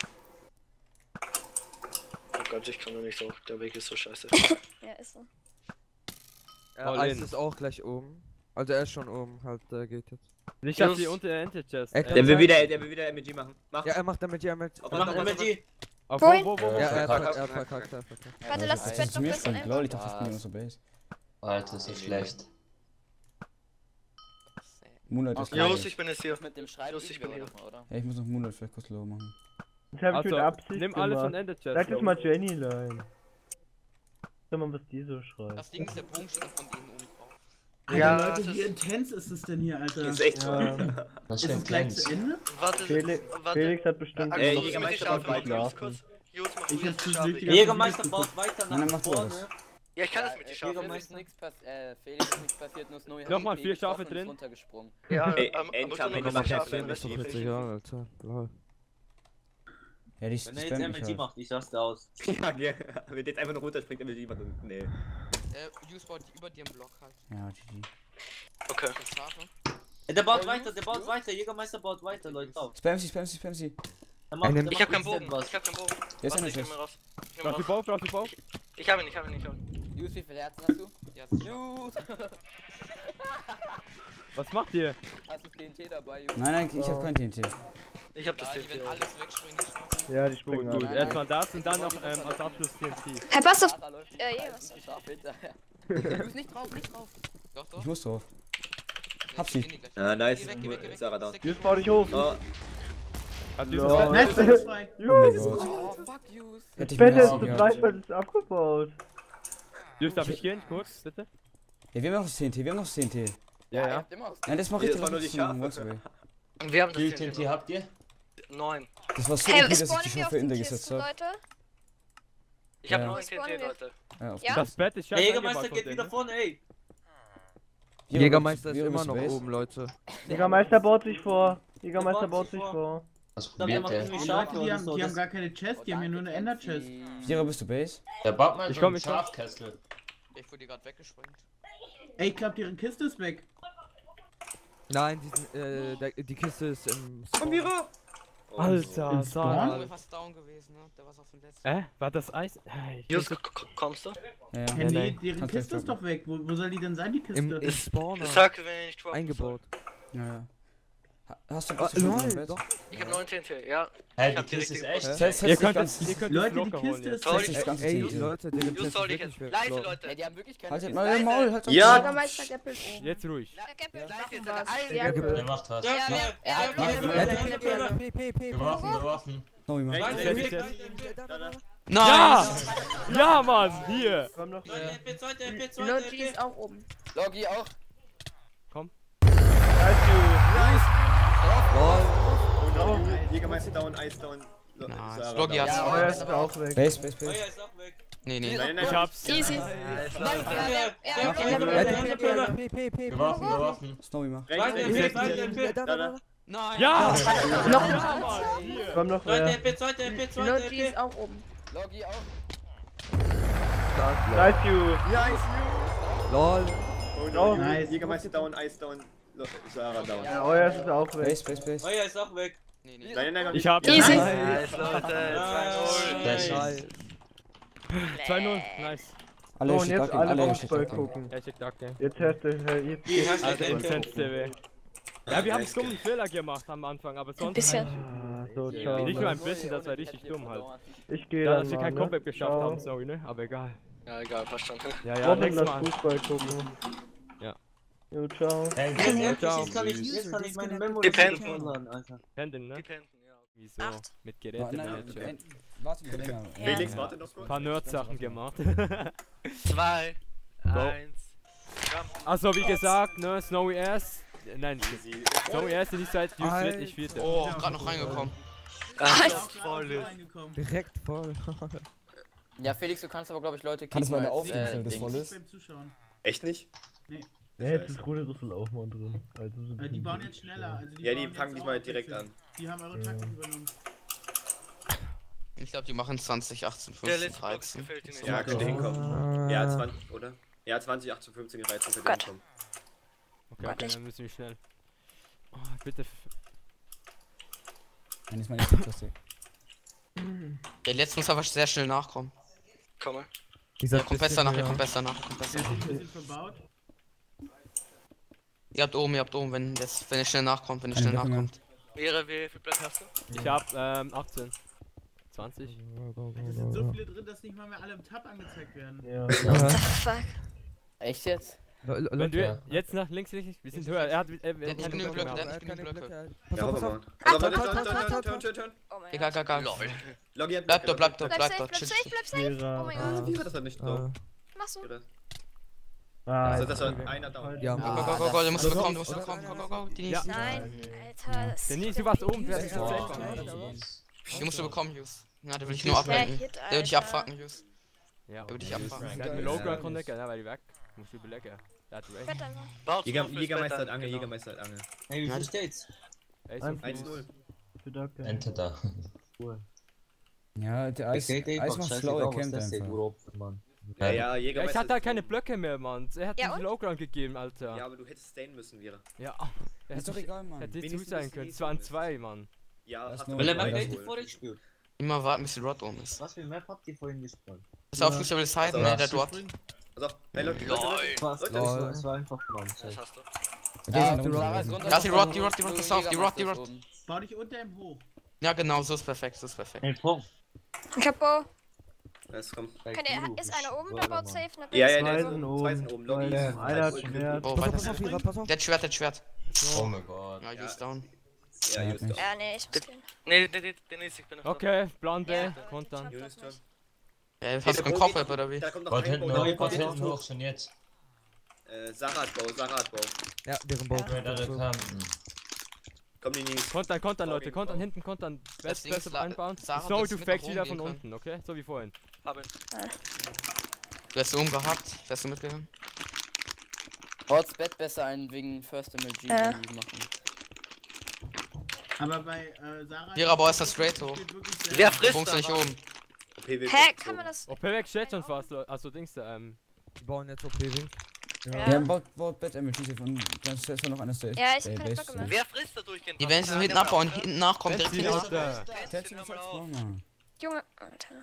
Oh Gott, ich kann doch nicht so. Der Weg ist so scheiße. Ja, ist so. All Eis in. ist auch gleich oben. Also er ist schon oben, halt, der geht jetzt. Nicht, dass die unter der Enter-Chest. Der Der will wieder MG machen. Mach. Ja, er macht damit ja mit. Auf Mach was, MLG. Auf Wohin? wo? Ja, er verkackt. hat verkackt, er hat verkackt. Warte, lass das Dass Bett zu noch mir besser springt, lol, ich einfach. dachte, ich bin immer so Base. Alter, ist so schlecht. Moonlight ist Okay. gleich. Jos, ich bin jetzt hier. Mit dem Schreiben Just, ich bin hier. oder? Ja, ich muss noch Moonlight vielleicht kurz low machen. Das hab ich mit Also, Absicht nimm alles von gemacht. Ender-Chest. Sag das mal Jenny Line. Sag mal, was die so schreibt. Das Ding ist, der Bogen steht von denen oben drauf. Alter, Ja, Leute, das wie ist- intens ist es denn hier, Alter? Das ist echt so. Ja. Das Ist es stimmt, gleich Lenz. zu Ende? Warte, Felix hat bestimmt Axel, Ey, mach du Jägermeister mit die Schafe, baut mach du weiter. das kurz. Jos, mach du Ich mit hab's die zu Schafe. wichtig. Jägermeister baut weiter Nein, dann nach mach du vorne. das. Ja, ich kann das mit die Schafe. Felix ist nichts passiert, nur Snowy hat Nochmal die vier Schafe getroffen und ist drin. runtergesprungen. Ja, Ey, aber Endkampf, schon noch Ende mal macht Schafe, Schafe, den Rest Ist doch nicht. 40 Jahre, Alter. Lol. Ja, die Wenn er jetzt spammt mich MLG halt. macht, ich raste aus. Ja, ja. Wenn jetzt einfach nur runter springt, MG machen. Nee. Use baut über dir im Block halt. Ja, GG. Okay. Und Schafe. Der baut weiter, Jägermeister baut weiter, Leute. Auf. Spam sie, spam sie, spam sie. Der macht- Einem- der Ich hab macht keinen Bogen. was. Ich hab keinen Bogen. Der ist Warte, einer ich nehm Chest. ihn raus. Ich nehm ihn Brauchst du raus. Bauch, brauchst du Bauch? Ich hab ihn, ich hab ihn, ich hab ihn. Jus, wie viele Herzen hast du? Ja, Jus. Was macht ihr? Hast du TNT dabei, Jus? Nein, nein, ich hab kein TNT. Ich hab das Ja, die TNT. werden alles wegspringen. Ja, die springen Gut, alle. erstmal das und dann noch als Abschluss TNT. Hey, pass auf! Sarah läuft Ja, nicht ja, vorbei, was? die Schafe hinterher. Jus, nicht drauf, nicht drauf. Doch, doch. Ich muss drauf. Ja, hab die sie. gehen gleich. Ah, nice. Geh weg, geh weg, geh weg. Sarah da. Steck Jus, dich bau dich hoch. Oh, Hat Ja. dieses Nice, das ist frei. Oh mein Jus, Gott. Oh, fuck Jus. Hätte ich Fette, mir das auch gehabt. Reichweite ist abgebaut. Jus, darf ich gehen? Kurz, bitte? Ja, wir haben noch das TNT, wir haben noch das TNT. Ja, ihr ja. habt immer Nein, das mache Nee, ich das war nur die Schafe. Wir haben das Wie viel TNT. TNT habt ihr? 9. Das war so Hey, okay, dass ich spawnen die wir auf Schafe in den der gesetzt Kisten, habe. Leute? Ich hab Ja. 9 Spawnen TNT, wir. Leute. Ja? Das Bett ist Der scheiße Jägermeister angebaut geht von wieder denen, vorne, ey. Jägermeister ist Vierer immer bist noch Base. oben, Leute. Jägermeister baut sich vor. Jägermeister Der baut baut sich sich vor. Ich Was glaub, der probiert macht der? irgendwie Die Schafe Leute, die oder haben, so. die haben Das- gar keine Chest, die haben hier nur eine Ender-Chest. Vierer, bist du Base? Der baut mal Ich so komm, einen ich komm. Schafkessel. Ich wurde gerade weggesprengt. Ey, ich glaub, ihre Kiste ist weg. Nein, die Kiste ist im. komm, Vierer! Alter, Der Sara. ist fast down gewesen, ne? Der war auf dem letzten. War das Eis? Just, kommst du? Ja, Ja, ja. nee, nein. deren Kannst Kiste du ist doch weg. Wo soll die denn sein, die Kiste? Im Spawner. Sag, wenn ich droppen Eingebaut. Ja. Hast du Lol, doch. Ich hab 19 TNT, ja. Hey, Ich die hab die Kiste ist richtige echt. Setz Ihr dich könnt ganz... es Leute, die locker holen Kiste jetzt. ist Soll weg. ich- Das ganze Ey, Team. Leute, der Just soll ich jetzt. Leise, Ja, Leute. die haben wirklich keine Haltet Kiste. mal im Maul, halt Ja. Bürgermeister Geppelt oben. Jetzt ruhig. Der Geppelt Leise, machen jetzt was. eine Ja, Der macht was. Er hat Geworfen, geworfen. Snowy, mach. Ja! Ja, Mann! Hier! Komm noch. Logi ist auch oben. Logi auch. Jägermeister down, Eis down. Na, Sarah Logi down. hat's Oh, auch. er ist auch weg. Base, Base, Base. Nee, nee. Nein, nein, Ich hab's. Easy. Geworfen, geworfen. Snowy, mach. Rechts, rechts, rechts. Da, da. Nein! Ja! Noch Ja, Mann! Hier! Komm noch wer. Logi ist auch oben. Logi auch. Nice you. Lol. Oh, Oh. nice. Jägermeister down, Eis down. Sarah down. Ja, euer ist auch weg. Base, Base, Base. Euer ist auch weg. Nee, nee. Nein, nein, nein. Ich hab's. Easy. Nice, Leute. 2-0. 2-0, nice. Alle So, und jetzt Schickdacken, alle alle Fußball Schickdacken. gucken. Ja, ich danke. Jetzt hörst du, jetzt Wie hast du Also, denn? Lizenz TV. Ja, wir haben dummen Fehler gemacht am Anfang, aber Ein sonst bisschen. So, ciao. nicht nur ein bisschen, das war richtig dumm halt. Ich gehe Ja, dann dass wir mal, kein ne? Comeback geschafft Ciao. haben, sorry, ne? Aber egal. Ja, egal, verstanden. Ja, ja, Wochen nächstes das Mal. Fußball gucken. Ja. Jo, ciao. Hey, Ganz ehrlich, Ciao. jetzt kann ich meine Memo Dependen. runterladen, Alter. Händen, ne? Dependen, ja. Wieso? 8. Mit Nein, Gerätemanager. nein, warte noch länger. Felix, warte noch Ein kurz. paar Nerd-Sachen gemacht. 2, 1. Also, wie gesagt, ne? Snowy Ass. Nein, Snowy Ass ist nicht seit News wird nicht Vierte. Oh, gerade noch reingekommen. Voll. Direkt voll. Ja, Felix, du kannst aber, glaube ich, Leute Kann es mal eine als, Aufnahme, das Dings. voll ist? Beim Zuschauen. Echt nicht? Ja, jetzt ist Ruderrüssel auch mal drin. Also sind Die bauen jetzt schneller. Also Ja, die bauen fangen jetzt diesmal auch direkt abwechselnd. an. Die haben eure Taktik übernommen. Ich glaube, die machen 20, 18, Der 15, letzte Block 13. gefällt dir nicht. Ja, könnte hinkommen. Ja, 20, oder? Ja, 20, 18, 15, 13 könnte Gott. hinkommen. Okay, okay, dann müssen wir schnell. Oh, bitte. Nein, ist mal nicht das Der letzte muss aber sehr schnell nachkommen. Komme. Dieser Der kommt besser nach, der kommt besser nach, kommt besser. Wir sind verbaut. Ihr habt oben, wenn er schnell nachkommt, wenn er schnell Keine Deckung nachkommt. Wie viel Blatt hast du? Ich hab 18. 20. Es sind so viele drin, dass nicht mal mehr alle im Tab angezeigt werden. Ja. What the fuck? Echt jetzt? Wenn du jetzt nach links, wir sind höher. Er hat Der hat nicht genügend Blöcke, der hat nicht genügend Blöcke. Pass Ja, auf, pass pass auf. auf. Also, warte, turn. Oh mein Egal, Gott. egal. Logi hat Bleib dort, bleib dort, Bleib bleib safe, dort. bleib Chill, safe, chill. bleib safe. Oh mein Gott. Wie war das halt nicht drauf? Machst du? Also, das war einer down. Ja. Go, go, go, du musst bekommen, Go, go, go. Die nächsten. Nein, Alter. Das Denise, du warst oben, du hast dich Oh. safe. Die musst du bekommen, Hughes. Ja, der will dich nur ablenken. Hit, Der will dich Alter. abfucken, Hughes. Ja, Der will dich abfucken. der hat mir Low-Ground runtergegangen, ja, weil die weg. Musst du überlegen. Der hat recht. Bett einfach. Baut Jägermeister hat Angel, Jägermeister hat Angel. Hey, wie viel steht's? Ey, so 1-0. Ente da. Ja, der Eis macht schlau, er kennt einfach. Ja, Ja, ich Jägermeister. hatte halt keine Blöcke mehr, Mann. Er hat Ja, mir und? Low-Ground gegeben, Alter. Ja, aber du hättest stayen müssen, Vira. Ja. Er Ist doch egal, Mann. hätte nicht zu Wenigstens sein ist können. die Es waren 2, Mann. Ja, Das hast nur- du Weil er Ja, mein das Geld wohl. vorher gespielt. Immer warten, bis die Rod um ist. Was für ein Map habt ihr vorhin gespielt? Ist auf, Hughes, der will Side, ne, der dort. Also, hey Leute, Was? Leute, Lol. Das war einfach Mann. Das hast du. Der ist Sarah runter. ist runter. Lass die Rod, pass auf, die Rod. Bau dich unter ihm hoch. Ja, genau, so ist perfekt, so ist perfekt. Hey, Punkt. Kapo. Jetzt komm. Ist einer oben, der baut safe, ne? Ja, ja, Zwei der sind ist oben. zwei sind oben. Logi ist Einer hat Schwert. Oh, Pass auf, weiter. pass auf, Vierer, pass auf. Der hat Schwert. Oh mein Gott. Ja, Hughes down. Ja, just doch. Ja, nee, ich muss gehen. Nee, den ist ich bin noch Okay, Plan B, Ja. Kontern. Jonas Turn. Hast du einen Kopf oder wie? Da kommt noch Bot ein hinten Bau. hoch, Bot hinten hoch, schon jetzt. Sarah hat Bau, Sarah hat Bau. Ja, deren Boot. Red Alert haben. Komm, die Nils. Kontern, Leute, kontern hinten, kontern. Das Ding ist Besser einbauen. Sarah Snow, wird du mit fakest nach wieder oben von gehen unten, okay? So wie vorhin. Haben. Du hast oben gehabt, wärst du mitgegangen? Baut's Bett besser ein wegen First MLG, Ja. wenn die machen. Aber bei Sarah. Hier, aber ist das straight hoch. steht wirklich sehr- Wer Du frisst funkst nicht aber? oben. OP wird Hä, gezogen. kann man das? OP weg steht schon fast, Leute. Achso, Dings da, Die bauen jetzt OP-Wing. Ja, baut Bett MLG und dann ist noch einer safe. Ja, ich hab keine Blöcke mehr. Wer frisst da durchgehend? Die werden jetzt hinten abbauen, hinten nachkommen, direkt Betsy, hinten. Alter. Junge, Alter.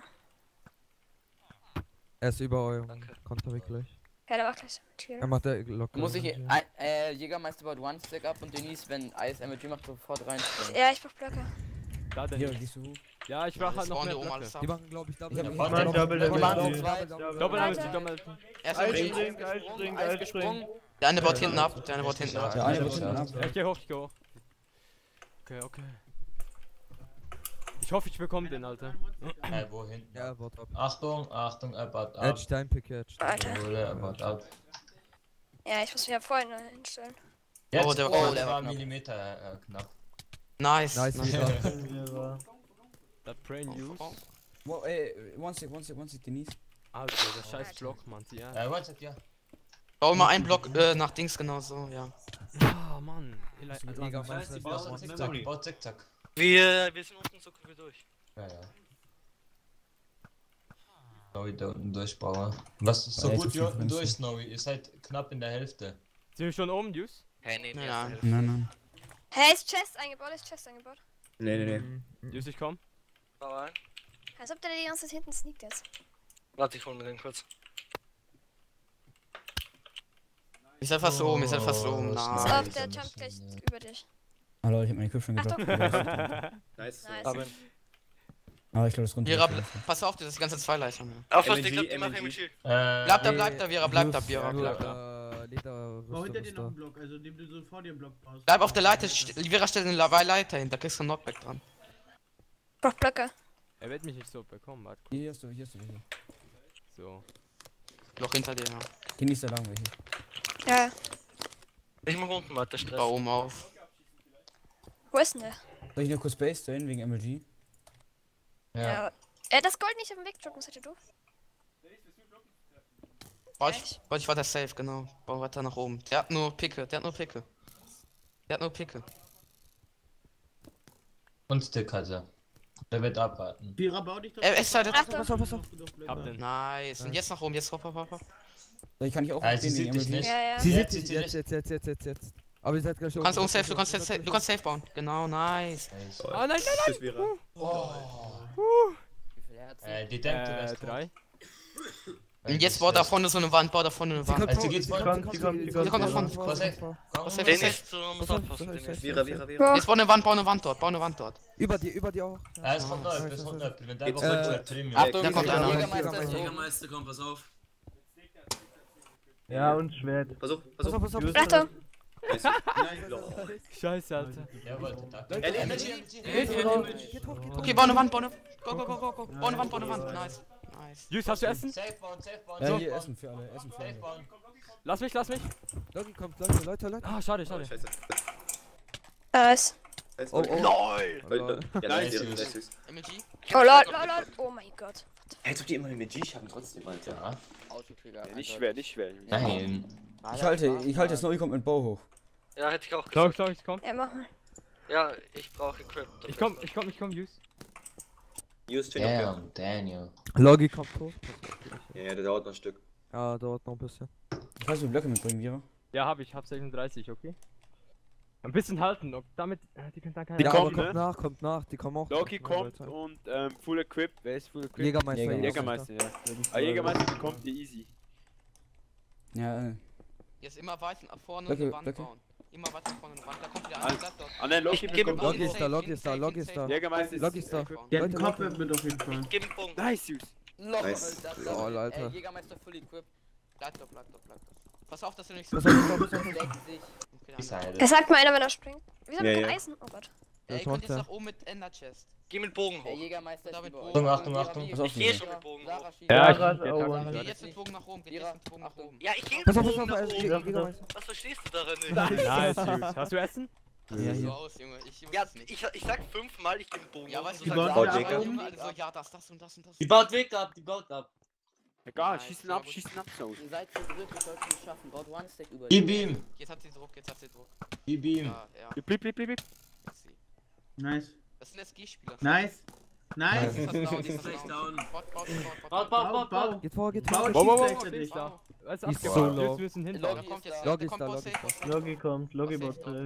Er ist über eurem Konterweg gleich. Ja, der macht gleich Tür. Er macht der locker. Muss ich Jägermeister baut One Stack ab und Denise, wenn Ice MLG macht, sofort reinspringen. Ja, ich brauch Blöcke. Da denn Hier, nicht. gehst du hoch? Ja, ich brauch halt noch mehr Blöcke. Die machen, glaube ich, Double. Ich mach Double Doppel. Erst Alter. Gesprungen. der eine baut hinten ab, der eine baut hinten ab. Der eine wird hinten ab. Ja, ich geh hoch. Okay. Ich hoffe, ich bekomme den, Alter. Wohin? Ja, baut ab. Achtung, er baut ab. Edge, dein Pick, Edge. Alter. Jawohl, er baut ab. Ja, ich muss mich ja vorhin hinstellen. Jetzt, Oh, der war der war knapp. Millimeter knapp. Nice. Nice, nice. wieder. That Brain Use. Wow, one sec, Denise. Alter, der scheiß Block, Mann. Ja. WhatsApp, ja. Bau mal einen Block nach Dings genauso, ja. Ah, Mann. Jägermeister. Baut Zickzack. Wir sind unten so gut durch. Ja. Snowy da unten durchbauen. Was ist so Ja, gut jetzt wie unten ist durch, Snowy? Ihr seid knapp in der Hälfte. Sind wir schon oben, Juice? Hey, nee, Ja. Nein. Hey, ist Chest eingebaut? Nee. Juice, ich komm. Bau ein. Als ob der die ganze Zeit hinten sneakt jetzt. Warte, ich hol mir den kurz. Ihr seid fast oben, ihr seid fast oben. Pass Na. auf, der jumpt gleich über dich. Hallo, ich hab meine Köpfe Achtung. gedroppt. Nice. Nice. Aber Aber ich glaube, das Vira, runter. pass auf, das ist die ganze Zweileitung. Auf was, MLG, ich glaub, die machen MLG. MLG. Bleibt da, Vira, bleibt da, Vira, Nur, bleibt da. Leder, Bau hinter dir noch einen Rüster. Block, also indem du so vor dir einen Block baust. Bleib auf der Leiter, Vira stellt eine Leiter hin, da kriegst du einen Knockback dran. Ich brauch Blöcke. Er wird mich nicht so bekommen, warte. Hier hast du. So. Loch hinter dir, ja. Genieß da lang welche. Ja. Ich mach unten weiter Stress. Bau oben auf. Wo ist denn der? Soll ich nur kurz Base stellen wegen MLG? Ja. Das Gold nicht auf dem Weg droppen, seid ihr doof? Bau ich weiter safe, genau. Bau weiter nach oben. Der hat nur Picke. Und Stick hat er. Der wird abwarten. Vira, bau dich doch. Er ist halt. Achtung. Pass auf. Hab den. Nice. Und jetzt nach oben, jetzt hopp. Ich kann nicht auch Ah, sie den sieht wegen dich MLG. nicht. Ja. Sie Jetzt sieht sieht sie jetzt. Aber ihr seid gleich Du kannst safe, du kannst safe bauen. Genau, nice. Ah, nein. Tschüss, Vira. Wie viel Herzen? Die denkt, du wärst 3. Und jetzt baut da vorne so eine Wand, Also geht's Sie voll. kommt davon. Pass auf. Den ist so Fahrtposten. Vira. Jetzt bau eine Wand dort. Über dir auch. Ah, es kommt neu, bis 100. Wenn der Geht's überholt voll. wird, Premium. Achtung, Da kommt einer. Jägermeister ist oben. Jägermeister, komm, pass auf. Ja, und Schwert. Pass auf. Achtung. Nice. Scheiße, Alter. Der wollte da. Okay, bau eine Wand. Go. Bau eine Wand. Nice. Juice, hast du Essen? Safe bauen. Ja, hier Essen für alle. Safe bauen. Lass mich. Logi kommt, Leute. Ah, schade. Scheiße. Nice. Nice. Oh. Leute. Ja, nice. Süß. MLG? Oh lol. Oh mein Gott. Als ob die immer mit G haben trotzdem, Alter. Ja. Autokrieger. Nicht schwer. Nein. Ich halte Snowy kommt mit Bau hoch. Ja, hätte ich auch gesagt. Klar, ich komm. Ja, mach mal. Ja, ich brauche Equip. Ich komm, Juice. Use Chain of Damn, Daniel. Logi kommt hoch. Ja, der dauert noch ein Stück. Ja, dauert noch ein bisschen. Kannst du Blöcke mitbringen, Vira? Ja, hab 36, okay? Ein bisschen halten, ob damit. Die können dann keine. Die Ja, kommen, aber kommt nach, die kommen auch. Loki nach, kommt Leute. und Full Equip. Wer ist Full Equip? Jägermeister. Jägermeister, ja. Jägermeister bekommt die easy. Ja, Jetzt immer weiter nach vorne Blöcke, eine Wand Blöcke. bauen. Immer weiter vorne eine Wand. Da kommt wieder Alles. einer, bleibt dort. Ah nein, Loki Ich gebe bekommt Bogen. Logi ist da. Jägermeister Logi ist da. Equip. Der hat Leute, einen Kopf mit auf jeden Fall. Ich gebe einen Bogen. Nice, süß. Loch, Nice. Lol, Alter. Jägermeister full equipped. Bleibt dort. Pass auf, dass du nicht Pass auf. Deckt sich. Okay, Ich dann. sage. Das sagt mal einer, wenn er springt. Wieso Ja, mit dem ja. Eisen? Oh Gott. Ihr Was könnt macht jetzt der? nach oben mit Ender Chest. Geh mit Bogen Der hoch. Jägermeister ist Damit über Bogen. Achtung. Pass auf, Ich gehe Vira. schon mit Bogen hoch. Sarah schießt. Ja, Geh jetzt mit Bogen nach oben. nach oben. Ja, ich gehe Pass mit auf, Bogen nach oben. Jägermeister. Was verstehst du daran nicht? Nice, Juice. Hast du Essen? Ja, So hier. aus, Junge. Ich Ja, weiß nicht. ich sag 5-mal, ich geh mit Bogen Ja, hoch. weißt du, Die so bauen sagen, wieder aber ab. Junge, alle so, ja, das und das. Die baut Weg ab, Egal, Nice, schießen ab, sehr gut. so. Ihr seid zu dritt, ihr solltet es schaffen. Baut One Stack über. Gib ihm. Jetzt hat sie Druck. Gib ihm. Ja. Blip. Sie. Nice. Das sind SG-Spieler. Nice. Nice. Bau. Geht vor, geht Bau. vor. Wow, die ist da. Was ist Ist so abgebaut? low. Jetzt müssen hinten. Da kommt jetzt, Log da ist kommt da, Boss Log ist safe. Logi kommt, Logibot safe.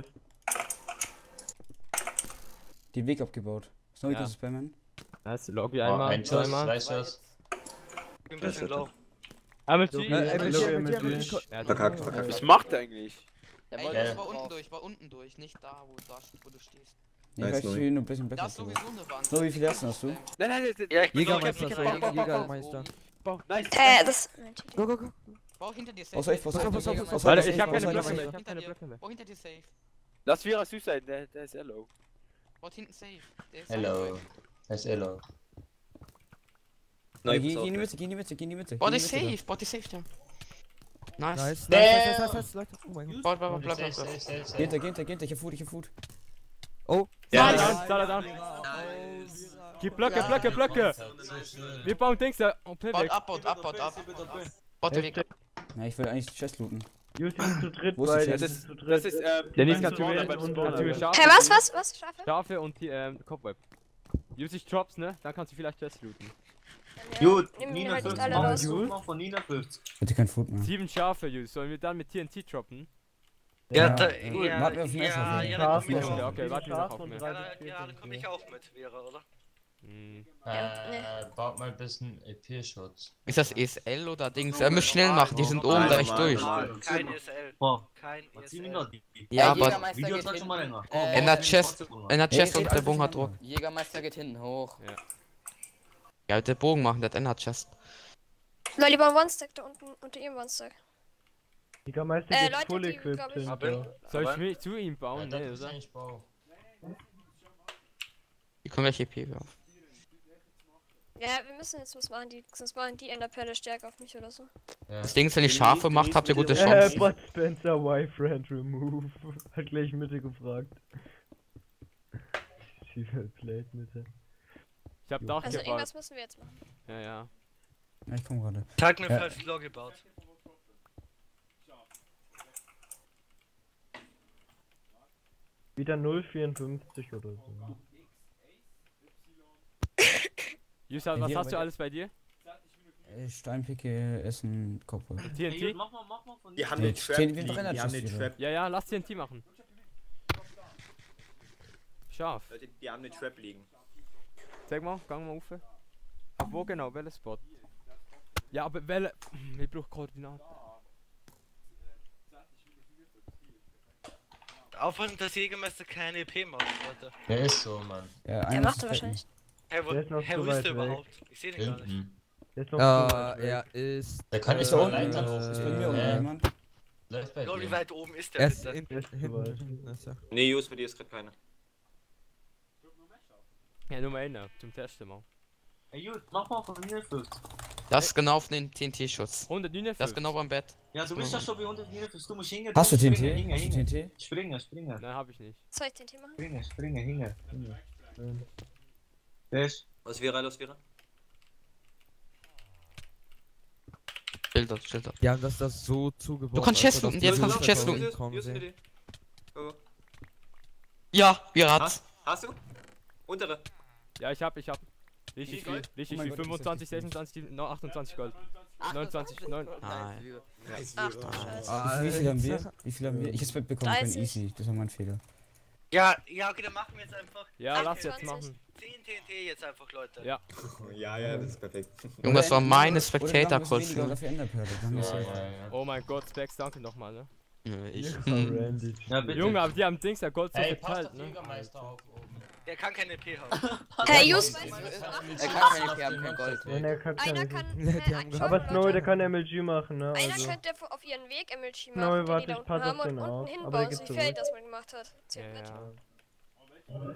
Den Weg abgebaut. Snowy, Ja. kannst du spammen? Das Loggi Oh, einmal, ein Schuss, zweimal. zwei Schuss. Ich bin ein bisschen low. Einmal Logi, G. MLG. Verkackt, verkackt. Was macht er eigentlich? Der Ey, wollte Ja. das war unten durch, war unten durch, nicht da, wo du stehst. Ich Nice, weiß, ich will nur ein bisschen Da besser ist zu werden. sowieso eine Wand. So, wie viele Herzen hast du? Nein, nein, Ja, ich bin Jägermeister, low. Jägermeister. Nice. Das. Go, go, go. Bau hinter dir safe. Pass auf, pass auf, Pass pass auf, auf, pass pass auf. auf. Warte, pass ich hab auf, keine pass Blöcke auf. mehr, ich hab Hinter keine dir. Blöcke mehr. Bau hinter dir safe. Lass Vierer süß sein, der ist hello. Baut hinten safe. Der ist Hello. Das ist hello. Geh in die Mitte, geh in die Mitte, geh in die Mitte. Baut geh die in die Mitte. safe, baut die safe da. Nice. Nice, Damn. nice, Leute. Oh mein Gott. Baut, bleib. Safe, safe, safe, safe. Geht er, ich hab Food. Oh, Ja, Nice. da. Gib Blöcke. Wir bauen Dings da. Oh, Baut perfekt. ab. Baut den Weg ab. Ja, ich will eigentlich Chest looten. Jussi ist zu dritt, Wo ist die beide Chest? sind zu dritt. Das ist, Der nächste Beide kannst du Spawn, wählen aber und Spawn, kannst du aber- Schafe. Was? Schafe? Schafe und die Cobweb. Use ich Drops, ne? Dann kannst du vielleicht Chest looten. Gut, Nehmen wir Nina halt nicht 50. alle Mach raus. einen Such von Nina 50. Hätte kein Food mehr. 7 Schafe, Use. Sollen wir dann mit TNT droppen? Ja, Ja, da, cool. ja, Warten wir auf den Messer, ja, okay. ja, dann komm ich Schafen, auch. Okay, warten wir noch auf Schafen mehr. und Ja, 30 ja, dann komme ich auch mit, Vera, oder? Hm. Baut mal ein bisschen EP-Schutz. Ist das ESL oder Dings? Er muss schnell machen, die sind oben gleich durch. Kein ESL. Boah, Kein was ziehen ESL. wir die? Ja, aber Jägermeister Video geht zeigt schon mal hinten. länger. Ändert Chest Hey, und der Bogen hat Druck. Jägermeister geht hinten hoch. Ja, der Bogen machen, das ändert Chest. Lolli bauen One-Stack da unten, unter ihrem One-Stack. Jägermeister geht Leute, full die, equipped glaub ich- hinter. Soll ich mich zu ihm bauen? Ja, Nee, das ist oder? eigentlich Bau. Die können gleich EP auf. Ja, wir müssen jetzt was machen, sonst machen die Enderperle stärker auf mich oder so. Ja. Das Ding ist, wenn ihr Schafe macht, habt ihr gute Bud Chancen. Spencer, why friend remove? Hat gleich Mitte gefragt. Sie played Mitte. Ich hab Dach Also gebaut. irgendwas müssen wir jetzt machen. Ja. Ja, ich komm gerade. Tag mir Ja. 5 Log gebaut. Wieder 0,54 oder so. Yusa, Ja, was hier hast du bei- alles bei dir? Steinpicke, Essen, Kopf. TNT? Mach mal von Die haben Nee, den Trap 10 liegen, Windbrenner die haben den Chest Trap. Ja, lass TNT machen. Scharf. Leute, die haben den Trap liegen. Zeig mal, gang mal rauf. Auf wo genau? Welcher Spot? Ja, aber welcher... Ich brauch Koordinaten. Aufpassen, dass Jägermeister keine EP macht, Leute. Der ist so, Mann. Ja, Der einer macht ist er wahrscheinlich. Hey, Der ist noch hey, zu wo ist weit der weg. überhaupt? Ich sehe den gar nicht. Hinten. Der ist noch zu weit weg. er ist. Der kann nicht Ist so da unten? allein Ist bei mir unten Ja. jemand? Läuft bei Lol, wie dir. weit oben ist Er der ist bitte? Der ist zu weit. hinten ist er. Nee, Jus, für die ist gerade keiner. Ja, Nummer 1 zum Testen mal. Ey, gut, mach mal von Nina 50. Das ist genau auf den TNT-Schutz. 159. Das ist genau beim Bett. Ja, du bist ja schon bei 100 Nina 50. Du musst hingehen. Hast du TNT? Hinge, Hast du hinge. TNT? Springen. Nein, hab ich nicht. Soll ich den Thema machen? Hinge. Das. Was wäre, los wäre? Schilder. Die haben das so zugebaut. Du kannst Alter, Chest dass looten, die jetzt so kannst du weit Chest kommen looten. kommen Jus, sehen. für die. Oh. Ja, wir hat's. Hast du? Untere. Ja, ich hab. Richtig Wie viel, Gold? richtig Oh mein viel. Gott, 25, 26, 28 Gold. 29, 9. Nein. Ach du Scheiße. Wie viel haben wir? Wie viel haben wir? Ich hab's mitbekommen können, 30. easy. Das war mein Fehler. Ja, okay, dann machen wir jetzt einfach Ja, lass jetzt 28. machen. 10 TNT jetzt einfach, Leute. Ja. Ja, das ist perfekt. Junge, das war meine Oder Spectator-Kosten. oder für Enderperle. Dann ist Ja, es- ja, ja. Oh mein Gott, Specs, danke nochmal, ne? Ich. Randy. Ja, bitte. Junge, aber die haben Dings ja Gold so Hey, passt verteilt, auf ne? Jägermeister auf oben. Der kann keine EP haben. Hey, Just, Er kann keine EP haben, kein Gold. Nein, er kann einer keine. kann. Die haben schaut, Aber Leute, Snowy, der kann MLG machen, ne? Einer Also. könnte auf ihren Weg MLG Snowy, machen, den warte, die da ich unten passe haben auf und den unten auf. hinbauen, Aber der so geht wie zurück. Feld das mal gemacht hat. Ja, Zählt mit. ja.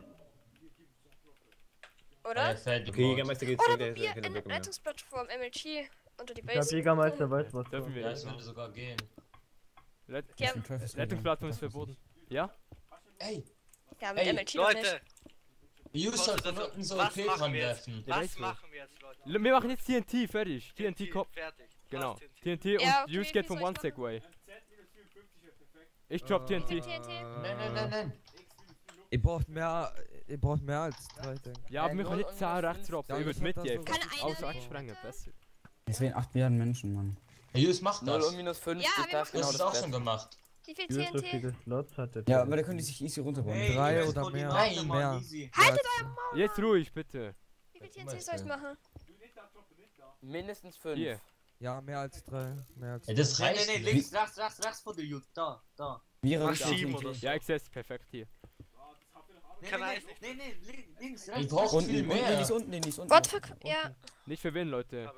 Oder? Okay, Jägermeister geht Oder zurück, der wir ist keine in Blöcke mehr. Rettungsplattform MLG unter die Ich glaub, Base. Jägermeister weiß was. Dürfen wir Ja, nicht. es würde sogar gehen. Die haben, Rettungsplattform ist verboten. Ja? Ey, ja, mit Ey, MLG noch nicht. Leute, User von unten so was EP machen dran wir jetzt? werfen. Der Was weiß machen wir jetzt, Leute? Wir machen jetzt TNT, fertig. TNT Kopf. Fertig. Genau. Passt, TNT Ja, und okay, Use geht wie vom soll ich One Stack Way. Ich drop TNT. TNT. Nein. Ihr braucht mehr. ihr braucht mehr als 3, denke ich. Ja, aber wir können nicht 10 rechts droppen. Ich würde mit dir einfach Kann einer außer nicht sprengen, besser. Es wären 8 Milliarden Menschen, Mann. Ja, Jus macht 0 das. und minus 5 Ja, ist wir das machen genau Das ist das auch schon Beste. gemacht. Wie viel Just so TNT? viele Slots hat der. Ja, aber da können die sich easy runterbauen. Hey, 3 das oder mehr. Koordinaten, Mann, Mehr. easy. Haltet euer Maul! Jetzt ruhig, bitte. Wie viel TNT soll ich machen? Mindestens 5. Hier. Ja, mehr als 3. Mehr als Ja, 3. das Nee, reicht nee, nicht. links, rechts von der Jut. Da. Vierer Mach und 7 TNT. oder so. Ja, ich seh's perfekt hier. Kann er nicht. Nee, links, Ich rechts. brauch Unten, viel unten, nee, mehr. nicht unten, nee, nicht unten. What fuck? Ja. Nicht verwirren, Leute.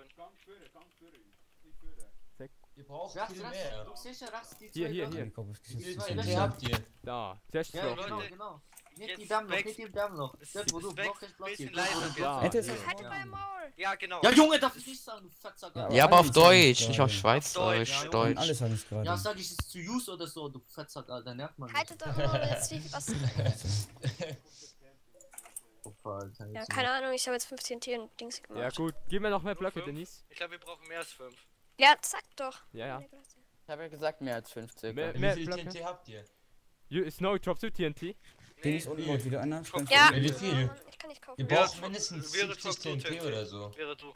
Ihr braucht Rechts, viel rechts. mehr. Du siehst ja rechts die Hier, zwei hier, da. hier. Ich glaub, es Wie viel ist TNT habt ihr? Da. Zuerst Ja, Flock. genau, Leute, genau. Nicht jetzt die Dammloch, weg. nicht die Dammloch. Dort, wo du Ist weg, Block ist bisschen platziert. leiser. Ja. Hätte es- Haltet euer Maul! Ja, genau. Ja, Junge, darf ich nicht sagen, du Fettsack. Ja, Ja, aber auf alle sagen es Deutsch, nicht auf gerade. Schweizerisch, Ja, Und Deutsch. alles haben es gerade. Ja, sag ich es zu Jus oder so, du Fettsack, Alter, nervt man nicht. Haltet euer Maul jetzt wie viel was. Alter, Ja, jetzt keine Ahnung, ich habe jetzt 15 TNT und Dings Ja gemacht. gut, gib mir noch mehr Blöcke, Denise. Ich glaube, wir brauchen mehr als 5. Ja, sag doch. Ja, ja. Ich habe ja gesagt, mehr als 5 circa. Mehr, Wie mehr viel Blöcke. TNT habt ihr? Snow, droppst du TNT? Den ist unten und wieder einer. Sprengt Ja. unten. Wie viel? Ich kann nicht kaufen. Ihr Wäre braucht du- mindestens wäre 70 du TNT oder so. Wäre du.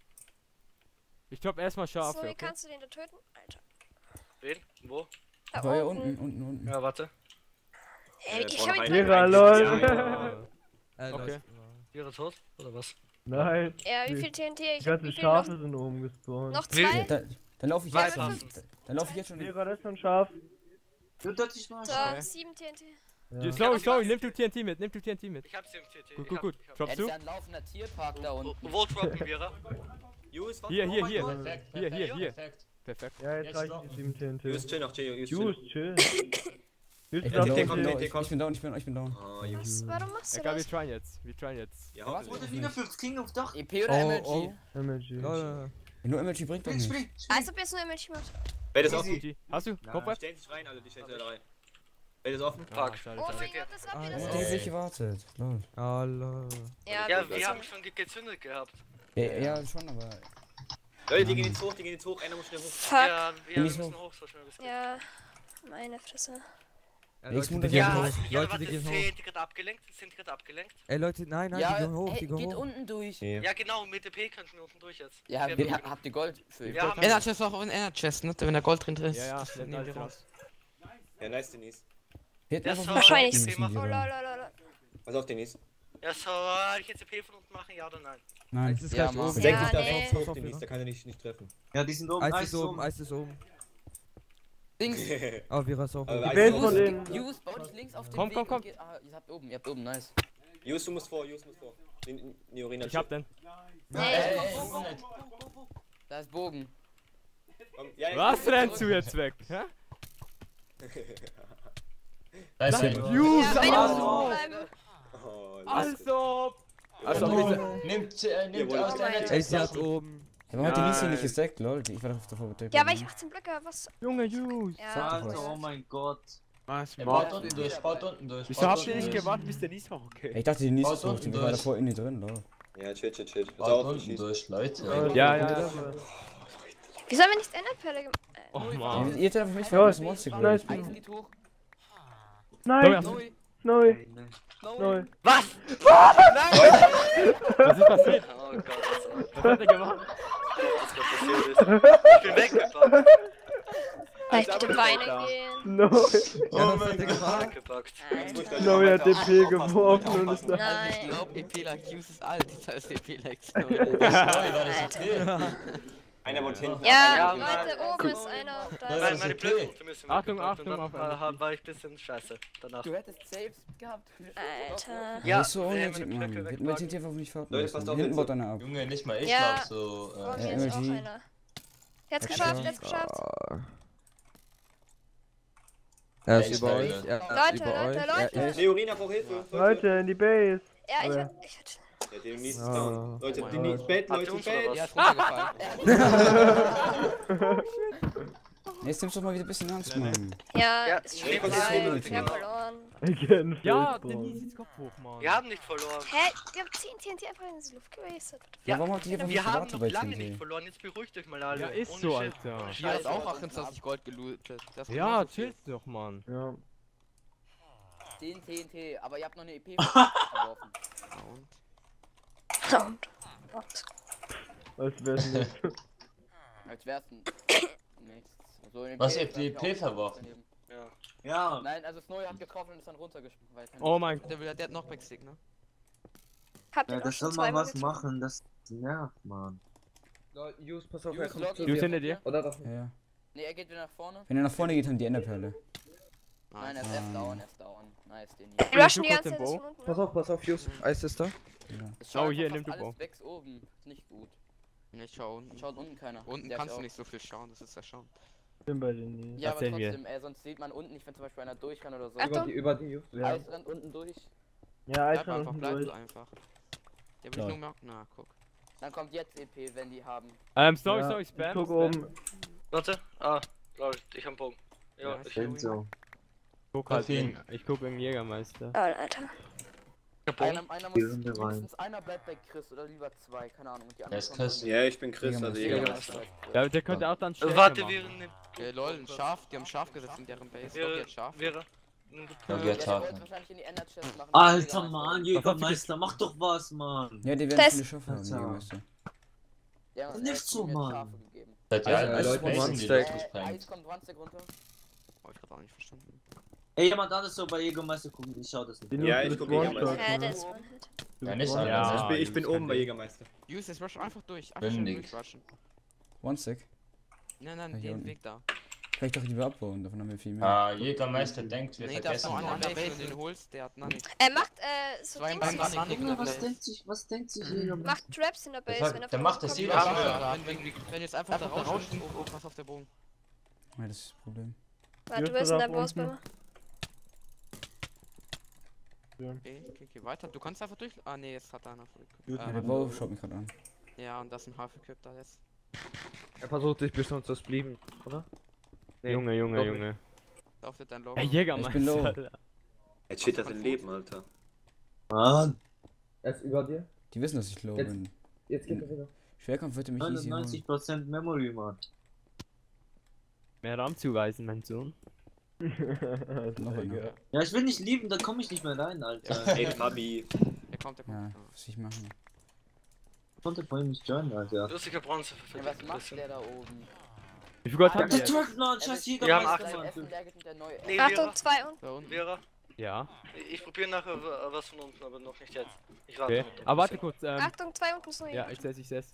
Ich drop erstmal Schafe, So, wie okay? kannst du den da töten? Alter. Wen? Wo? Da War ja unten. unten. Ja, warte. Ich brauchen hab noch ihn einen. Lehrer, lol. Ja. Okay. Wäre tot? Oder was? Nein. Ja, wie viel TNT? Die Ich hab ganzen wie viel Schafe noch? sind oben gespawnt. Noch Wie- 2? Dann laufe ich Zwei jetzt schon. Waffen. Dann laufe ich jetzt schon. Lehrer, das ist ein Schaf. Du, das ist noch ein So, Schaf. 7 TNT. Ja. Snow, nimm du TNT mit, nimm du TNT mit. Ich hab's im TT. Gut, Ich gut, hab- gut. ich hab- Droppst Das du? ist ja ein laufender Tierpark da unten. Wo droppen wir? Jus, was? Hier, hier, Oh mein hier. Gott. Perfekt, Hier, hier, hier. perfekt. Perfekt. Ja, jetzt Jetzt reichen locken. die 7 TNT. Jus, chill noch, chill, Jus, Just, chill. chill. Just, Ich lass bin TNT uns kommt, hier. TNT ich kommt. bin down, ich bin down. Oh, Was? Jus. Warum machst du Egal, wir das? tryen jetzt. Wir tryen jetzt. Ja, Was? hoffentlich. Wurde wieder für das King of Dach. EP oder Oh, MLG? oh. MLG. Lol. Nur MLG bringt doch Spring, nichts. spring, spring. Als ob ihr es nur im Milch macht. Bett ist offen. GG. Hast du? Die Kopfweb? stellen sich rein, alle, die stellen sich alle rein. Bett ist offen. Ah, Fuck. schade, Oh schade. mein Gott, das habt ihr Der das hat ist. sich gewartet. Lol. Ah, lol. Ja, Ja, wir wir haben sind- schon gezündet gehabt. Ja, schon, aber. Leute, die gehen jetzt hoch, einer muss schnell hoch. Fuck. Ja, wir Bin ich müssen so- hoch, so schnell wie es geht. Ja, meine Fresse. Ja, Nächsten Leute, die Monat gehen Ja, Ja, hoch. ja, Leute, warte, die gehen hoch. sind die gerade abgelenkt? Sind die gerade abgelenkt? Ey, Leute, nein, die Ja, gehen hoch, ey, die gehen geht hoch. unten durch. Ja, genau, mit DP könnten wir unten durch jetzt. Ja, Wir haben- habt ihr Gold für? Wir haben Energy ist auch ein Energy Chest, ne? Wenn da Gold drin ist. Ja, ja, das nehmen wir raus. Ja, nice, Denise. Wird Das einfach war- Wahrscheinlich. müssen die Oh rein. lol. Pass auf, Denise. Ja, soll ich jetzt DP von unten machen, ja oder nein? Nein. Eis ist Ja, gleich Mann. oben. Bedenk Ja, dich da nee. drauf hoch, Denise, da kann er nicht treffen. Ja, die sind oben. Eis ist oben, Eis ist oben. Links. Oh, wir ist auch Aber oben. Eis Wer ist ist von offen. denen? Jus, bau dich links auf den Komm, Weg komm, und komm. geht- Ah, ihr habt oben, nice. Jus, du musst vor. Neorina, Ich hab den. Nee, Da ist Bogen. Ja, Was rennst du jetzt weg? Hä? Da ist Nein, jemand. Jus, ja, einer muss also! bleiben. Oh, Also! Also, Also, nimmt Jawohl. aus der Ey, sie hat oben. Ja, warum hat die Denise hier nicht Nein. gestackt, lol? Ich war doch davor beteiligt. Ja, weil ich 18 Blöcke habe, was? Junge Jus! Ja, Alter, oh mein Gott. Was Baut unten durch, baut unten durch. Wieso baut habt ihr unten nicht durch. gewartet, bis der Nies war? Okay. Ich dachte, die Denise Baut ist hoch, unten die war durch. davor in die drin, lol. Ja, chill. Pass Baut auf, unten schieß. durch, Leute. Ja, ja. Wieso haben wir nicht Enderperle gemacht? Oh Ja, Mann. ihr hättet einfach mich Ja, fragen, das Monster nice. gewählt. Eis geht hoch. Nein, Snowy, Snowy, No. Snowy. Was? was ist passiert? Oh Gott, Was hat er gemacht? was gerade passiert ist. Ich bin weggebackt. Vielleicht bitte weinen gehen. Snowy. Oh mein Gott. Weggepackt. Snowy hat DP geworfen und ist da. Ich Nein. glaub, EP like Use ist alt, das heißt EP like Snow. Sorry, war das okay? Einer wohnt hinten. Ja, Ja, Leute, oben ist einer. Da Das ist ist Meine okay. Blödpunkte müssen Achtung, weggebracht Achtung, und auf dann einmal. war ich ein bisschen scheiße danach. Du hättest Saves gehabt. Alter. Ja, ist so wir haben unnötig, meine Mann. Blöcke Hätten wir weggebracht. TNT einfach nicht fahren Leute, müssen. passt auf, Hinten jetzt. baut einer ab. Junge, nicht mal ich Ja. glaub so. Vor Ja, mir ist auch MLG. einer. Der hat's geschafft, der hat's geschafft. Er Echt, ist über euch. Alter. Er ist Leute, über Leute, euch. Leute. Er ist Neorina braucht Hilfe. Leute, in die Base. Ja, ich Ja. hatte. Ja, Denise ist Ah. down. Leute, Oh mein Denise, Gott. Bett, Habt ihr Leute, uns oder Bett. Er ist runtergefallen. Jetzt nimmst du doch mal wieder ein bisschen ernst, Mann. Ja, Ja, ist nee, schon was ist vorbei. so Wir haben verloren. Again, Ja, Facepalm. der Nies ist Kopf hoch, Mann. Wir haben nicht verloren. Hä? Wir haben 10 TNT einfach in die Luft gewastet. Ja, warum habt ihr einfach nicht Wir haben gewartet noch bei lange nicht TNT? verloren, jetzt beruhigt euch mal alle. Ja, ist Ohne so, Shit. Alter. Ohne Hier hat Scheiß. auch 28 Gold gelootet. Das ist Ja, genauso viel. chillt doch, Mann. Ja. 10 TNT, aber ihr habt noch eine EP verworfen. Und? Als wär's nicht. Als wär's nichts. So eine Was, EP ihr habt die EP verworfen? Ja. Ja. Nein, also Snowy hat getroffen und ist dann runtergesprungen. Weil Oh mein Gott. Der hat noch Backstick, ne? Habt ihr Ja, noch das schon soll mal zweimal was getroffen? machen, das nervt, Mann. Use, pass auf, Use, er kommt log zu ihn. Use dir. hinter dir. Oder doch? Ja, ja. Ne, er geht wieder nach vorne. Wenn er nach vorne geht, haben die Enderperle. Nein, er ist F down, F down. Nice, den Die hier. rushen die kurz ganze den Zeit Bow. von unten. Pass auf, Use. Eis ist da. Ja. Es schaut Oh, hier, einfach nimm du alles Bow. wächst oben. Ist nicht gut. Nicht schauen. Schaut unten keiner. Unten Der kannst ist du auch- nicht so viel schauen, das ist ja schauen. Bin bei den nie. Ja, aber sehen wir. trotzdem, sonst sieht man unten nicht, wenn zum Beispiel einer durch kann oder so. Achtung. Über die Use. Ja, Eis rennt unten durch. ja Eis Bleib rennt einfach, unten bleib durch. einfach. Der will Klar. nur merken, na, guck. Dann kommt jetzt EP, wenn die haben. Sorry, Ja, sorry, ich Spam. guck Spam. oben. Warte. Ah, lol, ich hab einen Bogen. Ja, Ja, ich Stimmt so. Guck halt, Perfin. ich guck wegen Jägermeister. Oh, Alter. hab Bogen. Einer Die muss, Runde rein. mindestens einer bleibt bei Chris oder lieber zwei, keine Ahnung. Und die Wer anderen ist kommen Chris? dann- Ja, ich bin Chris, also Jägermeister. Jägermeister. Ja, der könnte auch dann Stärke Warte, machen. während dem. Lol, ein Schaf, die haben Schaf gesetzt in deren Base. Log Wäre. jetzt Schaf. Wäre. Ja, Ja, jetzt der wollte haben. wahrscheinlich in die Ender Chest machen. Alter, Mann, Was Jägermeister, mach doch was, Mann. Ja, die werden Test. viele Schafe haben, Alter. Jägermeister. Ja, Nicht so, Mann. Schafe gegeben. Seid ihr alle Also, als Leute, Basen, die One-Stack. Luft Eis gesprengt? kommt 20 runter. Hab ich grad auch nicht verstanden. Ey, jemand anderes so bei Jägermeister gucken, ich schau das nicht. Den Ja, Use ich ist guck One-Shot, Jägermeister. Ja, ne? der ist One-Hit. Ja, nicht One-Shot. alle. Ja. Ich bin Use oben bei kann Jägermeister. Use, jetzt rush einfach durch. Einfach schön Bündig. durchrushen. One-Stack. Nein, Ja, hier den unten. Weg da. Vielleicht doch lieber abbauen, davon haben wir viel mehr. Ah, Jägermeister denkt, wir Nee, da ist vergessen noch einer an der den. Base, wenn du den holst, der hat Nani. Macht, so Zwei Dings. Mann an den Junge, was denkt sich Jägermeister? Macht Traps in der Base, hat- wenn er der von macht unten das kommt. jeder Ja, Mal. Wenn du jetzt einfach da rausschiebst, oh, pass auf der Bogen. Ja, das ist das Problem. Warte, du Use bist in ist der ab Boss unten. Okay, weiter. Du kannst einfach durch. Ah, nee, jetzt hat einer. Ja, der Bau schaut mich gerade an. Ja, und das ist ein Half-Equip da jetzt. Er versucht dich bestimmt zu splieben, oder? Nee, Junge, Junge, doch Junge. Lauf dir dein Logo. Ey, Ich bin Jägermeister. low. Alter. Jetzt steht das im Leben, Alter. Mann, Er ist über dir. Die wissen, dass ich low Jetzt- bin. Jetzt geht er wieder. Schwerkampf wird er mich easy hauen. 99% Memory, Mann. Mehr Raum zuweisen, mein Sohn. Noch einer. Ja, ich will nicht lieben, da komme ich nicht mehr rein, Alter. Ey, Fabi. Der kommt, der kommt. Ja, Ah. was ich machen. Ich konnte vorhin nicht joinen, Alter. Lustiger Bronze. Ja, was macht der da oben? Wie viel Gold haben Der wir? Truck, Mann, scheiß Wir haben Jägermeister, 18. Mann. Essen, der geht mit der neue. Nee, Achtung, Vera. 2 unten. Da unten. Vera. Ja, Ich probiere nachher was von unten, aber noch nicht jetzt. Ich warte. okay. Aber warte kurz, Achtung, 2 unten ist noch ja, jemand. ich seh's.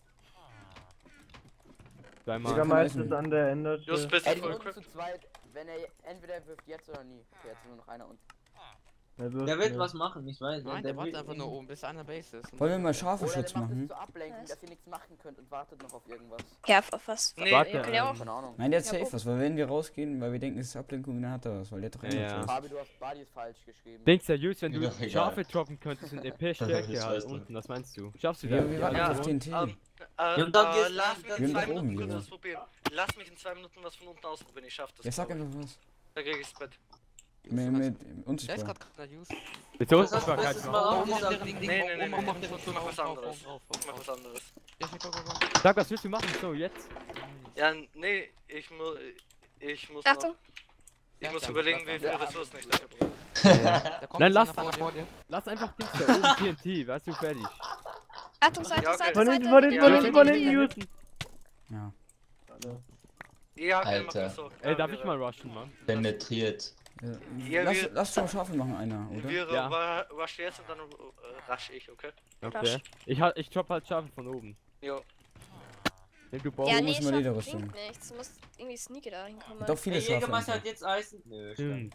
Zweimal. Jägermeister ist an der Ender Just Chest. bist Ey, du die voll unten equipped. zu zweit, wenn er entweder wirft jetzt oder nie. Okay, jetzt ist nur noch einer unten. Er wirft Der wird mir. was machen, ich weiß. Nein, der wartet will- einfach nur oben, bis einer Base ist. Und Wollen wir dann- mal Oder Schafeschutz der macht es machen? zur Ablenkung, Was? dass ihr nichts machen könnt und wartet noch auf irgendwas. Ja, auf was? Nee, Warte, Können ja auch. Keine Ahnung. Nein, der hat Ja, safe oben. was, weil wenn wir rausgehen, weil wir denken, es ist Ablenkung, dann hat er was, weil der hat doch Ja, Ender ja. Chest. Fabi, du hast Bodies falsch geschrieben. Denkst seriös, wenn Mir du doch egal. Schafe droppen könntest in EP-Stärke Das halt weißt du. unten, was meinst du? Schaffst du Wir, das? wir warten Ja, auf TNT. Ja, und dann geht's- lass mich Wir in sind 2 doch oben Minuten kurz wieder. was probieren. Lass mich in 2 Minuten was von unten ausprobieren, ich schaff das. Ja, sag glaub ich. einfach was. Da krieg ich's Bett. Mit Der ist unsichtbar. gerade gerade Use. Mit so Das hast du Unsichtbarkeit letztes machen. Mal auch Oben auf gesagt. der Ding, Nee, Ding, nee, nee, oben auf nee. der Ich mach Position, was anderes. drauf. Ich mach was anderes. Ja, go, go, go. Sag, was willst du machen? So, jetzt? Ja, nee, ich muss Achtung. noch, ich muss überlegen, wie viele Ressourcen ich dafür brauche. Da kommt Nein, jetzt lass einer vor dir. Lass einfach Dings da oben TNT, weißt du, fertig. Achtung, Seite, Ja, okay. Seite, Von Seite. hinten, von hinten, von Ja, hinten, von hinten, Use. Ja. Ja, okay, Alter. mach das so. Ey, darf ich mal rushen, Mann? Penetriert. Ja, Lass, wir- lass schon schaffen machen einer, oder? Wir Ja. rush jetzt und dann rush ich, okay? Okay. Ich drop halt Schafe von oben. Jo. Nimm du Baum. Ja, Oben nee, ist Schafe mal Lederrüstung. bringt nichts. Du musst irgendwie sneaky da hinkommen. Hat auch viele Ey, Schafe. Jägermeister einfach. hat jetzt Eisen. Nö, Stimmt.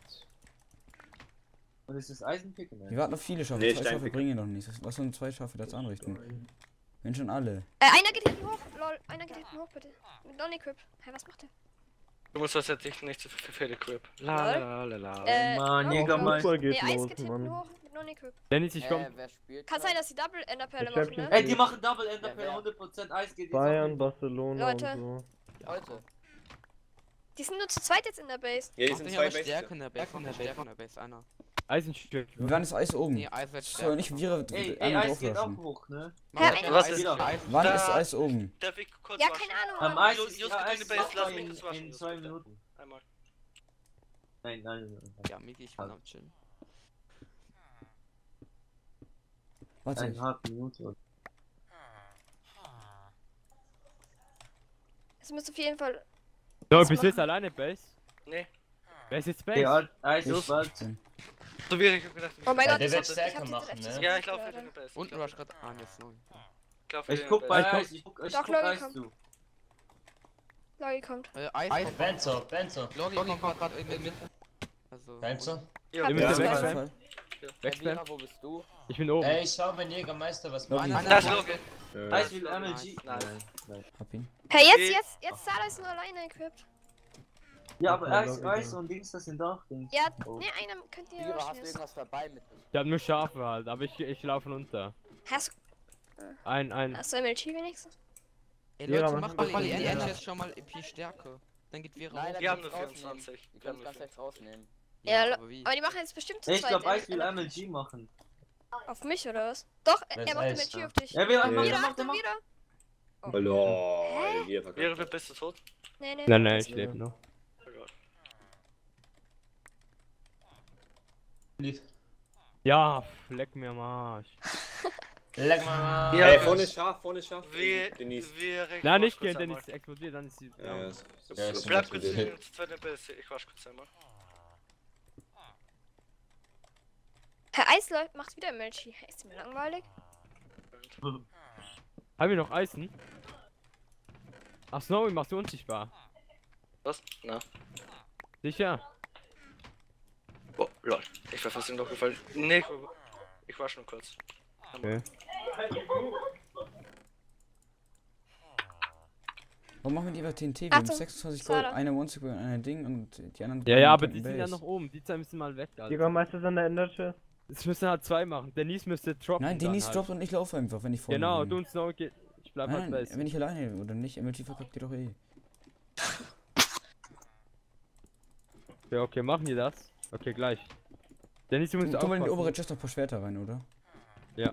Und ist das Eisenpick? Wir warten auf viele Schafe. Nee, 2 Schafe Steinpick. bringen noch nichts. Lass uns 2 Schafe das anrichten. Wenn schon alle. Einer geht hinten hoch. Lol, einer geht hinten hoch, bitte. Mit Non-Equip. Hä, was macht der? Du musst das jetzt nicht zu viel equip. Lalalala. Mann, no, Jägermeister. Fußball Nee, geht Eis los, geht hinten Mann. hoch mit Non-Equip. Dennis, ich komm. Wer spielt? Kann da? sein, dass die Double Enderperle Der machen, Champions ne? Ey, die machen Double Enderpearl, Ja, 100% Eis geht jetzt Bayern, auf Barcelona Leute. und so. Heute. Die sind nur zu zweit jetzt in der Base. Ja, die Macht sind nicht zwei aber Stärke Beste. in der Base, Stärke in der Base, einer. Eisenstück. Wir waren das Eis oben. Nee, Eis wird So, Stärke. nicht wir Ey, einmal Eis geht auch drauflassen. hoch, ne? Mach Ja, mal einer- Was Eis, ist- Eis. Wann Da- ist Eis oben? Darf ich kurz Ja, rushen? keine Ahnung. Am Mann. Eis Just ist gib ja, mir Eis die ist Base, auch lass mich in, das rushen. in 2 Minuten. Einmal. Nein. Ja, Miki, ich bin am Chillen. Warte. 1,5 Minuten. Es müsste auf jeden Fall. So, was bist du jetzt machen. alleine, Base? Nee. Wer ist jetzt Okay, Base? Eis Ich ist bald. bin. So wie ich gedacht. Oh mein Ja, Gott, der ich wird hab stärker die machen, Direkte ne? Ja, ich so laufe gehört. in den Base. Unten war ich gerade. Ah, jetzt neu. Ich guck bei Ich Eis, ich guck Doch, Eis Logik zu. Logi kommt. Eis kommt. Benzo. Logi kommt gerade in den Mitte. Also. Benzo. Ja, Ihr müsst Ja, ja auf jeden wegspammen. Fall. Wegspammen. Wo bist du? Ich bin oben. Ey, schau, wenn Jägermeister was Logi. macht. Das ist Logan. Eis will MLG. Nice. Hab ihn. Hey, Okay. jetzt Zara ist nur alleine equipped. Ja, aber Eis und Dings, das sind doch Dings. Ja, Oh. ne, einer könnt ihr Vierer, hast du schießen. irgendwas dabei mit? Ich hab nur Schafe halt, aber ich laufe runter. Hast Ein. du MLG wenigstens? Ey Ja, Leute, man- macht mal die Ja. Engine jetzt schon mal EP stärker. Dann geht Vera Nein, hoch. Wir haben kannst nur du rausnehmen. 24. Die kannst du ganz leicht rausnehmen. Ja, aber wie? Aber die machen jetzt bestimmt zu Ich zweit. glaub, Eis will MLG. MLG machen. Auf mich oder was? Doch, Das er macht Eis, MLG ja. auf dich. Ja, wir Ja. Wieder, macht, Achtung, wieder. Oh. Hallo, hier Wäre verkackt. bist du tot? Nee, nee. Nein, ich lebe noch. Oh Gott. Ja, leck mir am Arsch. Leck mal. Ja, Ey, vorne ist scharf, vorne ist scharf. Wir. Denise. Nein, nicht gehen, denn ist explodiert, dann ist sie. Ja, Ja. ist Ja, ist Bleib schon kurz wieder. in der zweiten Base. Ich wasch kurz einmal. Herr Eisler macht wieder MLG. Ist mir langweilig. Haben wir noch Eisen? Ach, Snowy machst du unsichtbar. Was? Na. Sicher? Oh, lol. Ich war fast ihm doch gefallen. Nee, ich wasch nur kurz. Okay. Warum machen wir lieber TNT? Wir haben Achtung, 26 Gold, Zara. eine One-Stick und eine Ding und die anderen. Ja, aber drücken die sind ja Base. noch oben. Die zwei müssen mal weg, Alter. Jägermeister ist an der Ender-Chest. Jetzt müssen halt zwei machen. Denise müsste droppen. Nein, dann Denise halt. droppt und ich laufe einfach, wenn ich vorne Genau, bin. du und Snowy geht. Ich bleib halt Nein, Base. wenn ich alleine oder nicht, MLG verkackt ihr doch eh. Ja, okay, machen die das? Okay, gleich. Denise, du musst Komm mal in die aufpassen. obere Chest noch ein paar Schwerter rein, oder? Ja.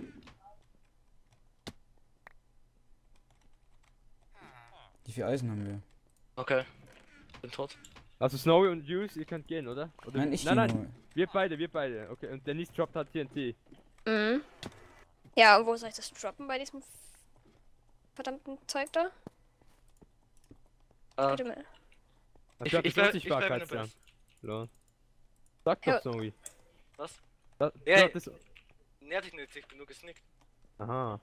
Wie viel Eisen haben wir? Okay. Bin tot. Also Snowy und Juice, ihr könnt gehen, oder? Oder Nein, ich nein, geh nein, wir beide. Okay, und Denise droppt halt TNT. Mhm. Ja, und wo soll ich das droppen bei diesem verdammten Zeug da? Warte mal. Ich hab das bleib in der Unsichtbarkeit, ja. Base. Lol. Sag Ja. doch, Snowy. Was? Das, Ja, das, Nähr dich nicht, ich bin nur gesnickt. aha.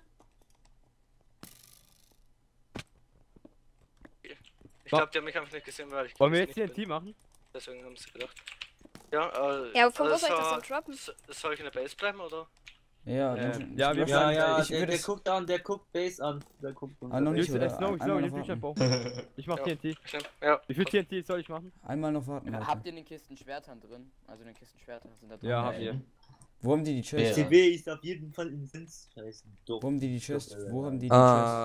Ich glaube, die haben mich einfach nicht gesehen, weil ich Wollen wir jetzt gesnickt TNT bin. machen? Deswegen haben sie gedacht. Ja, Ja, von wo also soll ich das denn droppen? Soll ich in der Base bleiben, oder? Ja, ja, wir Ja, ja, ich würde der es. guckt an, der guckt Base an. Der guckt uns. Ah, noch nicht, Juice, oder? Snowy, Einmal nimm noch mich einfach warten. hoch. Ich mach Ja. TNT. Ich nehm, ja. Wie viel TNT soll ich machen? Einmal noch warten, Habt Leute. ihr in den Kisten Schwertern drin? Also in den Kisten Schwertern sind da drin. Ja, hab ihr. Wo haben die Chest? CB ist auf jeden Fall im Sins. Scheiße. Wo haben die Chest? Wo haben die Chest?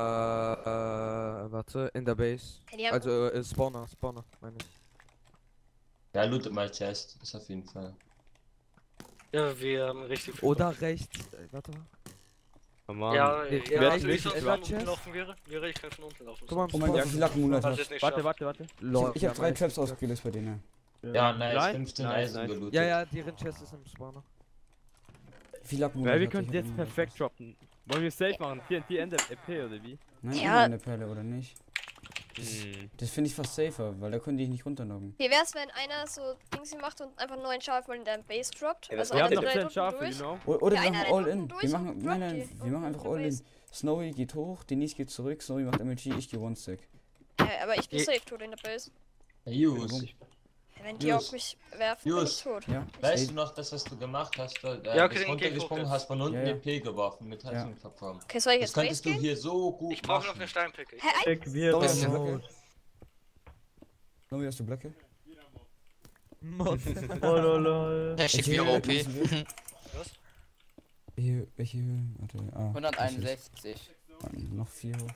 Warte, in der Base. Ja, die haben Also, Spawner, meine ich. Ja, lootet mal Chest. Das auf jeden Fall. Ja, wir haben richtig viel. Oder rechts. Warte mal. Oh Mann. Ja, Nee, ja, wer also hat ich soll nicht von Chest? unten laufen wäre, ich kann von unten laufen. Guck mal, Oh mein Gott, wie viel Lackmulat Was hat. ist nicht Warte, schafft. warte. Lol, Ich hab ja, 3 nice. Traps ausgelöst bei denen. Ja, nice. Nein? 15 Nice, Eisen nice. gelootet. Ja, deren Chest ist im Spawner. Wie viel Lackmulat Weil wir hat könnten ich? jetzt perfekt droppen. Wollen wir safe machen? TNT Ende EP oder wie? Nein, Ja. immer eine Perle, oder nicht? Hm. Das finde ich fast safer, weil da können die nicht runterloggen. Wie wär's, wenn einer so Dings macht und einfach nur ein Schaf mal in der Base droppt? Ja, Also Wir einer haben noch rennt 10 unten Schafe, durch. genau. Oder Ja, wir einer machen rennt all in. unten durch Wir und machen, droppt nein, die wir machen einfach unten in all der in. Base. Snowy geht hoch, Denise geht zurück, Snowy macht MLG, ich gehe One-Stack. Ja, aber ich bin safe tot in der Base. Use. Wenn die Just. auf mich werfen, bin ich Just. tot. Ja. Weißt du noch, das was du gemacht hast? Da, Ja, okay, bist dann runtergesprungen, geh hast von unten Ja, ja. EP geworfen mit Heizungsplattform. Okay, soll ich Das jetzt Base könntest du gehen? hier so gut Ich brauche noch machen. eine Steinpicke. Hä, ein? Check, wir Snowy, sind hast du tot. Blöcke? Snowy, hast du Blöcke? Mod. Oh lol. Der schickt Welche wieder Höhe OP. müssen wir? Was? Welche Höhe? Warte, 161. Noch 4 hoch.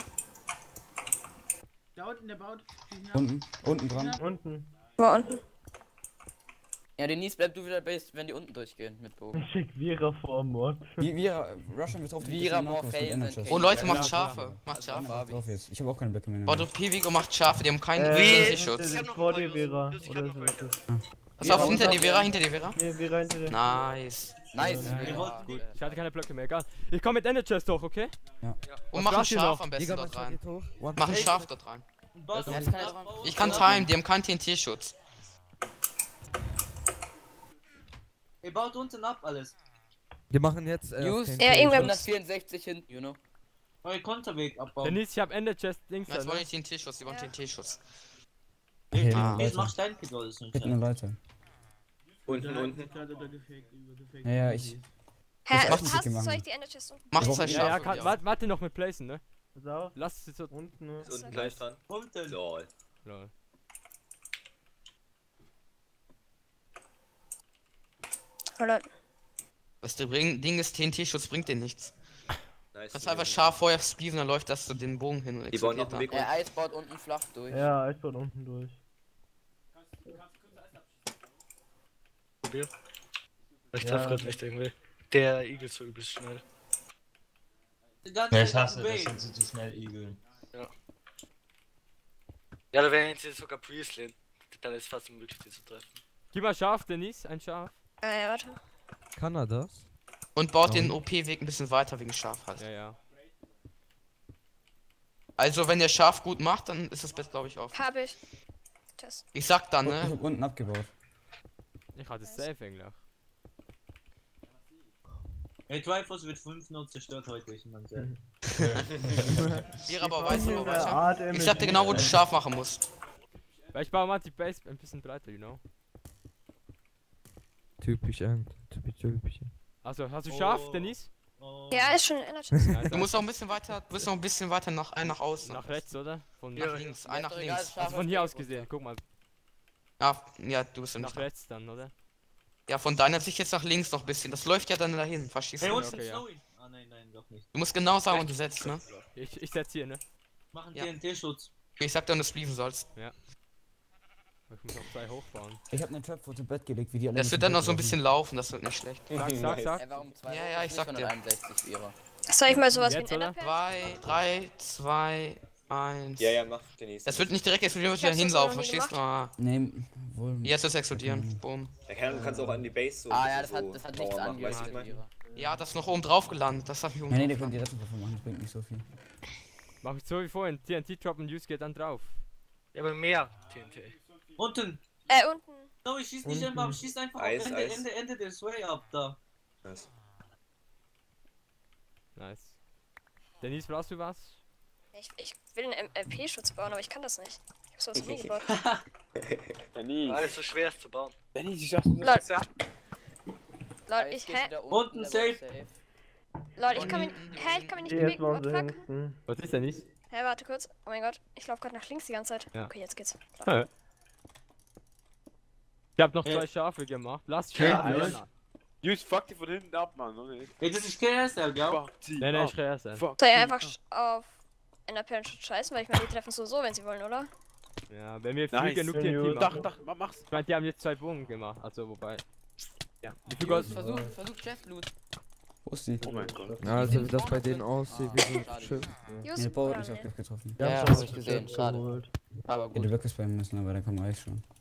Da unten, der baut. Die sind Unten dran. Unten. Wo unten? Ja, Denise, bleib du wieder Base, wenn die unten durchgehen mit Bogen. Schick Vira vor Mod. Wir rushen bis auf die Vira, Kiste nach, was Morphe, mit Energy sind ist. Oh Leute, Ja, macht klar. Schafe. Macht Schafe. Drauf jetzt. Ich habe auch keine Blöcke mehr. Botto Pivigo macht Schafe, die haben keinen Wie? Schutz. Das Ich hab ist noch vor ein paar dir, Vira. Jungs, ich hab Oder noch so welche. ist es. Pass auf, hinter dir Vera, hinter dir Vera. Nee, Vira hinter dir. Nice. Nice. Ja, gut. Ich hatte keine Blöcke mehr, egal. Ich komme mit Ender Chest hoch, okay? Ja. Und Was mach ein macht ihr Schaf noch? am besten Digga, dort mein rein. geht hoch. One Mach ein Piece. Schaf dort rein. Boss, Jetzt kann ich- Ich kann timen, die haben keinen TNT-Schutz. Ihr baut unten ab alles. Wir machen jetzt. Use Ja, irgendwer 164 hin, you know. Euer Konterweg abbauen. Denise, ich hab Ender Chest Dings Jetzt da, wollen ne? die TNT-Schutz, die wollen Ja. TNT-Schutz. Hey, Ah. Jetzt mach Leute. Steinkit alles nicht. Bitte nur Leute. Unten. Ja, ja, ich. Hä, Das passt, machen sie soll machen. ich die Ender Chest unten? Mach Wir zwei brauchen- Ja, ja, Schafe. Ja, warte noch mit Placen, ne? Pass auf. Lass es jetzt so. Unten nur. Ist unten gleich dran. Unten. So. Lol. Oh, Leute. Das Ding ist, TNT-Schutz bringt dir nichts. Nice. Kannst einfach scharf vorher spieven, dann läuft das zu den Bogen hin und Die bauen noch explodiert einen dann. Weg. Eis baut unten flach durch. Ja, Eis baut unten durch. Probier. Ich Ja. treffe gerade nicht irgendwie. Der Igel ist so übelst schnell. Ja, ich hasse das, sind sie zu schnell Igel. Ja, da wären jetzt sogar Priestlin. Dann ist es fast unmöglich, die zu treffen. Gib mal Schaf, Denise, ein Schaf. Warte. Kann er das? Und baut den OP-Weg ein bisschen weiter wegen Schaf halt. Ja, ja. Also wenn ihr Schaf gut macht, dann ist das Bett glaube ich auf. Hab ich. Test. Ich sag dann, Ich ne? hab unten abgebaut. Ich hatte es safe eigentlich. Ey, Triforce wird 5-0 zerstört heute, ich mein sehr. Wäre aber weißt du noch weiter. Art Ich sag dir genau, wo du scharf machen musst. Weil ich baue mal die Base ein bisschen breiter, you know. Typisch End. Typisch. Also, hast du Schaf, Oh. Denise? Ja, ist schon in Ender Chest. Nice, Du musst noch ein bisschen weiter, du musst noch ein bisschen weiter nach außen. nach rechts, oder? Von, Nach links, ein nach links. also von hier aus gesehen, guck mal. Ja, du bist ja Nach nicht. rechts dann, oder? Ja, von deiner Sicht jetzt nach links noch ein bisschen. Das läuft ja dann dahin, verstehst Hey, du? unten okay, ja. Snowy. Ah, nein, doch nicht. Du musst genau sagen, wo du setzt, ne? Ich setz hier, ne? Mach einen Ja. TNT-Schutz. Ich sag dir, wenn du spieven sollst. Ich muss auch 2 hochbauen. Ich hab einen Trap vor dem Bett gelegt, wie die alle. Das wird dann noch so ein bisschen laufen, das wird nicht schlecht. Sag. Ey, warum 2? Ja, ja, ich sag dir. 161 wäre. Soll ich mal sowas Jetzt, wie ein oder? Enderpearl? 2, 3, 2, 1. Ja, mach Denise. Das wird nicht direkt explodieren, wird Ich wieder hab's so hinlaufen, noch nie verstehst du? Ah. Nee, wohl. Jetzt ist explodieren. Boom. Ja, du kannst auch an die Base so. Ah ja, das so hat nichts Mauer machen, angehört. weißt du, was ich meine? Ja, das ist noch oben drauf gelandet. Das hab ich oben Nee, drauf der könnt die gelandet. Rettung machen, das bringt nicht so viel. Mach ich so wie vorhin. TNT droppen, Use geht dann drauf. Ja, aber mehr TNT. Unten. Unten. Snowy, schieß nicht Unten. einfach, schieß einfach Eis, auf Eis. Ende des Way ab da. Nice. Nice. Denise, brauchst du was? Ich will einen MP-Schutz bauen, aber ich kann das nicht. Ich hab sowas noch nie gebaut. Denise. Alles so schwer ist zu bauen. Denise, ich schaff's nicht. Lol. Ja. Lol, Eis ich, geht hä? wieder Unten, der safe. war Lol, ich kann mich, ich kann mich nicht Jetzt bewegen. waren What sie the fuck? hinten. Was ist Denise? Hä, warte kurz. Oh mein Gott, ich laufe gerade nach links die ganze Zeit. Ja. Okay, jetzt geht's. Ich hab noch Ja. 2 Schafe gemacht. Lass Ja, schön. Alter. Use, fuck die von hinten ab, Mann. oder nicht? Ey, das ist KSL, gell? Fuck die Nee, ab. ich rede erst. Fuck Soll ich die einfach ab. auf Enderperlen scheißen, weil ich meine, die treffen so, wenn sie wollen, oder? Ja, wenn wir viel Nice. genug Wenn TNT wir- machen. Dach, mach's. Ich meine, die haben jetzt 2 Bogen gemacht. Also, wobei. Ja. Wie viel Gold? Versuch Chestloot. Wo ist die? Oh mein Gott. Ja, also wie das bei denen aussieht, wie so schade. schön. Nee, Use der Bau hat oder mich auch nee? gleich getroffen. Ja, haben hab schon ich gesehen, Chest schade. geholt. Aber Ja, gut. du wirklich bei mir müssen, aber dann kann man eigentlich schon.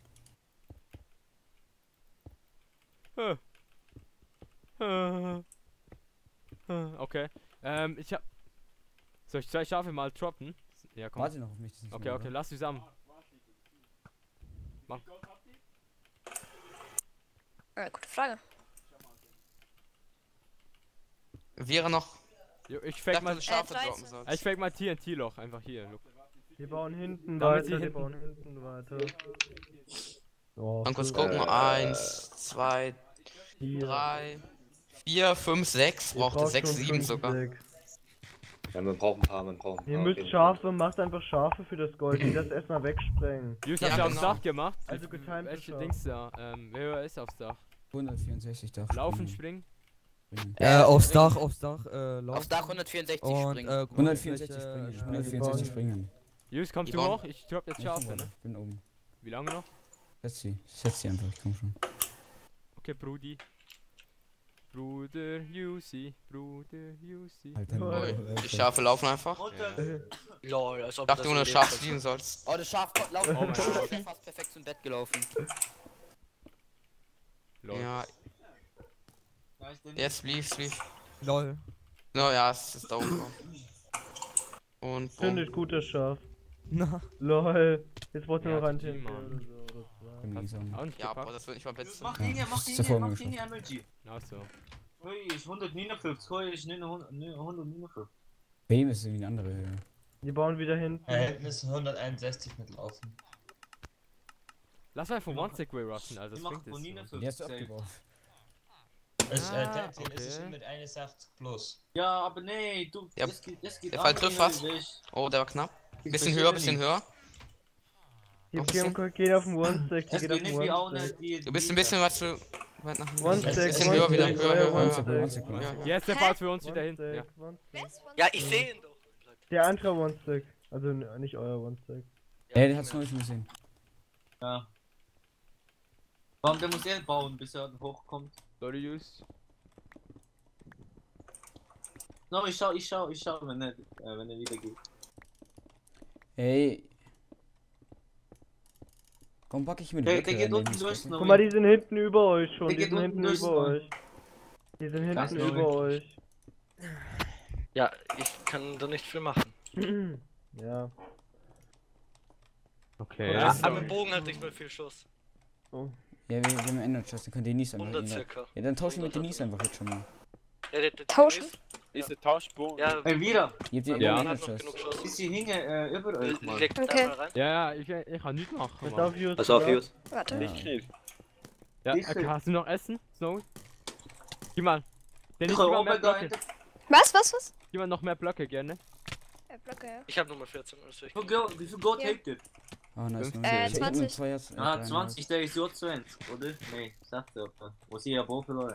Okay. Ich hab. Soll ich 2 Schafe mal droppen? Ja, komm. Warte noch auf mich. das ist Okay, mal, okay, oder? lass zusammen. Mach. Gute Frage. Wäre noch. Jo, ich Ich fake dachte, mal. du Schafe 13. droppen sollst. Ich fake mal TNT-Loch einfach hier. Look. Die bauen hinten Damit sie weiter, die hinten- bauen hinten weiter. Oh, Dann kurz so. gucken. 1, 2, Hier. 3, 4, 5, 6. Ihr Braucht braucht 6, schon 7 5, sogar. 6. Ja, man braucht ein paar, Ihr müsst Schafe, macht einfach Schafe für das Gold, die das erstmal wegsprengen. Use Ja, habt ihr aufs genau. Dach gemacht? Also getimte Welche Schafe. Dings da? Wer ist aufs Dach? 164 Dach. Laufen, springen? Aufs Dach, laufen. Aufs Dach 164 Und, springen. 164 springen. Schneide 164 springen. Use, kommst Die du bauen- hoch? Ich drop jetzt Ja, ich Schafe, ne? bin oben. Wie lange noch? Setz sie einfach, ich komm schon. Okay, Brudi. Bruder Yusi, Bruder Yusi. Alter, Die Schafe laufen einfach. Unten. Lol, als Ich ob dachte, das du nur so Schaf lebt. fliegen sollst. Oh, das Schaf laufen. Oh mein Das Schaf Gott. ist fast perfekt zum Bett gelaufen. Lol. Ja, Yes, please. Lol. No, ja, es ist down. Und Finde ich gut, das Schaf. Na. Lol. Jetzt wollte Ja, nur rein die, hin. Mann. Auch nicht ja, gepackt. aber das wird nicht mal besser. Mach Linie, MLG. Ach so. Ui, ist 159, Heu ist 159. Wem ist irgendwie eine andere Höhe? Die bauen wieder hinten. Hinten ist 161 mitlaufen. Lass mal von One Stick Way rushen, also das bringt es. Die hast du abgebaut. Der ist es mit 61 plus. Ja, aber nee, du, Ja, das geht der Fall trifft fast. Oh, der war knapp. Bisschen höher. Die gehen auf den One-Stack, die Das geht geht auf nicht den wie auch One-Stack. nicht. Du bist ein bisschen was zu weit nach hinten. One-Stack, Bisschen höher wieder. Höher. One-Stack. Jetzt der Fall für uns wieder hin. Ja. Ja, ich sehe ihn doch. Der andere One-Stack. Also nicht euer One-Stack. Ja, den hat's noch nicht gesehen. Ja. Warum der muss bauen, bis er hochkommt? Sorry, Use. No, ich schau, wenn er wieder geht. Ey. Warum packe ich mit Der geht unten durch. Guck mal, die sind hinten über euch schon. Der Die geht sind unten hinten durch, über Mann. euch. Die sind Ganz hinten neu. über euch. Ja, ich kann da nicht viel machen. Ja. Okay. Ja, aber mit Bogen hat nicht mehr viel Schuss. Oh. Ja, wir haben Ender Chest, dann kann Denise einfach. 100 circa. Ja, dann tauschen wir mit Denise einfach jetzt schon mal. Ja, Tauschen? Ist der Tauschbogen? Ja, Ey, wieder! Ihr habt Ja. Ender hat noch Chest. genug Schuss. Ist die Hinge über euch, Mann. Legt Okay. einmal rein. Ja, ich kann nichts machen. Pass Mann. auf, Jus. Pass auf, Jus. Warte. Ja. Nicht viel. Ja, Ich- okay, hast du noch Essen? Snow? Gib mal. Denn ich Oh gib mal mehr mein Gott, Blöcke. Was? Gib mal noch mehr Blöcke gerne. Blöcke, ja. Ich hab Nummer 14, also ich. wie viel Gold Ja. habt ihr? Oh, nice. Fünf- nice. Ich hab nur 20. 2 Herz. Ah, 20, der ist ja 20, oder? Nee, sagt er. Wo sie ja wohl verloren.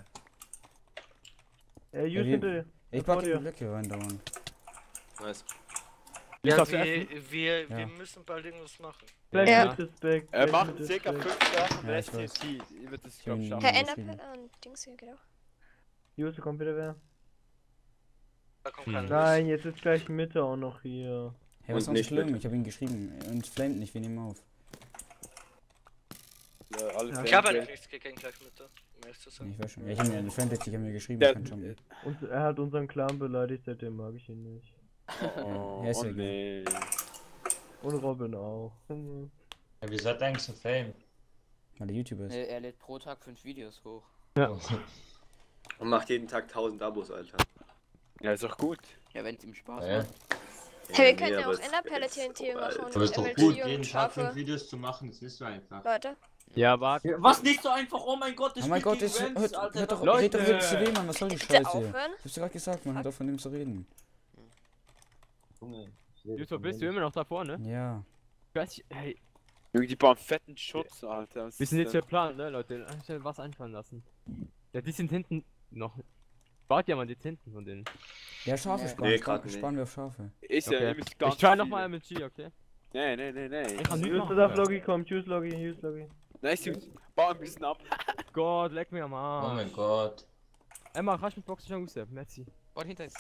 Jus Ja, hinter dir. Ich Vor packe die dir. Blöcke rein dauernd. Nice. Ist Ja, das Essen? wir Ja. müssen bald irgendwas machen. Gleich Ja. mit Respekt. Er gleich macht mit circa Respekt. 5 Sachen, Ja, ich weiß. STC. Ihr wird das, Schön. glaub ich, Herr schaffen. Enderpell und Dings hier, genau. Jus, da kommt wieder wer. Da kommt keiner. Nein, jetzt ist gleich Mitte auch noch hier. Hey, was ist Und nicht nicht schlimm? bitte. Ich hab ihn geschrieben. Und flamet nicht, wir nehmen auf. Ja, alle Ich habe Fans- eigentlich nichts gegen gleich mit der, um ehrlich zu sein. Ich weiß schon. Ja, ich hab mir einen Friend, ich hab mir geschrieben, Ja, ich kann schon. Und er hat unseren Clan beleidigt, seitdem mag ich ihn nicht. Oh, Ja, ist oh ja nee. Und Robin auch. Ja, wie seid ihr eigentlich so fame? Weil der YouTuber ist. Er lädt pro Tag 5 Videos hoch. Und macht jeden Tag 1000 Abos, Alter. Ja, ist doch gut. Ja, wenn es ihm Spaß Ja. macht. Hey, wir können ja aber auch es- Enderpelle es- TNT oh, machen Alter. und Aber ist doch MLG gut, und jeden Tag 5 Schafe. Videos zu machen, das ist so einfach. Leute. Ja, warte. Was nicht so einfach? Oh mein Gott, das Oh mein spielt Gott, gegen jetzt Rams, hört Alter. doch, Leute! red doch mit zu wem, Mann, was soll die Bitte Scheiße? aufhören. Ich hab's dir gerade gesagt, man, hört auf von dem zu reden. Junge, Wieso bist du immer noch da vorne? Ja. Ich weiß nicht, hey, Junge, die bauen fetten Schutz, Alter. Was wir ist sind jetzt denn? für Plan, ne, Leute? Ich will was einfallen lassen. Ja, die sind hinten noch. Baut ja mal jetzt hinten von denen. Ja, Schafe Nee, sparen, nee, grad nicht. sparen wir auf Schafe. Ist ja, Okay. ihr müsst ganz Ich try viele. nochmal MLG, okay? Nee. Ich kann nicht Jus, machen. darf Logi kommen. Jus, Logi, Jus, Logi. Nice, Jungs. Bau ein bisschen ab. Gott, leck mir am Oh Arsch. mein Gott. Emma, kannst du mit Boxen schon raus? Merci. Boah, hinter ist.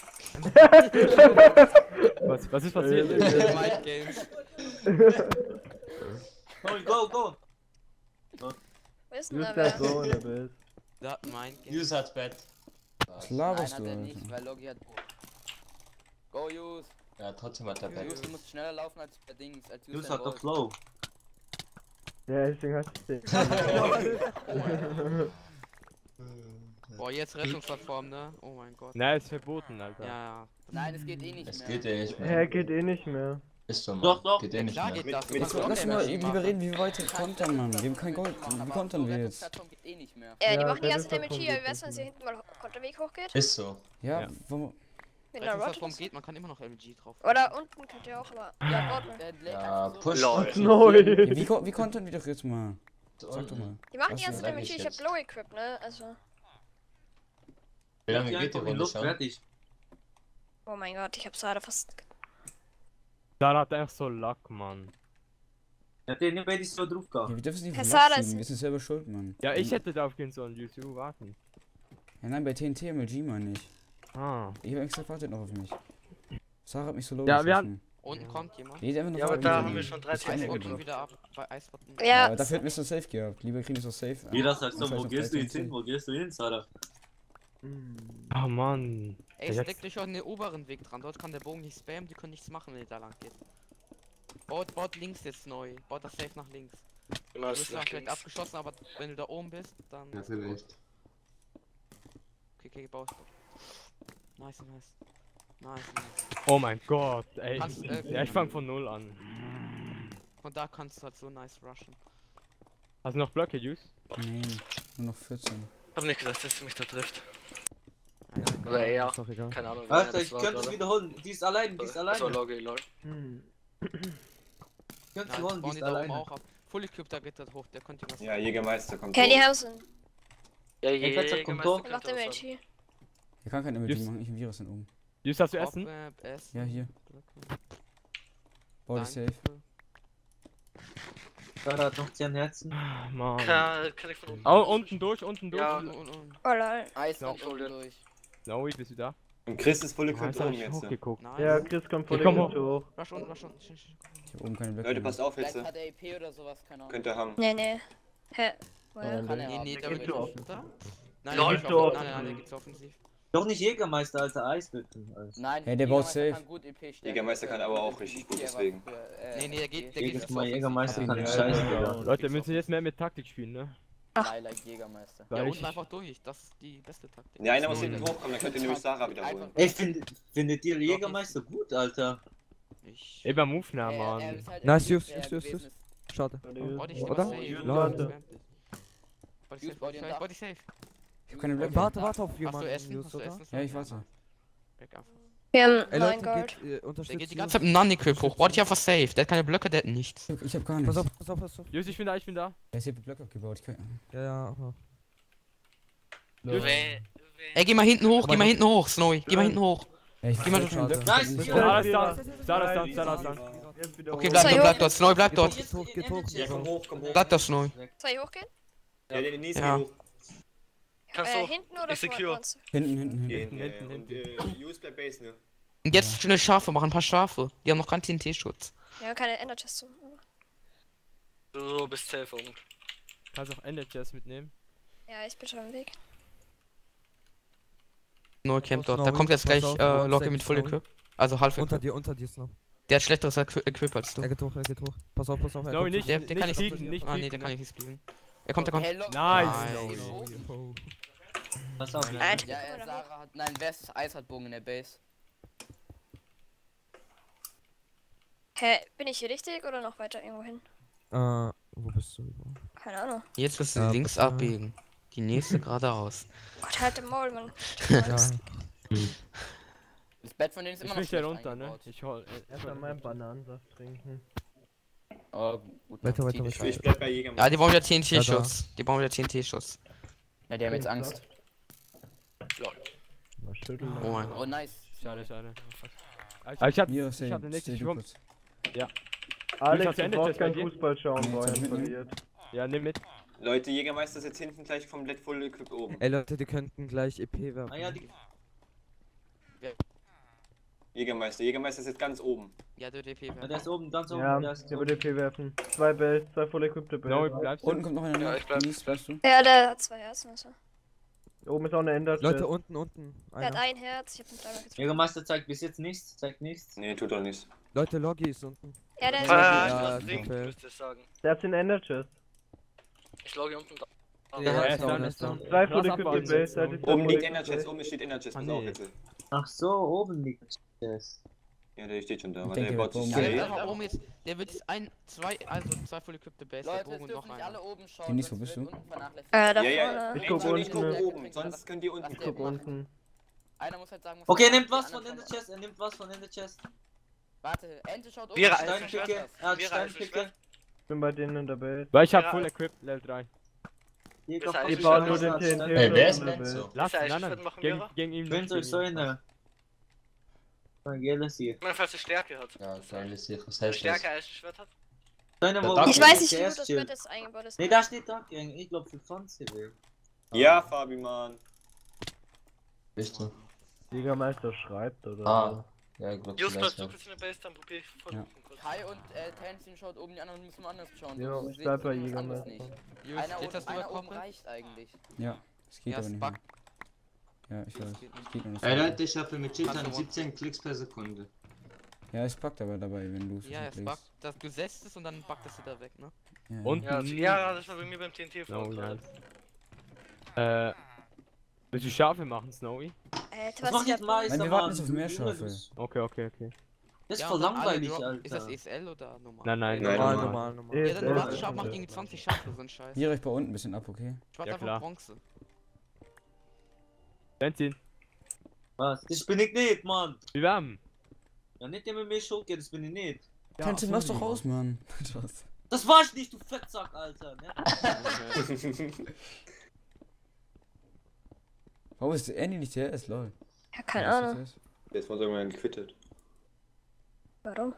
Was ist passiert? Mind Games. Go! Wo ist Jus, denn da der ist wer? so in der Bild. Da hat Mind Games. Use hat's Bett. Was Nein, laberst hat du, er Alter? nicht, weil Logi hat. Go, Jus! Ja, trotzdem hat er Bett. Jus, du musst schneller laufen als der Dings, als Jus dein hat doch Boss. Flow. Ja, deswegen hast du den. Boah, jetzt Rettungsplattform, ne? Oh mein Gott. Nein, ist verboten, Alter. Ja. Nein, es geht eh nicht Es mehr. geht eh nicht mehr. Er geht eh nicht mehr. Ist so, Mann. Doch. Geht eh nicht Klar mehr. geht das. Du mit- kannst Lass auch mal mehr lieber machen. reden, wie wir weiter kontern, Mann. Wir haben kein Gold. Wie kontern wir jetzt? Plattform geht eh nicht mehr. Die Ja, machen die das ganze ist Zeit doch MLG, vom aber wie wär's, wenn Weg sie hinten mal Konterweg hochgeht? Ist so. Ja, Ja. warum? Mit einer Rettungsplattform Rocket? geht, man kann immer noch LG drauf. Oder unten könnt ihr auch, aber. Ja, dort mal. Der lädt Ja, einfach so. push. Lol. Neu. Ja, wie kontern wir doch jetzt mal? Sag doch mal. Die machen Was die ganze denn? Zeit MLG, ich hab Jetzt. Low Equip, ne? Also. Wie lange Die geht die einfach in Runde Luft, schon? fertig. Oh mein Gott, ich hab's gerade fast. Da hat einfach so Luck, Mann. Ja, der nicht bei so drauf Ja, gehabt. wir dürfen es nicht Casada verlassen. ist- Wir sind selber schuld, Mann. Ja, ich hätte drauf gehen sollen, YouTube, warten. Ja, nein, bei TNT MLG, Mann, nicht. Ah. Ich hab extra wartet noch auf mich. Sarah hat mich so low Ja, wir geschossen. Unten kommt jemand. Nee, einfach nur Ja, aber warten, da Mann. haben wir schon 30 Eisbotten Sekunden. wieder ab. Bei Eisbotten. Ja. Ja, dafür hätten wir es so safe gehabt. Lieber kriegen wir es so safe. Jeder sagt so, Und wo vielleicht gehst auf du jetzt 13. hin? Wo gehst du hin, Sarah? Oh Mann. Ey, Jetzt- steckt euch auch in den oberen Weg dran. Dort kann der Bogen nicht spammen, die können nichts machen, wenn ihr da lang geht. Baut links jetzt neu. Baut das safe nach links. Du Immer bist nach vielleicht links. abgeschossen, aber wenn du da oben bist, dann. Ja, vielleicht. Okay, baut. Nice. Nice. Oh mein Gott, ey. Kannst, Ja, ich fang von 0 an. Von da kannst du halt so nice rushen. Hast du noch Blöcke, Juice? Nee, nur noch 14. Hab nicht gesagt, dass du mich da trifft. Ja, Oder eher. Ist doch egal. Keine Ahnung. Alter, das ich war könnte es gerade. wiederholen. Die ist allein, die ist Das war alleine. Loggy, lol. Ich könnte sie holen, die bauen ist die da oben alleine. auch ab. Full Equip, da geht das hoch, der könnte was. Ja, Jägermeister kommt Okay, die hoch. haben so ein. Ja, Fetzer kommt hoch. Macht Damage hier. Hier kann kein MLG Just- machen, ich ein Virus dann oben. Juice, hast du Essen? Ja, hier. Body safe. Da hat noch 10 Herzen. Mann. Kann ich von oben. Oh, unten durch. Ja. Oh lol. Eis Ja. kommt oben durch. Snowy, bist du da? Und Chris ist voll Ah, equipped jetzt hab oben ich jetzt. hochgeguckt. Ja, Chris kommt voll Ich komm der hoch. Mitte hoch. Rush unten. Ich hab oben keine Blöcke. Leute, passt auf Vielleicht jetzt. hat er EP oder sowas, keine Ahnung. Könnt ihr haben. Nee. Hä? Woher? Kann er Nee, haben. der Der wird geht offen. offen. Da? Nein, Lol. der geht Lol. offen. Nein, der geht's offensiv. Doch nicht Jägermeister, Alter, Eisbüttel. Nein, Hey, der baut Jägermeister safe. kann gut EP stärken. Jägermeister kann aber auch richtig gut, deswegen. Nee, der geht Jedes jetzt Mal Jägermeister kann Ja, scheiße, ja, Digga. ja. Leute, wir müssen jetzt mehr mit Taktik spielen, ne? Leider Jägermeister. Ja, Weil unten ich- einfach durch. Das ist die beste Taktik. Ja, einer muss hinten hochkommen, dann könnt ihr nämlich Sarah wiederholen. Ey, findet ihr Jägermeister gut, Alter? Ich. Ey, beim Move nah, Er Mann. ist halt Nice, der Just. gewesen ist. Schade. Body Oder? safe. Warte. Body safe. Body safe. Ich hab keine Blöcke. Warte auf Hast jemanden. du Essen? Just, Hast du oder? Essen? Ja, ich warte. Weg einfach. Wir haben Ey 9 Leute, Gold. geht, Der unterstützt geht die Just. ganze Zeit mit einem Nani-Equip hoch. Body einfach safe. Der hat keine Blöcke, der hat nichts. Ich hab gar Pass nichts. auf, pass auf. Juice, ich bin da. Er ist hier Blöcke abgebaut. Ich kann... Ja, aber. Ey, geh mal hinten hoch, Snowy. Geh mal hinten hoch. Ja, ich Geh mal hab keine durch. Blöcke. Nice, Ich- Sarah ist da. Sarah ist da. Jetzt wieder Okay, hoch. bleib dort. Snowy, bleib dort. Geht hoch, geht hoch. Ja, komm hoch, komm hoch. Bleib dort, Snowy. Soll ich hochgehen? Ja, den nächsten Ja. hoch. Kannst du. Hinten oder Ich secure. vorne? Hinten. Gehen, Hinten. und Use bleibt Base, ne? Und jetzt schnell Schafe machen, ein paar Schafe. Die haben noch keinen TNT-Schutz. Ja, keine Ender Chest. Du bist safe oben. Kannst auch Ender-Chest mitnehmen. Ja, ich bin schon am Weg. Neu Camp dort. Da Snowy, kommt jetzt gleich pass auf, Loggy mit Full Snowy. Equip. Also halb Unter Equip. dir ist noch. Der hat schlechteres Equip als du. Er geht hoch. Pass auf. er Snowy, kommt nicht- Der kann ich pieken, nicht Ah, nee, pieken, der ne? kann ich nicht spielen. Er kommt. Hey, Lock- Nice. Nice. hoch. Pass auf. Alter, Ja, guck mal da hoch. Sarah hat. Nein, wer ist Eis hat Bogen in der Base? Hä, bin ich hier richtig oder noch weiter irgendwo hin? Wo bist du? Keine Ahnung. Jetzt wirst du Ja, links bitte. abbiegen. Die nächste geradeaus. Gott, halt den Maul, Mann. Ja. Das Bett von denen ist Ich immer noch möchte schlecht runter, ne? eingebaut. Ich hol. Erstmal meinen Bananensaft trinken. Oh, gut. Weiter. Ich bleib bei Jägermeister. Ja, die brauchen wieder TNT-Schutz. Die brauchen wieder TNT-Schutz. Ja, die haben jetzt Angst. Mal schütteln. Oh mein Oh, nice. Schade. Aber ich hab Hier, eine nächste stay du Schwumm. kurz. Alex, hast du du Ender brauchst Chest bei kein dir? Fußball schauen, Nee, weil jetzt er hab ich verliert. Ja, nimm mit. Leute, Jägermeister ist jetzt hinten gleich komplett voll equipped oben. Ey Leute, die könnten gleich EP werfen. Ah ja, die. Jägermeister ist jetzt ganz oben. Ja, der DP Ja, der ist oben, ganz oben. Ja, der ist der wird EP werfen. 2 Bells, 2 voll equipped Snowy, Bells. bleibst Unten du? kommt noch einer Ja, nach. ich bleib. Denise, bleibst du? Ja, der hat 2 Herzen. Also. Oben ist auch eine Ender Leute, Chest. unten. Der hat Einer. ein Herz, ich hab einen Timer getroffen. Jägermeister zeigt bis jetzt nichts, zeigt nichts. Nee, tut doch nichts. Leute, Logi ist unten. Ja, der ist Ah, Ja, das Ding, okay. müsste ich sagen. Der hat den Ender Chest. Ich logge unten da. Ja, er ist ist down, down, er ist down. 2 voll Lass equipped abwarten, Bells, Snowy. der hat die zwei Oben voll liegt equipped Enerchest, Bells. oben steht Enerchest, Ah, pass auf nee. jetzt. Ach so, oben liegt das. Ja, der steht schon da. Ich Warte, denke, der baut der sich Baum- Ja, safe. der einfach oben jetzt. Der wird jetzt zwei voll equippte Base. Der Leute, Bogen es und dürfen noch nicht alle einer. oben schauen. Denise, wo sonst bist wird du? unten vernachlässigt. da Ja, vorne. ja, Ich nee, guck so nicht unten. gucken oben, sonst könnt ihr unten Ich guck unten. Einer muss halt sagen, was Okay, er er nimmt macht, was die von in anderen der Chest, er nimmt was von in der Chest. Warte, Ente schaut oben. Vierer, Steinpicke, er hat Steinpicke. Ich bin bei denen in der Base. Weil ich hab Ja, Full Equip, Level 3. Jäger, Das heißt, Die ich bauen kann nur das den als TNT Ey, wer ist in der Lenzo? Base. Lass Das heißt, nein, ich machen gegen, wir? gegen ihn. Wenn soll ich so in Gel hier. Ich meine, falls er Stärke hat. Ja, alles sicher. Was Wenn er heißt Stärke das? als Schwert hat. Deine Ich Ich weiß nicht, wie gut das Bett jetzt eingebaut ist. Ne, da steht Dark Gang. Ich glaube für 20 will. Ja, Fabi, Mann. Bist du? Jägermeister schreibt, oder? Ah, ja, ich glaube Just bleibst vielleicht. du kurz in der Base, dann probier ich voll Ja. kurz. Kai und Tanzin schaut oben, die anderen müssen woanders schauen. Ja, sonst ich sehen bleib sie bei was anderes Jägermeister. nicht. Jungs, Einer, steht das einer oben rüberkommen? reicht eigentlich. Ja, es geht Ja, aber nicht mehr. Spark. Ja, ich weiß. Das geht noch Ey nicht. Leute, ich schaffe mit Kannst Cheatern du 17 Klicks per Sekunde. Ja, es packt aber dabei, wenn du es Ja, es legst. buggt, du setzt es und dann buggt es wieder weg, ne? Ja. Und? Ja, das war bei mir beim TNT Oh, vor. nice. Willst du Schafe machen, Snowy? Was macht jetzt Meister, Nein, wir warten jetzt auf mehr Schafe. Okay. Das ist Ja, voll und dann alle langweilig, droppen. Alter. Ist das ESL oder normal? Nein, Normal. Ja, dann warte, Schaf macht irgendwie 20 Schafe, so ein Scheiß. Hier euch bei unten ein bisschen ab, okay? Ich warte Ja, einfach klar. Bronze. Benzin. Was? Das bin ich nicht, Mann. Wie warm? Ja, nicht der mit mir schuld geht, das bin ich nicht. Ja, Kennt mach's doch raus, Mann. Spaß. Das war ich nicht, du Fettsack, Alter. Ne? Warum ist Andy nicht der? Ist lol. Ja, keine Was ist Ahnung. das? Der ist mal irgendwann gequittet. Warum?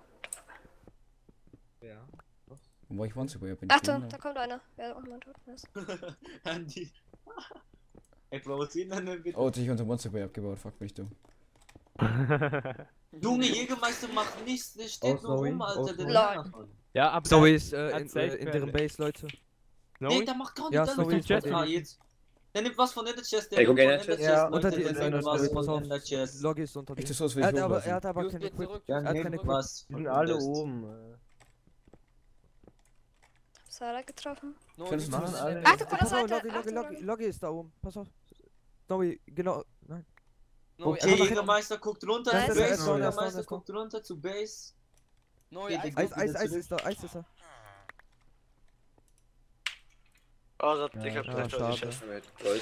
Ja. Wobei ich One Super bin. Achtung, da kommt einer. Wer auch immer tot ist. Andy. Ey, provozieren dann bitte. Oh, jetzt hab ich unser Monster Boy abgebaut. Fuck, bin ich dumm. Junge, Jägermeister macht nichts, der steht nur rum, Alter. Der Lol. Ja, aber Snowy ist hat safe in deren Base, Leute. Nee, der macht gar nicht, Ja, der Snowy nimmt ist doch jetzt. Der nimmt was von Ender Chest, der Ey, guck, nimmt von Ender Ender Chest. Chest, Ja, Leute, unter die der nimmt was von Ender Chest. Loggy ist unter die. Echt, das will ich hochlassen. Er hat aber Just keine geht Equip. zurück. Ja, Er hat keine nimmt Equip. was Die von sind alle Ender Chest. oben. Sarah getroffen. Kannst du Machen alle. Ach, du Pass Seite. auf, Achtung, Loggi. Loggy ist da oben. Pass auf. Snowy, genau. Nein. Okay, Jägermeister guckt runter Nice. zu Er ist Base, down, Jägermeister er ist down. guckt runter zu Base. Neu, Geht Eis ist da, Eis ist da. Oh, ich Ja, hab ja, direkt schade. die Chance. Gold.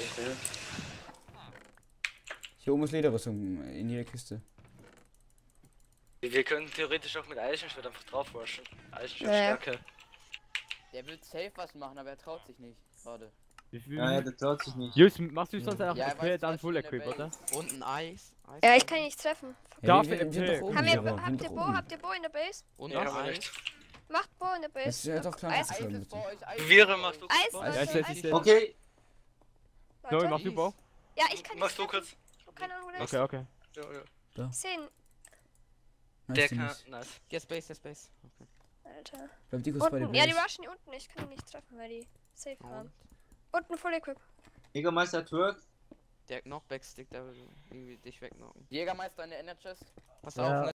Hier oben ist Lederrüstung in jeder Kiste. Wir können theoretisch auch mit Eisenschwert einfach drauf waschen. Eisenschwert Ja, ja. Stärke. Der will safe was machen, aber er traut sich nicht. Gerade. Wie viel? Ja, der traut sich nicht. Jus, machst du sonst einfach Ja, okay, weiß, dann was Full in der Equip, oder? Base. Und ein Eis. Ja, ich kann ihn nicht treffen. Darf wir ich sind MP? doch oben, Habt Sarah, wir ihr sind doch Bo? oben. Habt ihr Bo in der Base? Und Ja, ein aber Eis. nicht. Macht Bo in der Das ist Base. ja doch klar, Eis, dass Eis wir ist bei mit. euch. Eis ist Viere bei machst du euch. Eis, kurz? Leute, Ja, Eis, ja. Okay, Snowy, Leute. machst du Bau? Ja, ich kann Machst nicht du treffen. kurz? Keine Ahnung, wo der ist. Okay. Ja. 10. Der Nice, kann. nice. Nice. Yes, Base, yes, Base. Okay. Alter. Bleibt die kurz bei der Unten. Ja, die Base. rushen die unten. Ich kann die nicht treffen, weil die safe waren. Und Unten Full Equip. Jägermeister Twerk. der Knockback-Stick, der will irgendwie dich wegknocken. Jägermeister in der Ender Chest. Pass Ja. auf,